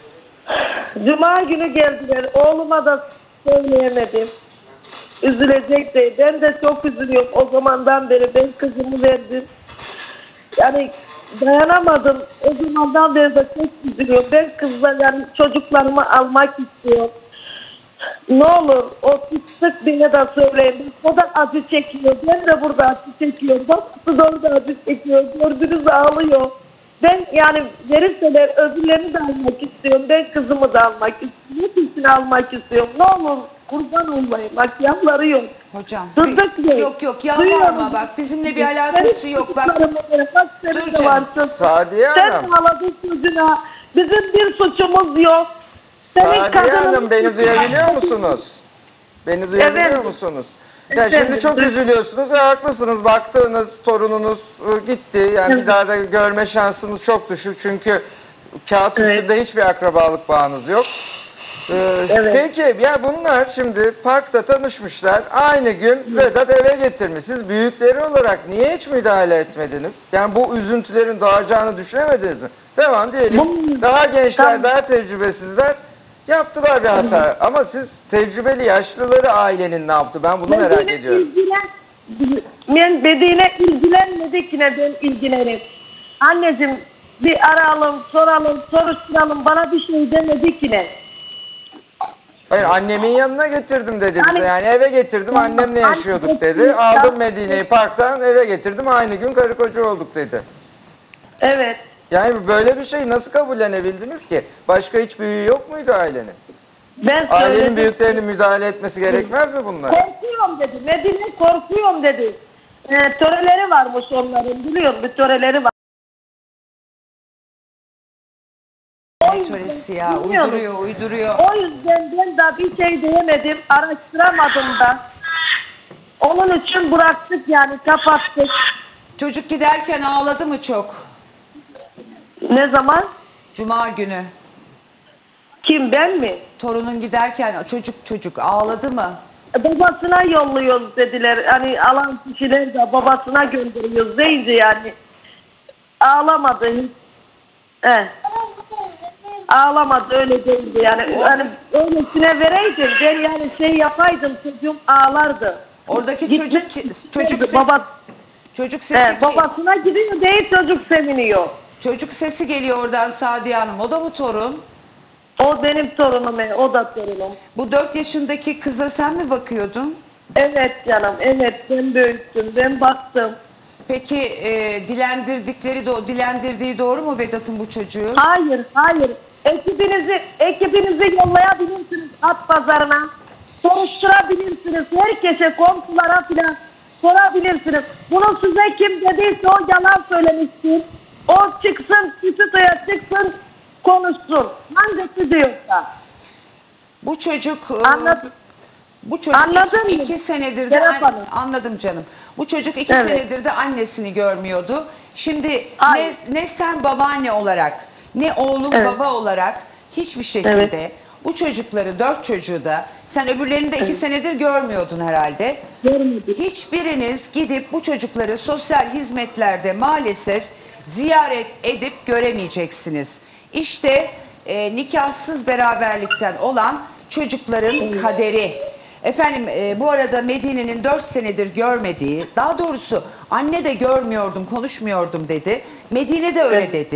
Cuma günü geldiler. Oğluma da söyleyemedim. Üzülecek de. Ben de çok üzülüyorum. O zamandan beri ben kızımı verdim. Yani dayanamadım. O zamandan beri de çok üzülüyorum. Ben kızla yani çocuklarımı almak istiyorum. Ne olur o sık beni de söyleyin. O da acı çekiyor. Ben de burada acı çekiyorum. Babası da orada acı çekiyor. Gördüğünüz ağlıyor. Ben yani verirseler ödüllerini de almak istiyorum. Ben kızımı da almak istiyorum. Hepsini almak istiyorum. Ne olur kurban olmayın. Bak yalvarıyor. Hocam. Durduk Yok yok yalvarma bak. Bizimle bir alakası yok. Bak. Dur canım. Sadiye Sen Hanım. ağladın çocuğuna. Bizim bir suçumuz yok. Sadiye Hanım beni duyabiliyor musunuz? Beni duyabiliyor Evet. musunuz? Ya Efendim, şimdi çok dur. üzülüyorsunuz ve haklısınız. Baktığınız torununuz e, gitti. Yani Evet. bir daha da görme şansınız çok düşük. Çünkü kağıt üstünde Evet. hiçbir akrabalık bağınız yok. Ee, Evet. Peki ya bunlar şimdi parkta tanışmışlar. Aynı gün Vedat eve getirmiş. Siz büyükleri olarak niye hiç müdahale etmediniz? Yani bu üzüntülerin doğacağını düşünemediniz mi? Devam diyelim. Bu- Daha gençler, Tamam. daha tecrübesizler yaptılar bir hata. Ama siz tecrübeli yaşlıları ailenin ne yaptı? Ben bunu merak Medine ediyorum. ilgilen- Ben Medine ilgilenmedik yine ben ilgilenim. Anneciğim bir arayalım, soralım, soruşturalım. Bana bir şey demedik yine. Hayır, annemin yanına getirdim dedi bize. Yani- Yani eve getirdim, annemle yaşıyorduk dedi. Aldım Medine'yi parktan eve getirdim. Aynı gün karı koca olduk dedi. Evet. Yani böyle bir şeyi nasıl kabullenebildiniz ki? Başka hiç büyüğü yok muydu ailenin? Ben Ailenin söyledim. büyüklerinin müdahale etmesi gerekmez mi bunlar? Korkuyorum dedi. Medine korkuyorum dedi. Ee, töreleri varmış onların. Biliyorum bir töreleri var. Ne töresi ya? Uyduruyor, uyduruyor. O yüzden ben daha bir şey diyemedim. Araştıramadım da. Onun için bıraktık yani kapattık. Çocuk giderken ağladı mı çok? Ne zaman? Cuma günü. Kim, ben mi? Torunun giderken çocuk çocuk ağladı mı? Babasına yolluyoruz dediler. Hani alan kişiler de babasına gönderiyoruz deyince yani. Ağlamadı hiç. Eh. Ağlamadı öyle değildi yani. Hani öylesine vereydim ben yani şey yapaydım çocuğum ağlardı. Oradaki Gitmek çocuk çocuk sesi, baba, çocuk sesi eh, babasına gidiyor değil çocuk seviniyor. çocuk sesi geliyor oradan Sadiye Hanım. O da mı torun? O benim torunum, eh, o da torunum. Bu dört yaşındaki kıza sen mi bakıyordun? Evet canım, evet ben büyüttüm, ben baktım. Peki e, dilendirdikleri do dilendirdiği doğru mu Vedat'ın bu çocuğu? Hayır, hayır. Ekibinizi, ekibinizi yollayabilirsiniz at pazarına. Soruşturabilirsiniz. Herkese, komşulara filan sorabilirsiniz. Bunu size kim dediyse o yalan söylemiştir. O çıksın, stüdyoya çıksın, konuşsun. Hangisi diyorsa. Bu çocuk... Anladım. Bu çocuk Anladın iki, mı? iki senedir de Serap an- Hanım. anladım canım. Bu çocuk iki Evet. senedir de annesini görmüyordu. Şimdi ne, Hayır. ne sen babaanne olarak ne oğlum Evet. baba olarak hiçbir şekilde Evet. bu çocukları dört çocuğu da sen öbürlerini de iki Evet. senedir görmüyordun herhalde. Görmedim. Hiçbiriniz gidip bu çocukları sosyal hizmetlerde maalesef ziyaret edip göremeyeceksiniz. İşte e, nikahsız beraberlikten olan çocukların kaderi. Efendim e, bu arada Medine'nin dört senedir görmediği, daha doğrusu anne de görmüyordum, konuşmuyordum dedi. Medine de öyle Evet. dedi.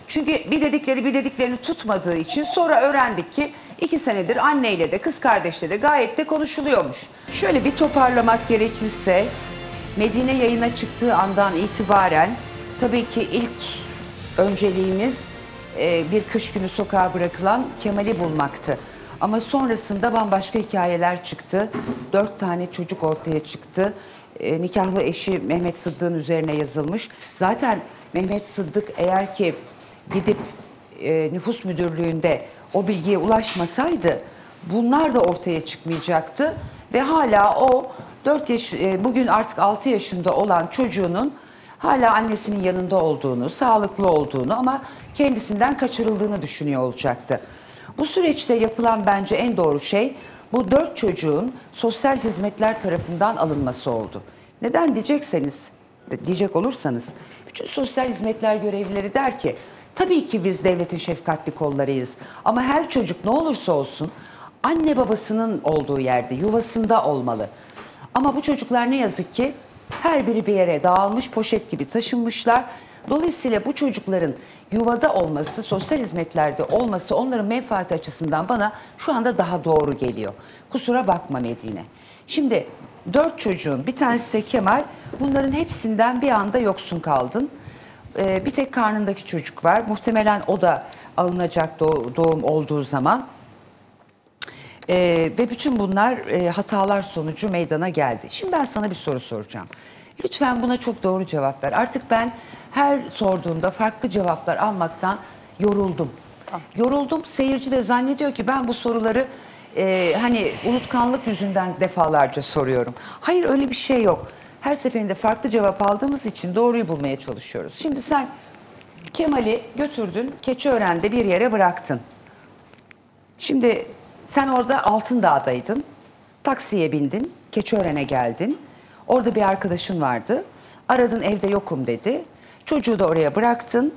Çünkü bir dedikleri bir dediklerini tutmadığı için sonra öğrendik ki iki senedir anneyle de kız kardeşle de gayet de konuşuluyormuş. Şöyle bir toparlamak gerekirse Medine yayına çıktığı andan itibaren tabii ki ilk önceliğimiz e, bir kış günü sokağa bırakılan Kemal'i bulmaktı. Ama sonrasında bambaşka hikayeler çıktı. Dört tane çocuk ortaya çıktı. E, nikahlı eşi Mehmet Sıddık'ın üzerine yazılmış. Zaten Mehmet Sıddık eğer ki gidip e, nüfus müdürlüğünde o bilgiye ulaşmasaydı bunlar da ortaya çıkmayacaktı. Ve hala o dört yaş, e, bugün artık altı yaşında olan çocuğunun hala annesinin yanında olduğunu, sağlıklı olduğunu ama kendisinden kaçırıldığını düşünüyor olacaktı. Bu süreçte yapılan bence en doğru şey bu dört çocuğun sosyal hizmetler tarafından alınması oldu. Neden diyecekseniz, diyecek olursanız bütün sosyal hizmetler görevlileri der ki tabii ki biz devletin şefkatli kollarıyız ama her çocuk ne olursa olsun anne babasının olduğu yerde, yuvasında olmalı. Ama bu çocuklar ne yazık ki her biri bir yere dağılmış, poşet gibi taşınmışlar. Dolayısıyla bu çocukların yuvada olması, sosyal hizmetlerde olması onların menfaati açısından bana şu anda daha doğru geliyor. Kusura bakma Medine. Şimdi dört çocuğun bir tanesi de Kemal, bunların hepsinden bir anda yoksun kaldın. Ee, bir tek karnındaki çocuk var. Muhtemelen o da alınacak doğum olduğu zaman. Ee, ve bütün bunlar e, hatalar sonucu meydana geldi. Şimdi ben sana bir soru soracağım. Lütfen buna çok doğru cevap ver. Artık ben her sorduğumda farklı cevaplar almaktan yoruldum. Tamam. Yoruldum. Seyirci de zannediyor ki ben bu soruları e, hani unutkanlık yüzünden defalarca soruyorum. Hayır, öyle bir şey yok. Her seferinde farklı cevap aldığımız için doğruyu bulmaya çalışıyoruz. Şimdi sen Kemal'i götürdün, Keçiören'de bir yere bıraktın. Şimdi sen orada Altındağ'daydın. Taksiye bindin, Keçiören'e geldin. Orada bir arkadaşın vardı. Aradın, evde yokum dedi. Çocuğu da oraya bıraktın.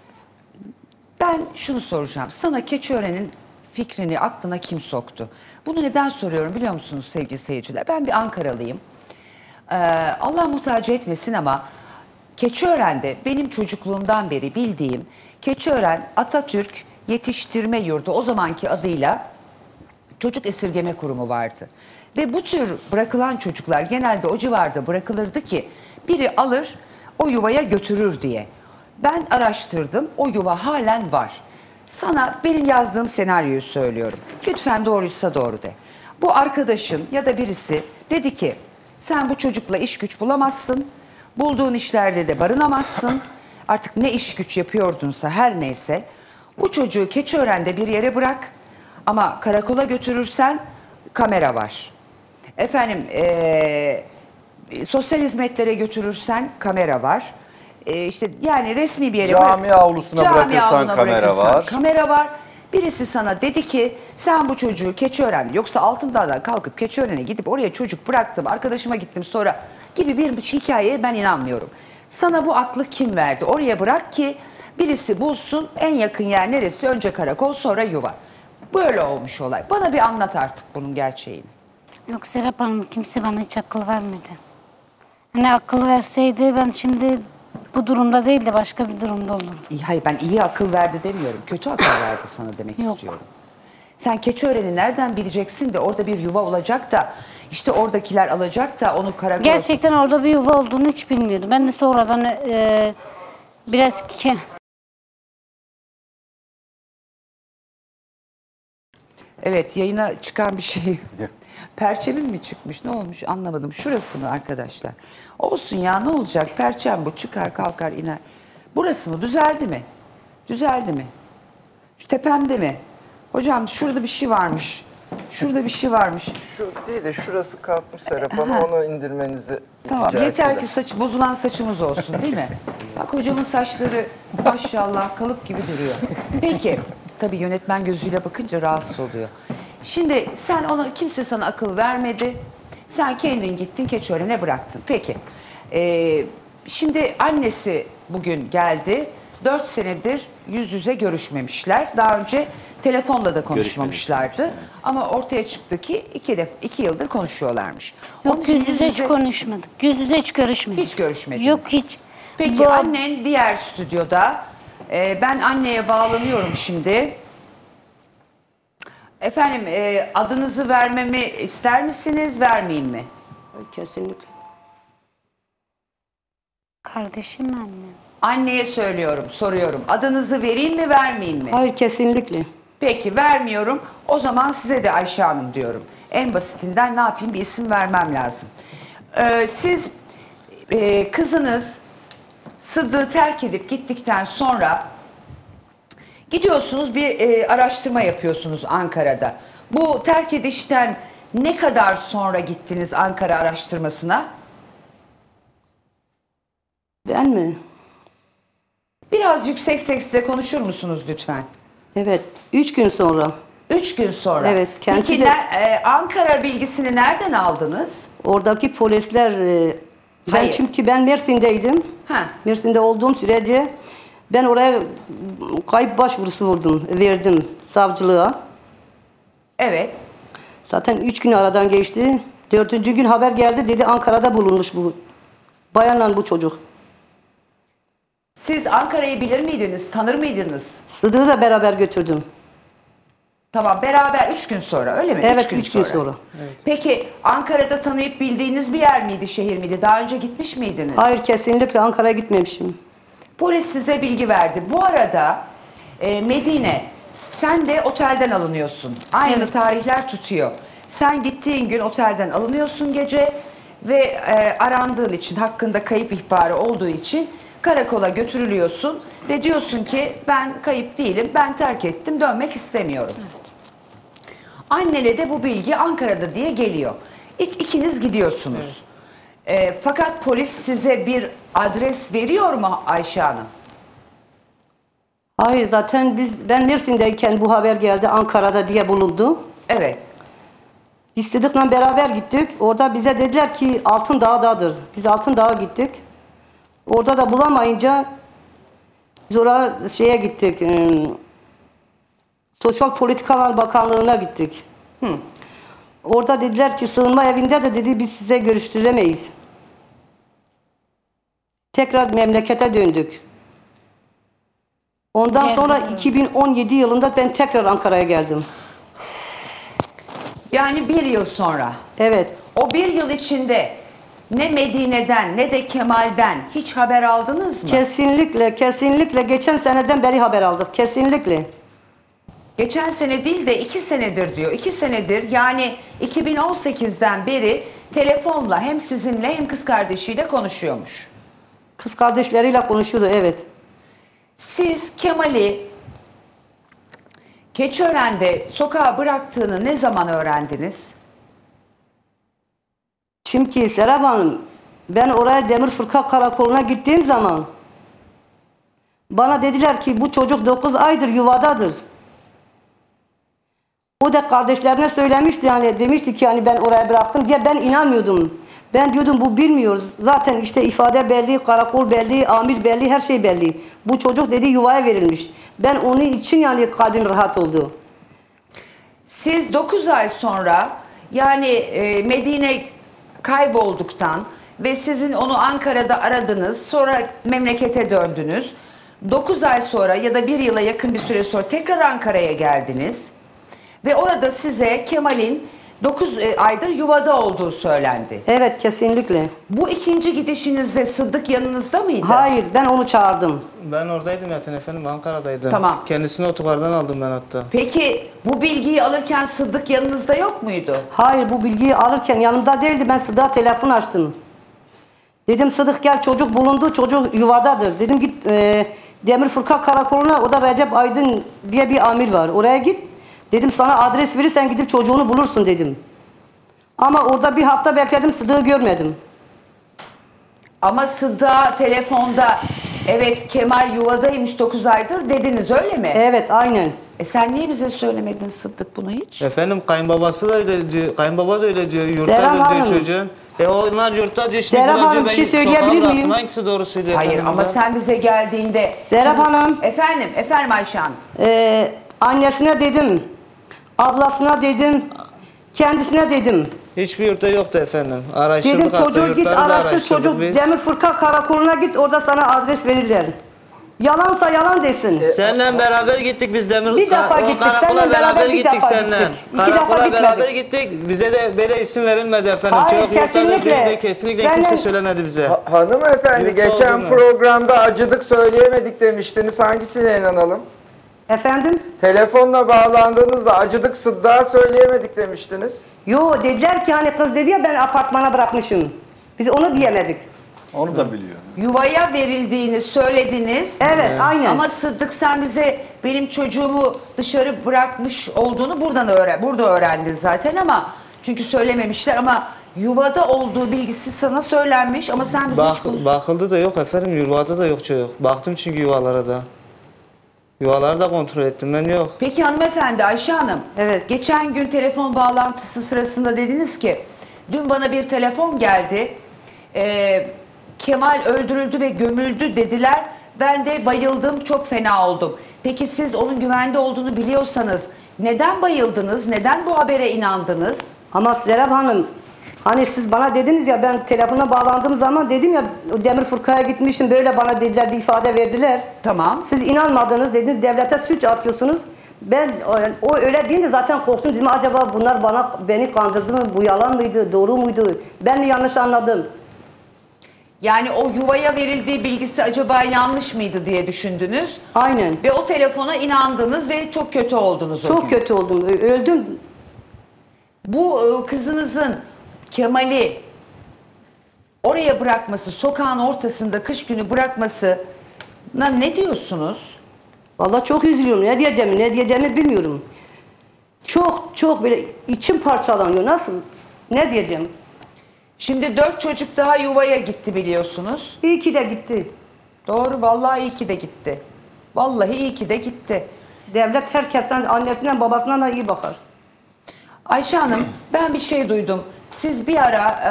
Ben şunu soracağım. Sana Keçiören'in fikrini aklına kim soktu? Bunu neden soruyorum biliyor musunuz sevgili seyirciler? Ben bir Ankaralıyım. Ee, Allah muhtaç etmesin ama Keçiören'de benim çocukluğumdan beri bildiğim Keçiören Atatürk Yetiştirme Yurdu, o zamanki adıyla Çocuk Esirgeme Kurumu vardı. Ve bu tür bırakılan çocuklar genelde o civarda bırakılırdı ki biri alır o yuvaya götürür diye. Ben araştırdım, o yuva halen var. Sana benim yazdığım senaryoyu söylüyorum. Lütfen doğruysa doğru de. Bu arkadaşın ya da birisi dedi ki sen bu çocukla iş güç bulamazsın. Bulduğun işlerde de barınamazsın. Artık ne iş güç yapıyordunsa her neyse. Bu çocuğu Keçiören'de bir yere bırak. Ama karakola götürürsen kamera var. Efendim ee, sosyal hizmetlere götürürsen kamera var. E, işte yani resmi bir yere cami bırak, avlusuna cami bırakırsan kamera bırakırsan var. Kamera var. Birisi sana dedi ki sen bu çocuğu Keçiören'de, yoksa Altındağ'dan kalkıp Keçiören'e gidip oraya çocuk bıraktım, arkadaşıma gittim sonra gibi bir hikayeye ben inanmıyorum. Sana bu aklı kim verdi? Oraya bırak ki birisi bulsun, en yakın yer neresi? Önce karakol, sonra yuva. Böyle olmuş olay. Bana bir anlat artık bunun gerçeğini. Yok Serap Hanım, kimse bana hiç akıl vermedi. Hani akıl verseydi ben şimdi bu durumda değil de başka bir durumda olurdum. İyi, hayır, ben iyi akıl verdi demiyorum. Kötü akıl verdi sana demek Yok. istiyorum. Sen Keçiören'i nereden bileceksin de orada bir yuva olacak da işte oradakiler alacak da onu karakola... Gerçekten orada bir yuva olduğunu hiç bilmiyordum. Ben de sonradan e, biraz... Ke Evet, yayına çıkan bir şey. Perçemin mi çıkmış, ne olmuş anlamadım. Şurası mı arkadaşlar? Olsun ya, ne olacak? Perçem bu, çıkar kalkar iner. Burası mı? Düzeldi mi? Düzeldi mi? Şu tepemde mi? Hocam şurada bir şey varmış. Şurada bir şey varmış. Şu değil de şurası kalkmış Serap Hanım, onu indirmenizi Tamam, rica yeter ederim. ki saç, bozulan saçımız olsun değil mi? Bak hocamın saçları maşallah kalıp gibi duruyor. Peki, tabii yönetmen gözüyle bakınca rahatsız oluyor. Şimdi sen ona, kimse sana akıl vermedi. Sen kendin gittin Keçiören'e bıraktın. Peki, ee, şimdi annesi bugün geldi. Dört senedir yüz yüze görüşmemişler. Daha önce telefonla da konuşmamışlardı. Ama ortaya çıktı ki iki, def iki yıldır konuşuyorlarmış. Yok, yüz yüze hiç konuşmadık. Yüz yüze hiç görüşmedik. Hiç görüşmediniz. Yok, hiç. Peki Bu... annen diğer stüdyoda Ee, ben anneye bağlanıyorum şimdi. Efendim e, adınızı vermemi ister misiniz, vermeyeyim mi? Kesinlikle. Kardeşim anne. Anneye söylüyorum, soruyorum. Adınızı vereyim mi, vermeyeyim mi? Hayır, kesinlikle. Peki vermiyorum. O zaman size de Ayşe Hanım diyorum. En basitinden ne yapayım, bir isim vermem lazım. Ee, siz e, kızınız Sıddık'ı terk edip gittikten sonra gidiyorsunuz, bir e, araştırma yapıyorsunuz Ankara'da. Bu terk edişten ne kadar sonra gittiniz Ankara araştırmasına? Ben mi? Biraz yüksek sesle konuşur musunuz lütfen? Evet, üç gün sonra. Üç gün sonra. Evet, kendisi Peki de- ne- e, Ankara bilgisini nereden aldınız? Oradaki polisler, e, ben Hayır. çünkü ben Mersin'deydim. Ha. Mersin'de olduğum sürece ben oraya kayıp başvurusu vurdum, verdim savcılığa. Evet. Zaten üç gün aradan geçti. Dördüncü gün haber geldi, dedi Ankara'da bulunmuş bu bayanla bu çocuk. Siz Ankara'yı bilir miydiniz, tanır mıydınız? Sıdık'ı da beraber götürdüm. Tamam, beraber üç gün sonra öyle mi? Evet, üç gün sonra. Peki Ankara'da tanıyıp bildiğiniz bir yer miydi, şehir miydi? Daha önce gitmiş miydiniz? Hayır, kesinlikle Ankara'ya gitmemişim. Polis size bilgi verdi. Bu arada e, Medine, sen de otelden alınıyorsun. Aynı Evet. tarihler tutuyor. Sen gittiğin gün otelden alınıyorsun gece ve e, arandığın için, hakkında kayıp ihbarı olduğu için karakola götürülüyorsun ve diyorsun ki ben kayıp değilim, ben terk ettim, dönmek istemiyorum. Annene de bu bilgi Ankara'da diye geliyor. İk, ikiniz gidiyorsunuz. E, fakat polis size bir adres veriyor mu Ayşe Hanım? Hayır, zaten biz ben Mersin'deyken bu haber geldi, Ankara'da diye bulundu. Evet. Biz Sıdık'la beraber gittik. Orada bize dediler ki Altın Dağ'dadır. Biz Altın Dağ'a gittik. Orada da bulamayınca biz oraya şeye gittik. ım, Sosyal Politikalar Bakanlığı'na gittik. Hı. Orada dediler ki sığınma evinde de dedi biz size görüştüremeyiz. Tekrar memlekete döndük. Ondan Geldim. sonra iki bin on yedi yılında ben tekrar Ankara'ya geldim. Yani bir yıl sonra. Evet. O bir yıl içinde ne Medine'den ne de Kemal'den hiç haber aldınız mı? Kesinlikle, kesinlikle. Geçen seneden beri haber aldık. Kesinlikle. Geçen sene değil de iki senedir diyor. İki senedir, yani iki bin on sekizden beri telefonla hem sizinle hem kız kardeşiyle konuşuyormuş. Kız kardeşleriyle konuşuyordu, evet. Siz Kemal'i Keçiören'de sokağa bıraktığını ne zaman öğrendiniz? Çünkü Serap Hanım, ben oraya Demirfırka Karakolu'na gittiğim zaman bana dediler ki bu çocuk dokuz aydır yuvadadır. O da kardeşlerine söylemişti, yani demişti ki yani ben oraya bıraktım diye. Ben inanmıyordum. Ben diyordum bu bilmiyor. Zaten işte ifade belli, karakol belli, amir belli, her şey belli. Bu çocuk dedi yuvaya verilmiş. Ben onun için yani kalbim rahat oldu. Siz dokuz ay sonra, yani e, Medine kaybolduktan ve sizin onu Ankara'da aradınız, sonra memlekete döndünüz. dokuz ay sonra ya da bir yıla yakın bir süre sonra tekrar Ankara'ya geldiniz. Ve orada size Kemal'in dokuz aydır yuvada olduğu söylendi. Evet, kesinlikle. Bu ikinci gidişinizde Sıddık yanınızda mıydı? Hayır, ben onu çağırdım. Ben oradaydım zaten efendim, Ankara'daydım. Tamam. Kendisini otogardan aldım ben hatta. Peki bu bilgiyi alırken Sıddık yanınızda yok muydu? Hayır, bu bilgiyi alırken yanımda değildi. Ben Sıdık'a telefon açtım. Dedim Sıdık gel, çocuk bulundu, çocuk yuvadadır. Dedim git e, Demirfırka Karakolu'na, o da Recep Aydın diye bir amir var. Oraya git. Dedim sana adres verirsen gidip çocuğunu bulursun dedim. Ama orada bir hafta bekledim, Sıdık'ı görmedim. Ama Sıddık'a telefonda evet Kemal yuvadaymış dokuz aydır dediniz, öyle mi? Evet, aynen. E sen niye bize söylemedin Sıddık bunu hiç? Efendim kayınbabası da öyle diyor, kayınbaba da öyle diyor, Serap yurttadır diyor Hanım. çocuğun. E onlar yurtta diyor, şimdi Serap burada Hanım, diyor, bir şey ben söyleyebilir sokağa bıraktım. miyim? Hangisi doğru söylüyor Hayır efendim ama burada? sen bize geldiğinde... Serap Hanım. Efendim, efendim Ayşe Hanım. Ee, annesine dedim, ablasına dedim, kendisine dedim. Hiçbir yurtta yoktu efendim. Araştırdık Dedim hatta, çocuğu git yurtları da araştır, araştırdık çocuk biz. Demirfırka Karakolu'na git, orada sana adres verirler. Yalansa yalan desin. Seninle beraber gittik biz Demir. Bir defa gittik, Karakola seninle beraber beraber bir gittik defa seninle. gittik. İki defa Karakola gitmedik. beraber gittik. Bize de böyle isim verilmedi efendim. Hayır, Çok yurttadır kesinlikle. değil de kesinlikle Seninle- kimse söylemedi bize. Ha- hanımefendi Yurtta geçen olduğunu. programda acıdık söyleyemedik demiştiniz. Hangisine inanalım? Efendim? Telefonla bağlandığınızda acıdık Sıddık'a söyleyemedik demiştiniz. Yo dediler ki hani kız dedi ya ben apartmana bırakmışım. Biz onu diyemedik. Onu da biliyor. Yuvaya verildiğini söylediniz. Evet, aynen. Ama Sıddık sen bize benim çocuğumu dışarı bırakmış olduğunu buradan öğren, burada öğrendin zaten ama çünkü söylememişler ama yuvada olduğu bilgisi sana söylenmiş ama sen bize Bak, hiç konuş- bakıldı da yok efendim. Yuvada da yok çocuk. Baktım çünkü yuvalara da. Yuvaları da kontrol ettim ben yok. Peki hanımefendi Ayşe Hanım. Evet. Geçen gün telefon bağlantısı sırasında dediniz ki dün bana bir telefon geldi. Ee, Kemal öldürüldü ve gömüldü dediler. Ben de bayıldım, çok fena oldum. Peki siz onun güvende olduğunu biliyorsanız neden bayıldınız? Neden bu habere inandınız? Ama Serap Hanım hani siz bana dediniz ya ben telefona bağlandığım zaman dedim ya Demir Furka'ya gitmişim böyle bana dediler bir ifade verdiler. Tamam. Siz inanmadınız dediniz devlete suç atıyorsunuz. Ben o, o öyle deyince zaten korktum dedim acaba bunlar bana beni kandırdı mı bu yalan mıydı doğru muydu ben mi yanlış anladım? Yani o yuvaya verildiği bilgisi acaba yanlış mıydı diye düşündünüz. Aynen. Ve o telefona inandınız ve çok kötü oldunuz o Çok gün. kötü oldum öldüm. Bu e, kızınızın Kemal'i oraya bırakması, sokağın ortasında kış günü bırakmasına ne diyorsunuz? Vallahi çok üzülüyorum. Ne diyeceğimi, ne diyeceğimi bilmiyorum. Çok çok böyle içim parçalanıyor. Nasıl? Ne diyeceğim? Şimdi dört çocuk daha yuvaya gitti biliyorsunuz. İyi ki de gitti. Doğru, vallahi iyi ki de gitti. Vallahi iyi ki de gitti. Devlet herkesten, annesinden, babasından da iyi bakar. Ayşe Hanım, ben bir şey duydum. Siz bir ara e,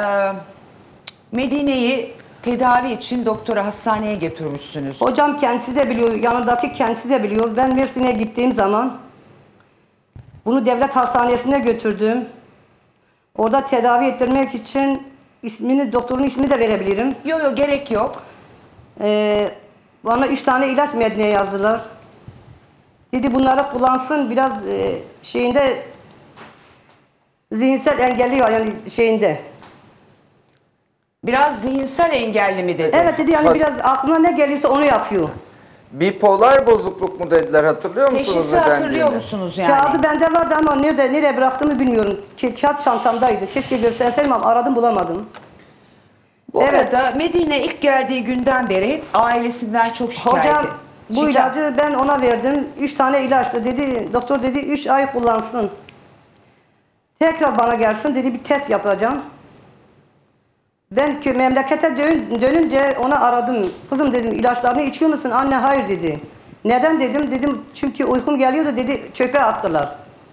Medine'yi tedavi için doktora hastaneye götürmüşsünüz. Hocam kendisi de biliyor, yanındaki kendisi de biliyor. Ben Mersin'e gittiğim zaman bunu devlet hastanesine götürdüm. Orada tedavi ettirmek için ismini, doktorun ismini de verebilirim. Yok yok gerek yok. Ee, bana üç tane ilaç Medine'ye yazdılar. Dedi bunları kullansın biraz e, şeyinde zihinsel engelli var yani şeyinde. Biraz zihinsel engelli mi dedi? Evet dedi yani Bak- biraz aklına ne geliyorsa onu yapıyor. Bipolar bozukluk mu dediler hatırlıyor musunuz? Teşhisi ne hatırlıyor dendiğini? musunuz yani? Kağıdı bende vardı ama nerede nereye bıraktığımı bilmiyorum. Ka- kağıt çantamdaydı. Keşke gösterseydim ama aradım bulamadım. Bu arada Medine ilk geldiği günden beri hep ailesinden çok şikayet Hocam etti. bu Şikayet- ilacı ben ona verdim. Üç tane ilaçtı dedi. Doktor dedi üç ay kullansın. Tekrar bana gelsin dedi bir test yapacağım. Ben kö- memlekete dön, dönünce ona aradım. Kızım dedim ilaçlarını içiyor musun? Anne hayır dedi. Neden dedim? Dedim çünkü uykum geliyordu dedi çöpe attılar.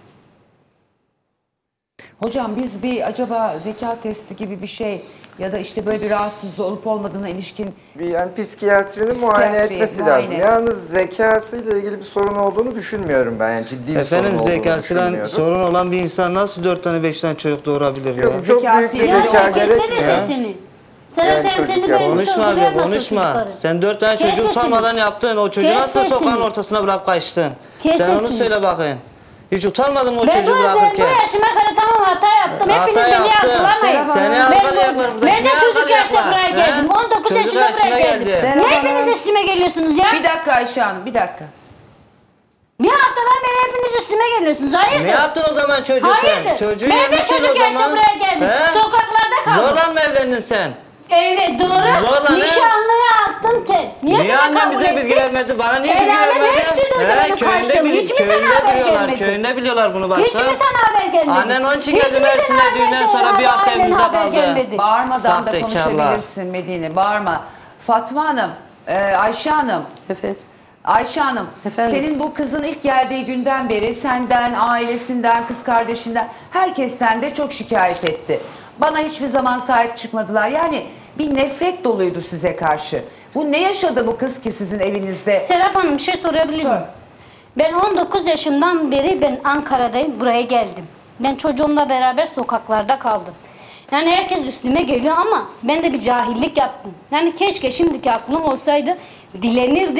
Hocam biz bir acaba zeka testi gibi bir şey ya da işte böyle bir rahatsızlığı olup olmadığına ilişkin Bir yani psikiyatrinin Psikiyatri, muayene etmesi muayene. lazım. Yalnız zekasıyla ilgili bir sorun olduğunu düşünmüyorum ben. Yani ciddi bir Efendim sorun olduğunu zekasıyla düşünmüyorum. sorun olan bir insan nasıl dört tane beş tane çocuk doğurabilir ya? Yok, çok büyük bir zeka gerekmiyor. sesini. Sen Yani sen çocuk seni ya. benim Konuşma abi konuşma. Sen dört tane Kes çocuğu sesini. utanmadan yaptın. O çocuğu Kes nasıl sesini. sokağın ortasına bırak kaçtın? Kes Sen onu sesini. söyle bakayım. Hiç utanmadın mı o Ben bu, çocuğu ben bu bırakırken? yaşıma kadar tamam hata yaptım. Hata Hepiniz beni yaptın. yargılamayın. Seni Ben yargılayanlar bu- burada. Ben de Kimi çocuk yaşta yargılayanlar? buraya geldim. He? on dokuz Çocuk yaşında yaşına buraya geldim. geldi. Niye hepiniz üstüme geliyorsunuz ya? Bir dakika Ayşe Hanım, bir dakika. Bir haftadan beri hepiniz üstüme geliyorsunuz. Hayırdır? Ne yaptın o zaman çocuğu sen? Hayırdır? Çocuğu Ben de yemişsin çocuk o yaşta zaman. buraya geldim. He? Sokaklarda kaldım. Zorla mı evlendin sen? Evet doğru. Zorla ne? Nişanlıya attım ki. Niye, Niye bana annem kabul bize ettin? bilgi vermedi? Bana niye El bilgi alem vermedi? hepsi duydu benim köyünde, kaçtığımı. bil- Hiç mi sana köyünde haber biliyorlar. gelmedi? Köyünde biliyorlar bunu başta. Hiç mi sana haber gelmedi? Annen onun için Hiç geldi mi Mersin'e sana düğünden haber- sonra bir hafta ailen evimize haber kaldı. gelmedi? Bağırmadan da Sahtekarlar. konuşabilirsin Medine, bağırma. Fatma Hanım, e, Ayşe Hanım. Efendim? Ayşe Hanım, Efendim? senin bu kızın ilk geldiği günden beri senden, ailesinden, kız kardeşinden, herkesten de çok şikayet etti. Bana hiçbir zaman sahip çıkmadılar. Yani bir nefret doluydu size karşı. Bu ne yaşadı bu kız ki sizin evinizde? Serap Hanım bir şey sorabilir miyim? Ben on dokuz yaşımdan beri ben Ankara'dayım, buraya geldim. Ben çocuğumla beraber sokaklarda kaldım. Yani herkes üstüme geliyor ama ben de bir cahillik yaptım. Yani keşke şimdiki aklım olsaydı dilenirdim.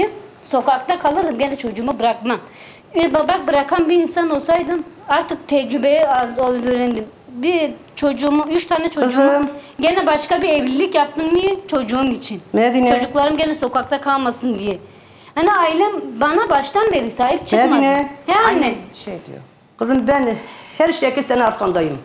Sokakta kalırdım, gene çocuğumu bırakmam. Bir baba bırakan bir insan olsaydım artık tecrübeyi öğrendim. Bir çocuğumu, üç tane çocuğumu Kızım. gene başka bir evlilik yaptım. Niye? Çocuğum için. Medine. Çocuklarım gene sokakta kalmasın diye. Hani ailem bana baştan beri sahip çıkmadı. Medine. He anne. Şey diyor. Kızım ben her şekilde senin arkandayım.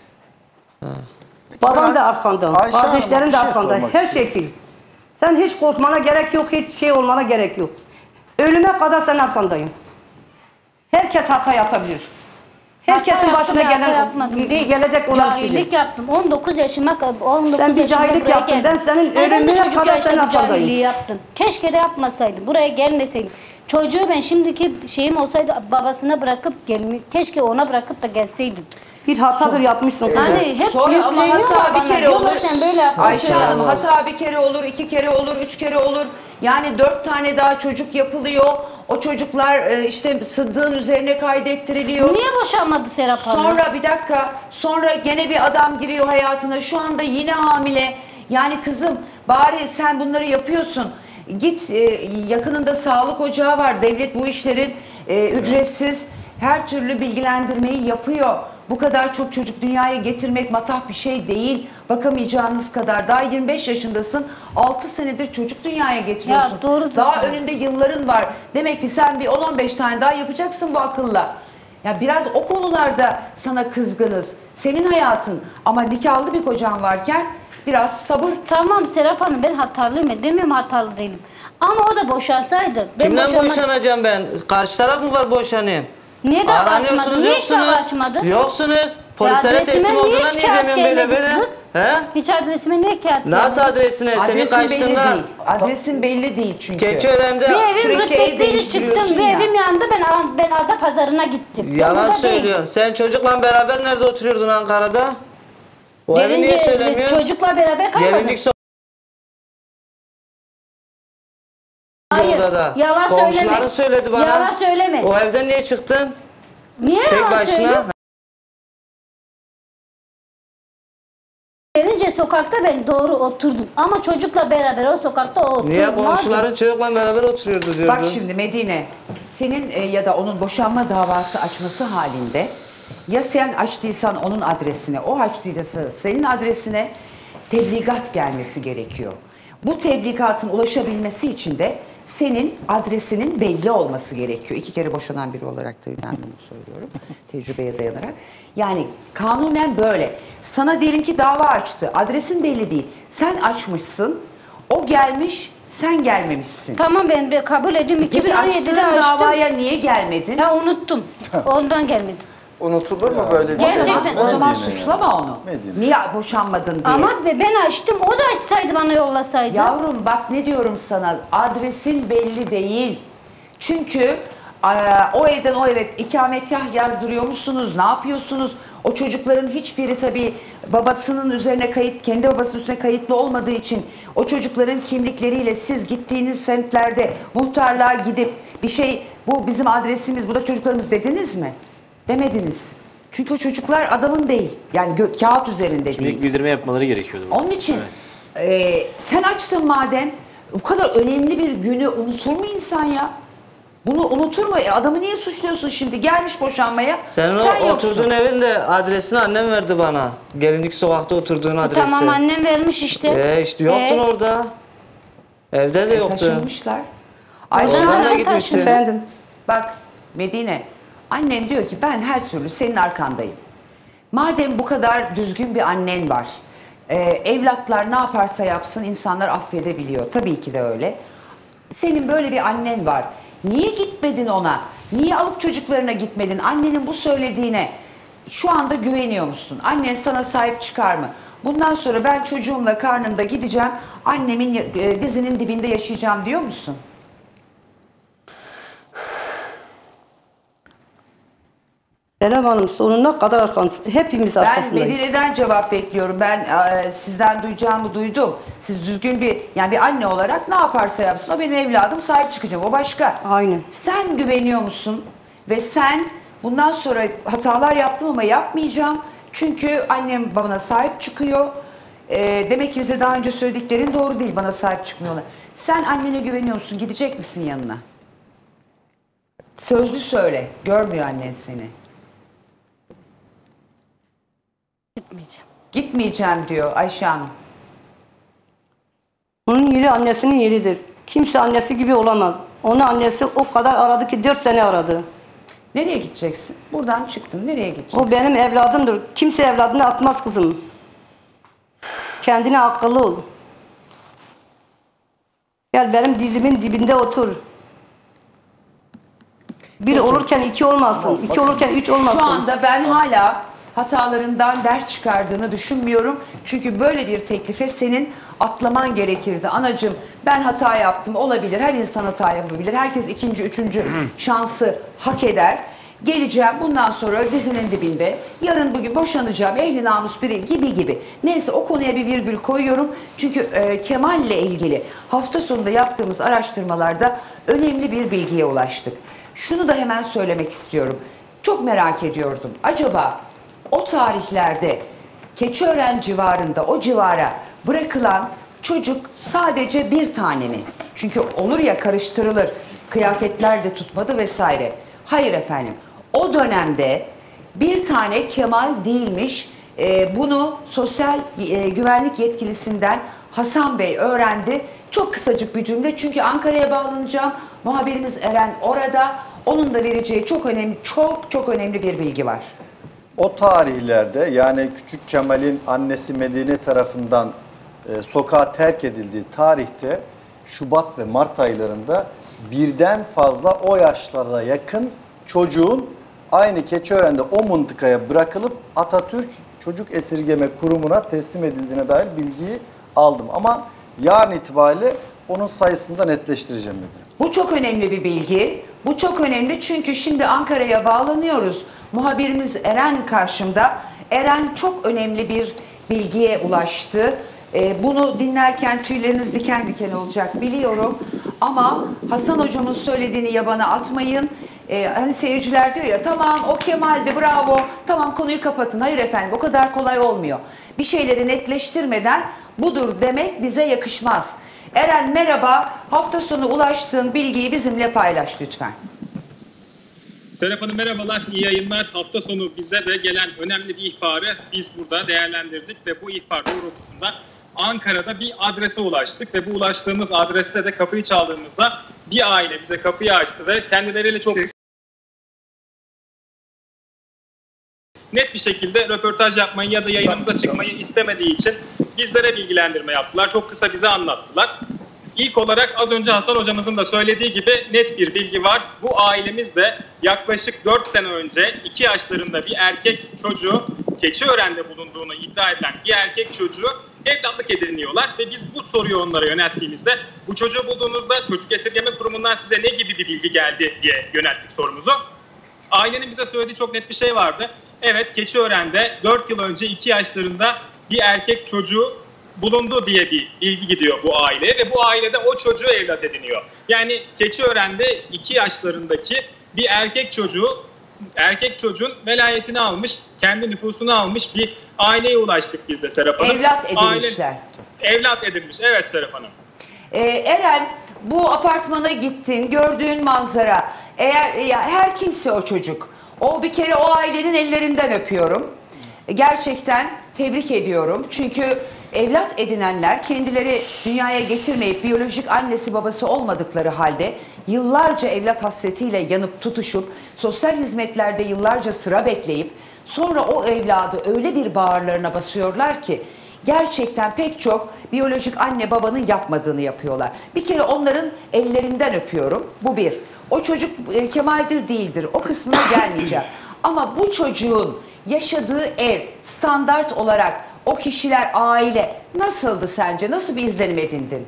Babam da arkanda. Ayşe Hanım, Kardeşlerin bir de şey arkanda. sormak Her istiyorum. şekil. Sen hiç korkmana gerek yok. Hiç şey olmana gerek yok. Ölüme kadar senin arkandayım. Herkes hata yapabilir. Herkesin Hata başına yaptım, hata gelen yapmadım değil. gelecek olan şeydir. Cahillik yaptım. on dokuz yaşıma kadar. on dokuz Sen bir yaşında cahillik buraya yaptın. geldim. Ben senin Ay, ben de ölümüne çocuk kadar yaşta senin bu arkandayım. cahilliği yaptım. Keşke de yapmasaydım. Buraya gelmeseydim. Çocuğu ben şimdiki şeyim olsaydı babasına bırakıp gelme, keşke ona bırakıp da gelseydim. Bir hatadır yapmışsın. kızım. Hani hep Sonra ama yükleniyorlar hata bir bana. kere Diyorlar, olur. sen böyle yapmışsın. Ayşe Hanım hata bir kere olur, iki kere olur, üç kere olur. Yani dört tane daha çocuk yapılıyor. O çocuklar e, işte Sıddık'ın üzerine kaydettiriliyor. Niye boşanmadı Serap Hanım? Sonra bir dakika, sonra gene bir adam giriyor hayatına. Şu anda yine hamile. Yani kızım bari sen bunları yapıyorsun. Git e, yakınında sağlık ocağı var. Devlet bu işlerin e, ücretsiz her türlü bilgilendirmeyi yapıyor. Bu kadar çok çocuk dünyaya getirmek matah bir şey değil. Bakamayacağınız kadar. Daha yirmi beş yaşındasın. altı senedir çocuk dünyaya getiriyorsun. Ya, doğru daha diyorsun. önünde yılların var. Demek ki sen bir on on beş tane daha yapacaksın bu akılla. Ya biraz o konularda sana kızgınız. Senin hayatın ama nikahlı bir kocan varken biraz sabır. Tamam Serap Hanım, ben hatalıyım. Demiyorum hatalı değilim. Ama o da boşansaydı. Ben Kimden boşanma- boşanacağım ben? Karşı taraf mı var boşanayım? Niye dava Aranıyorsunuz, açmadın? Niye hiç dava yoksunuz. açmadın? Yoksunuz. Polislere adresime teslim niye olduğuna hiç niye kağıt demiyorsun böyle gelmedi böyle? Sıddık? He? Hiç adresime niye kağıt Nasıl gelmedi? adresine? Senin Adresin belli karşında. değil. Adresin belli değil çünkü. Keçiören'de Bir evim Sürekli ev rütbetleri değiştiriyorsun çıktım. Bir ya. evim yandı. Ben, ben ada pazarına gittim. Ben yalan burada değilim. söylüyorsun. Sen çocukla beraber nerede oturuyordun Ankara'da? O evi niye Gelince söylemiyorsun? çocukla beraber kalmadım. Gelincik so- Hayır. odada. Yalan Komşuların söyleme. söyledi bana. Yalan söyleme. O evden niye çıktın? Niye Tek yalan başına. söylüyorsun? Gelince sokakta ben doğru oturdum. Ama çocukla beraber o sokakta o oturmadı. Niye komşuların çocukla beraber oturuyordu diyordun? Bak şimdi Medine, senin e, ya da onun boşanma davası açması halinde ya sen açtıysan onun adresine, o açtıysa senin adresine tebligat gelmesi gerekiyor. Bu tebligatın ulaşabilmesi için de senin adresinin belli olması gerekiyor. İki kere boşanan biri olarak da ben bunu söylüyorum tecrübeye dayanarak. Yani kanunen böyle. Sana diyelim ki dava açtı, adresin belli değil. Sen açmışsın, o gelmiş, sen gelmemişsin. Tamam, ben bir kabul ediyorum. Peki iki bin on yedide açtığın açtım. davaya niye gelmedin? Ya unuttum. Ondan gelmedim. Unutulur mu böyle bir şey? Gerçekten. O zaman Medine suçlama onu. Medine. Niye boşanmadın diye. Ama be- ben açtım. O da açsaydı, bana yollasaydı. Yavrum bak ne diyorum sana, adresin belli değil. Çünkü eee, o evden o eve ikametgah yazdırıyor musunuz? Ne yapıyorsunuz? O çocukların hiçbiri tabii babasının üzerine kayıt, kendi babasının üstüne kayıtlı olmadığı için o çocukların kimlikleriyle siz gittiğiniz semtlerde muhtarlığa gidip bir şey, bu bizim adresimiz, bu da çocuklarımız dediniz mi? Demediniz. Çünkü o çocuklar adamın değil. Yani gö- kağıt üzerinde değil. Kimlik bildirme yapmaları gerekiyordu. Onun için e, sen açtın madem, bu kadar önemli bir günü unutur mu insan ya? Bunu unutur mu? E, adamı niye suçluyorsun şimdi? Gelmiş boşanmaya. Senin sen o yoksun. oturduğun evin de adresini annem verdi bana. Gelincik sokakta oturduğun adresi. Tamam, annem vermiş işte. Ee, işte yoktun Ee? orada. Evde de E, yoktun. taşınmışlar. Oradan Ayşe da Hanım, gitmişsin. Efendim. bak Medine, annen diyor ki ben her türlü senin arkandayım. Madem bu kadar düzgün bir annen var, e, evlatlar ne yaparsa yapsın insanlar affedebiliyor. Tabii ki de öyle. Senin böyle bir annen var. Niye gitmedin ona? Niye alıp çocuklarına gitmedin? Annenin bu söylediğine şu anda güveniyor musun? Annen sana sahip çıkar mı? Bundan sonra ben çocuğumla karnımda gideceğim, annemin e, dizinin dibinde yaşayacağım diyor musun? Serap Hanım sonuna kadar arkasındayız. Hepimiz Ben arkasındayız. Medine'den cevap bekliyorum. Ben e, sizden duyacağımı duydum. Siz düzgün bir, yani bir anne olarak ne yaparsa yapsın o benim evladım, sahip çıkacağım. O başka. Aynen. Sen güveniyor musun? Ve sen bundan sonra hatalar yaptım ama yapmayacağım. Çünkü annem bana sahip çıkıyor. E, demek ki bize daha önce söylediklerin doğru değil. Bana sahip çıkmıyorlar. Sen annene güveniyor musun? Gidecek misin yanına? Sözlü söyle. Görmüyor annen seni. Gitmeyeceğim. Gitmeyeceğim diyor Ayşe Hanım. Onun yeri annesinin yeridir. Kimse annesi gibi olamaz. Onu annesi o kadar aradı ki dört sene aradı. Nereye gideceksin? Buradan çıktın. Nereye gideceksin? O benim evladımdır. Kimse evladını atmaz kızım. Kendine akıllı ol. Gel benim dizimin dibinde otur. Bir Peki. olurken iki olmasın. İki olurken üç olmasın. Şu anda ben hala hatalarından ders çıkardığını düşünmüyorum. Çünkü böyle bir teklife senin atlaman gerekirdi. Anacığım ben hata yaptım, olabilir. Her insan hata yapabilir. Herkes ikinci, üçüncü şansı hak eder. Geleceğim bundan sonra dizinin dibinde. Yarın bugün boşanacağım. Ehli namus biri gibi gibi. Neyse o konuya bir virgül koyuyorum. Çünkü e, Kemal'le ilgili hafta sonunda yaptığımız araştırmalarda önemli bir bilgiye ulaştık. Şunu da hemen söylemek istiyorum. Çok merak ediyordum. Acaba o tarihlerde Keçiören civarında, o civara bırakılan çocuk sadece bir tane mi? Çünkü olur ya, karıştırılır. Kıyafetler de tutmadı vesaire. Hayır efendim. O dönemde bir tane Kemal değilmiş. Ee, bunu sosyal e, güvenlik yetkilisinden Hasan Bey öğrendi. Çok kısacık bir cümle. Çünkü Ankara'ya bağlanacağım. Muhabirimiz Eren orada. Onun da vereceği çok önemli, çok çok önemli bir bilgi var. O tarihlerde, yani Küçük Kemal'in annesi Medine tarafından e, sokağa terk edildiği tarihte Şubat ve Mart aylarında birden fazla o yaşlara yakın çocuğun aynı Keçiören'de o mıntıkaya bırakılıp Atatürk Çocuk Esirgeme Kurumu'na teslim edildiğine dair bilgiyi aldım. Ama yarın itibariyle onun sayısını da netleştireceğim dedim. Bu çok önemli bir bilgi. Bu çok önemli çünkü şimdi Ankara'ya bağlanıyoruz. Muhabirimiz Eren karşımda. Eren çok önemli bir bilgiye ulaştı. Ee, bunu dinlerken tüyleriniz diken diken olacak biliyorum. Ama Hasan hocamın söylediğini yabana atmayın. Ee, hani seyirciler diyor ya, tamam o Kemal'di, bravo, tamam konuyu kapatın. Hayır efendim, o kadar kolay olmuyor. Bir şeyleri netleştirmeden budur demek bize yakışmaz. Eren merhaba, hafta sonu ulaştığın bilgiyi bizimle paylaş lütfen. Serap Hanım merhabalar, iyi yayınlar. Hafta sonu bize de gelen önemli bir ihbarı biz burada değerlendirdik ve bu ihbar doğrultusunda Ankara'da bir adrese ulaştık ve bu ulaştığımız adreste de kapıyı çaldığımızda bir aile bize kapıyı açtı ve kendileriyle çok net bir şekilde röportaj yapmayı ya da yayınımıza çıkmayı istemediği için bizlere bilgilendirme yaptılar. Çok kısa bize anlattılar. İlk olarak az önce Hasan hocamızın da söylediği gibi net bir bilgi var. Bu ailemiz de yaklaşık dört sene önce iki yaşlarında bir erkek çocuğu, Keçiören'de bulunduğunu iddia edilen bir erkek çocuğu evlatlık ediniyorlar. Ve biz bu soruyu onlara yönelttiğimizde, bu çocuğu bulduğunuzda Çocuk Esirgeme Kurumu'ndan size ne gibi bir bilgi geldi diye yönelttik sorumuzu. Ailenin bize söylediği çok net bir şey vardı. Evet, Keçiören'de dört yıl önce iki yaşlarında bir erkek çocuğu bulundu diye bir bilgi gidiyor bu aileye ve bu ailede o çocuğu evlat ediniyor. Yani Keçiören'de iki yaşlarındaki bir erkek çocuğu, erkek çocuğun velayetini almış, kendi nüfusunu almış bir aileye ulaştık biz de Serap Hanım. Evlat edinmişler. Aile, evlat edinmiş, evet Serap Hanım. Ee, Eren, bu apartmana gittin, gördüğün manzara, eğer ya, her kimse o çocuk, o bir kere o ailenin ellerinden öpüyorum. Gerçekten tebrik ediyorum. Çünkü evlat edinenler kendileri dünyaya getirmeyip biyolojik annesi babası olmadıkları halde yıllarca evlat hasretiyle yanıp tutuşup sosyal hizmetlerde yıllarca sıra bekleyip sonra o evladı öyle bir bağırlarına basıyorlar ki gerçekten pek çok biyolojik anne babanın yapmadığını yapıyorlar. Bir kere onların ellerinden öpüyorum. Bu bir. O çocuk e, Kemal'dir değildir. O kısmına gelmeyeceğim. Ama bu çocuğun yaşadığı ev standart olarak o kişiler, aile nasıldı sence? Nasıl bir izlenim edindin?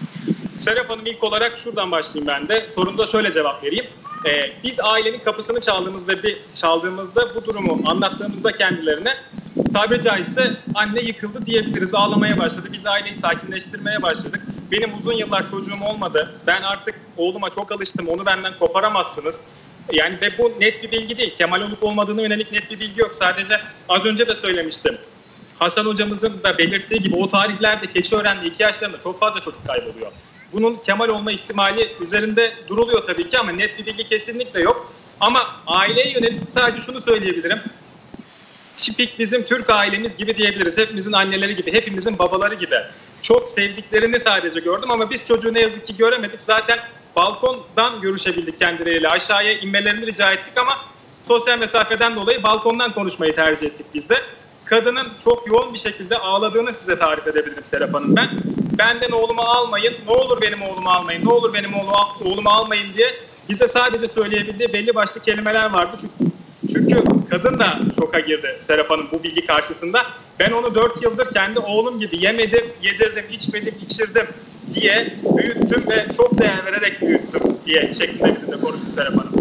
Serap Hanım, ilk olarak şuradan başlayayım ben de. Sorunuza şöyle cevap vereyim. Ee, biz ailenin kapısını çaldığımızda, bir çaldığımızda bu durumu anlattığımızda kendilerine tabiri caizse anne yıkıldı diyebiliriz. Ağlamaya başladı. Biz aileyi sakinleştirmeye başladık. Benim uzun yıllar çocuğum olmadı. Ben artık oğluma çok alıştım. Onu benden koparamazsınız. Yani ve bu net bir bilgi değil. Kemal olup olmadığına yönelik net bir bilgi yok. Sadece az önce de söylemiştim. Hasan hocamızın da belirttiği gibi o tarihlerde Keçiören'de iki yaşlarında çok fazla çocuk kayboluyor. bunun Kemal olma ihtimali üzerinde duruluyor tabii ki ama net bir bilgi kesinlikle yok. Ama aileye yönelik sadece şunu söyleyebilirim. Tipik bizim Türk ailemiz gibi diyebiliriz. Hepimizin anneleri gibi, hepimizin babaları gibi. Çok sevdiklerini sadece gördüm ama biz çocuğu ne yazık ki göremedik. Zaten balkondan görüşebildik kendileriyle. Aşağıya inmelerini rica ettik ama sosyal mesafeden dolayı balkondan konuşmayı tercih ettik biz de. Kadının çok yoğun bir şekilde ağladığını size tarif edebilirim Serap Hanım ben. Benden oğlumu almayın, ne olur benim oğlumu almayın, ne olur benim oğlumu almayın diye bize sadece söyleyebildiği belli başlı kelimeler vardı. Çünkü, çünkü kadın da şoka girdi Serap Hanım bu bilgi karşısında. Ben onu dört yıldır kendi oğlum gibi yemedim, yedirdim, içmedim, içirdim diye büyüttüm ve çok değer vererek büyüttüm diye şeklinde bizimle konuştu Serap Hanım.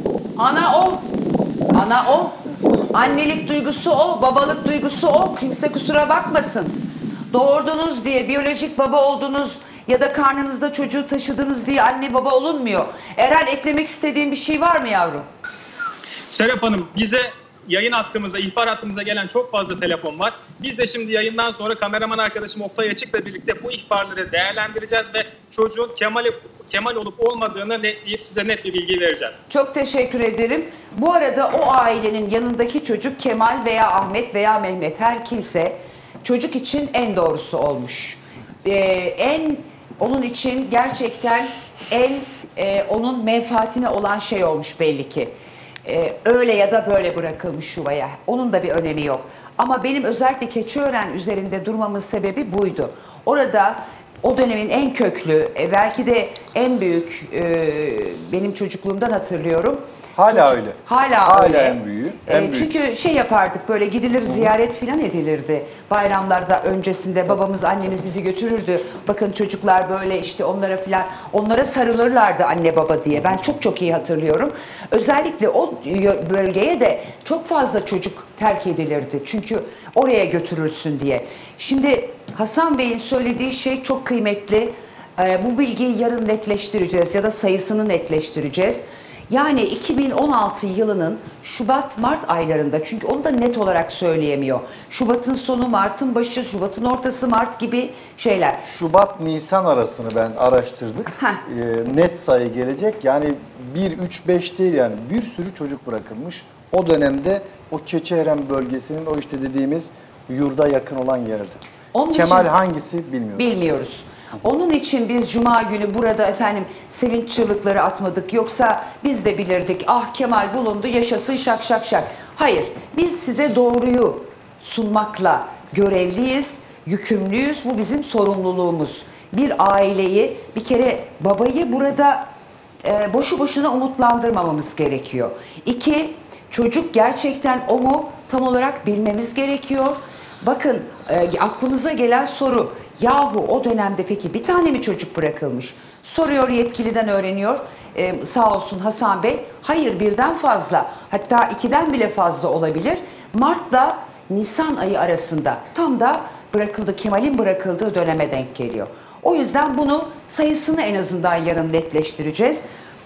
Ana o, ana o. Annelik duygusu o, babalık duygusu o. Kimse kusura bakmasın. Doğurdunuz diye, biyolojik baba oldunuz ya da karnınızda çocuğu taşıdınız diye anne baba olunmuyor. Eren, eklemek istediğin bir şey var mı yavrum? Serap Hanım, bize yayın hattımıza, ihbar hattımıza gelen çok fazla telefon var. Biz de şimdi yayından sonra kameraman arkadaşım Oktay Açık'la birlikte bu ihbarları değerlendireceğiz ve çocuğun Kemal'i Kemal olup olmadığını netleyip size net bir bilgi vereceğiz. Çok teşekkür ederim. Bu arada o ailenin yanındaki çocuk Kemal veya Ahmet veya Mehmet, her kimse çocuk için en doğrusu olmuş. Ee, en onun için gerçekten en e, onun menfaatine olan şey olmuş belli ki. Ee, öyle ya da böyle bırakılmış yuvaya. Onun da bir önemi yok. Ama benim özellikle Keçiören üzerinde durmamın sebebi buydu. Orada o dönemin en köklü, e, belki de en büyük, e, benim çocukluğumdan hatırlıyorum. Hala Çocuk, öyle. Hala, Hala öyle. en büyüğü. En E, büyük. çünkü şey yapardık, böyle gidilir ziyaret filan edilirdi. Bayramlarda öncesinde babamız, annemiz bizi götürürdü. Bakın çocuklar böyle işte onlara filan, onlara sarılırlardı anne baba diye. Ben çok çok iyi hatırlıyorum. Özellikle o bölgeye de çok fazla çocuk terk edilirdi. Çünkü oraya götürülsün diye. Şimdi Hasan Bey'in söylediği şey çok kıymetli. Ee, bu bilgiyi yarın netleştireceğiz ya da sayısını netleştireceğiz. Yani iki bin on altı yılının Şubat-Mart aylarında, çünkü onu da net olarak söyleyemiyor. Şubat'ın sonu, Mart'ın başı, Şubat'ın ortası, Mart gibi şeyler. Şubat-Nisan arasını ben araştırdık. Ee, net sayı gelecek. Yani bir, üç, beş değil, yani bir sürü çocuk bırakılmış. O dönemde o Keçiören bölgesinin o işte dediğimiz yurda yakın olan yerde. Onun Kemal için, hangisi bilmiyoruz. Bilmiyoruz. Onun için biz Cuma günü burada efendim sevinç çığlıkları atmadık. Yoksa biz de bilirdik, ah Kemal bulundu, yaşasın şak şak şak. Hayır, biz size doğruyu sunmakla görevliyiz, yükümlüyüz. Bu bizim sorumluluğumuz. Bir aileyi, bir kere babayı burada e, boşu boşuna umutlandırmamamız gerekiyor. İki, çocuk gerçekten o mu tam olarak bilmemiz gerekiyor. Bakın e, aklınıza gelen soru, yahu o dönemde peki bir tane mi çocuk bırakılmış? Soruyor, yetkiliden öğreniyor. Ee, sağ olsun Hasan Bey. Hayır, birden fazla, hatta ikiden bile fazla olabilir. Mart'la Nisan ayı arasında tam da bırakıldı, Kemal'in bırakıldığı döneme denk geliyor. O yüzden bunu, sayısını en azından yarın netleştireceğiz.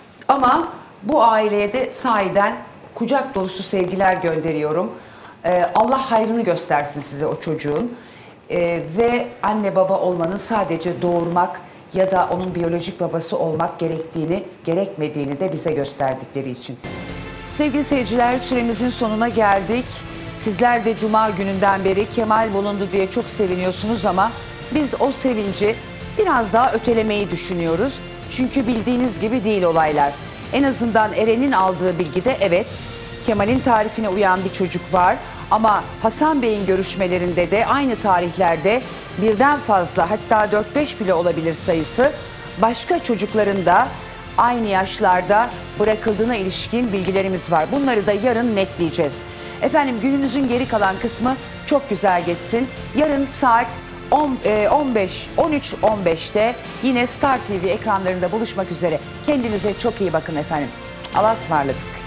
Ama bu aileye de sahiden kucak dolusu sevgiler gönderiyorum. Ee, Allah hayrını göstersin size o çocuğun. Ee, ve anne baba olmanın sadece doğurmak ya da onun biyolojik babası olmak gerektiğini, gerekmediğini de bize gösterdikleri için. Sevgili seyirciler, süremizin sonuna geldik. Sizler de Cuma gününden beri Kemal bulundu diye çok seviniyorsunuz ama biz o sevinci biraz daha ötelemeyi düşünüyoruz. Çünkü bildiğiniz gibi değil olaylar. En azından Eren'in aldığı bilgide evet, Kemal'in tarifine uyan bir çocuk var. Ama Hasan Bey'in görüşmelerinde de aynı tarihlerde birden fazla, hatta dört beş bile olabilir sayısı, başka çocukların da aynı yaşlarda bırakıldığına ilişkin bilgilerimiz var. Bunları da yarın netleyeceğiz. Efendim, gününüzün geri kalan kısmı çok güzel geçsin. Yarın saat on beş on üç on beşte yine Star T V ekranlarında buluşmak üzere. Kendinize çok iyi bakın efendim. Allah'a ısmarladık.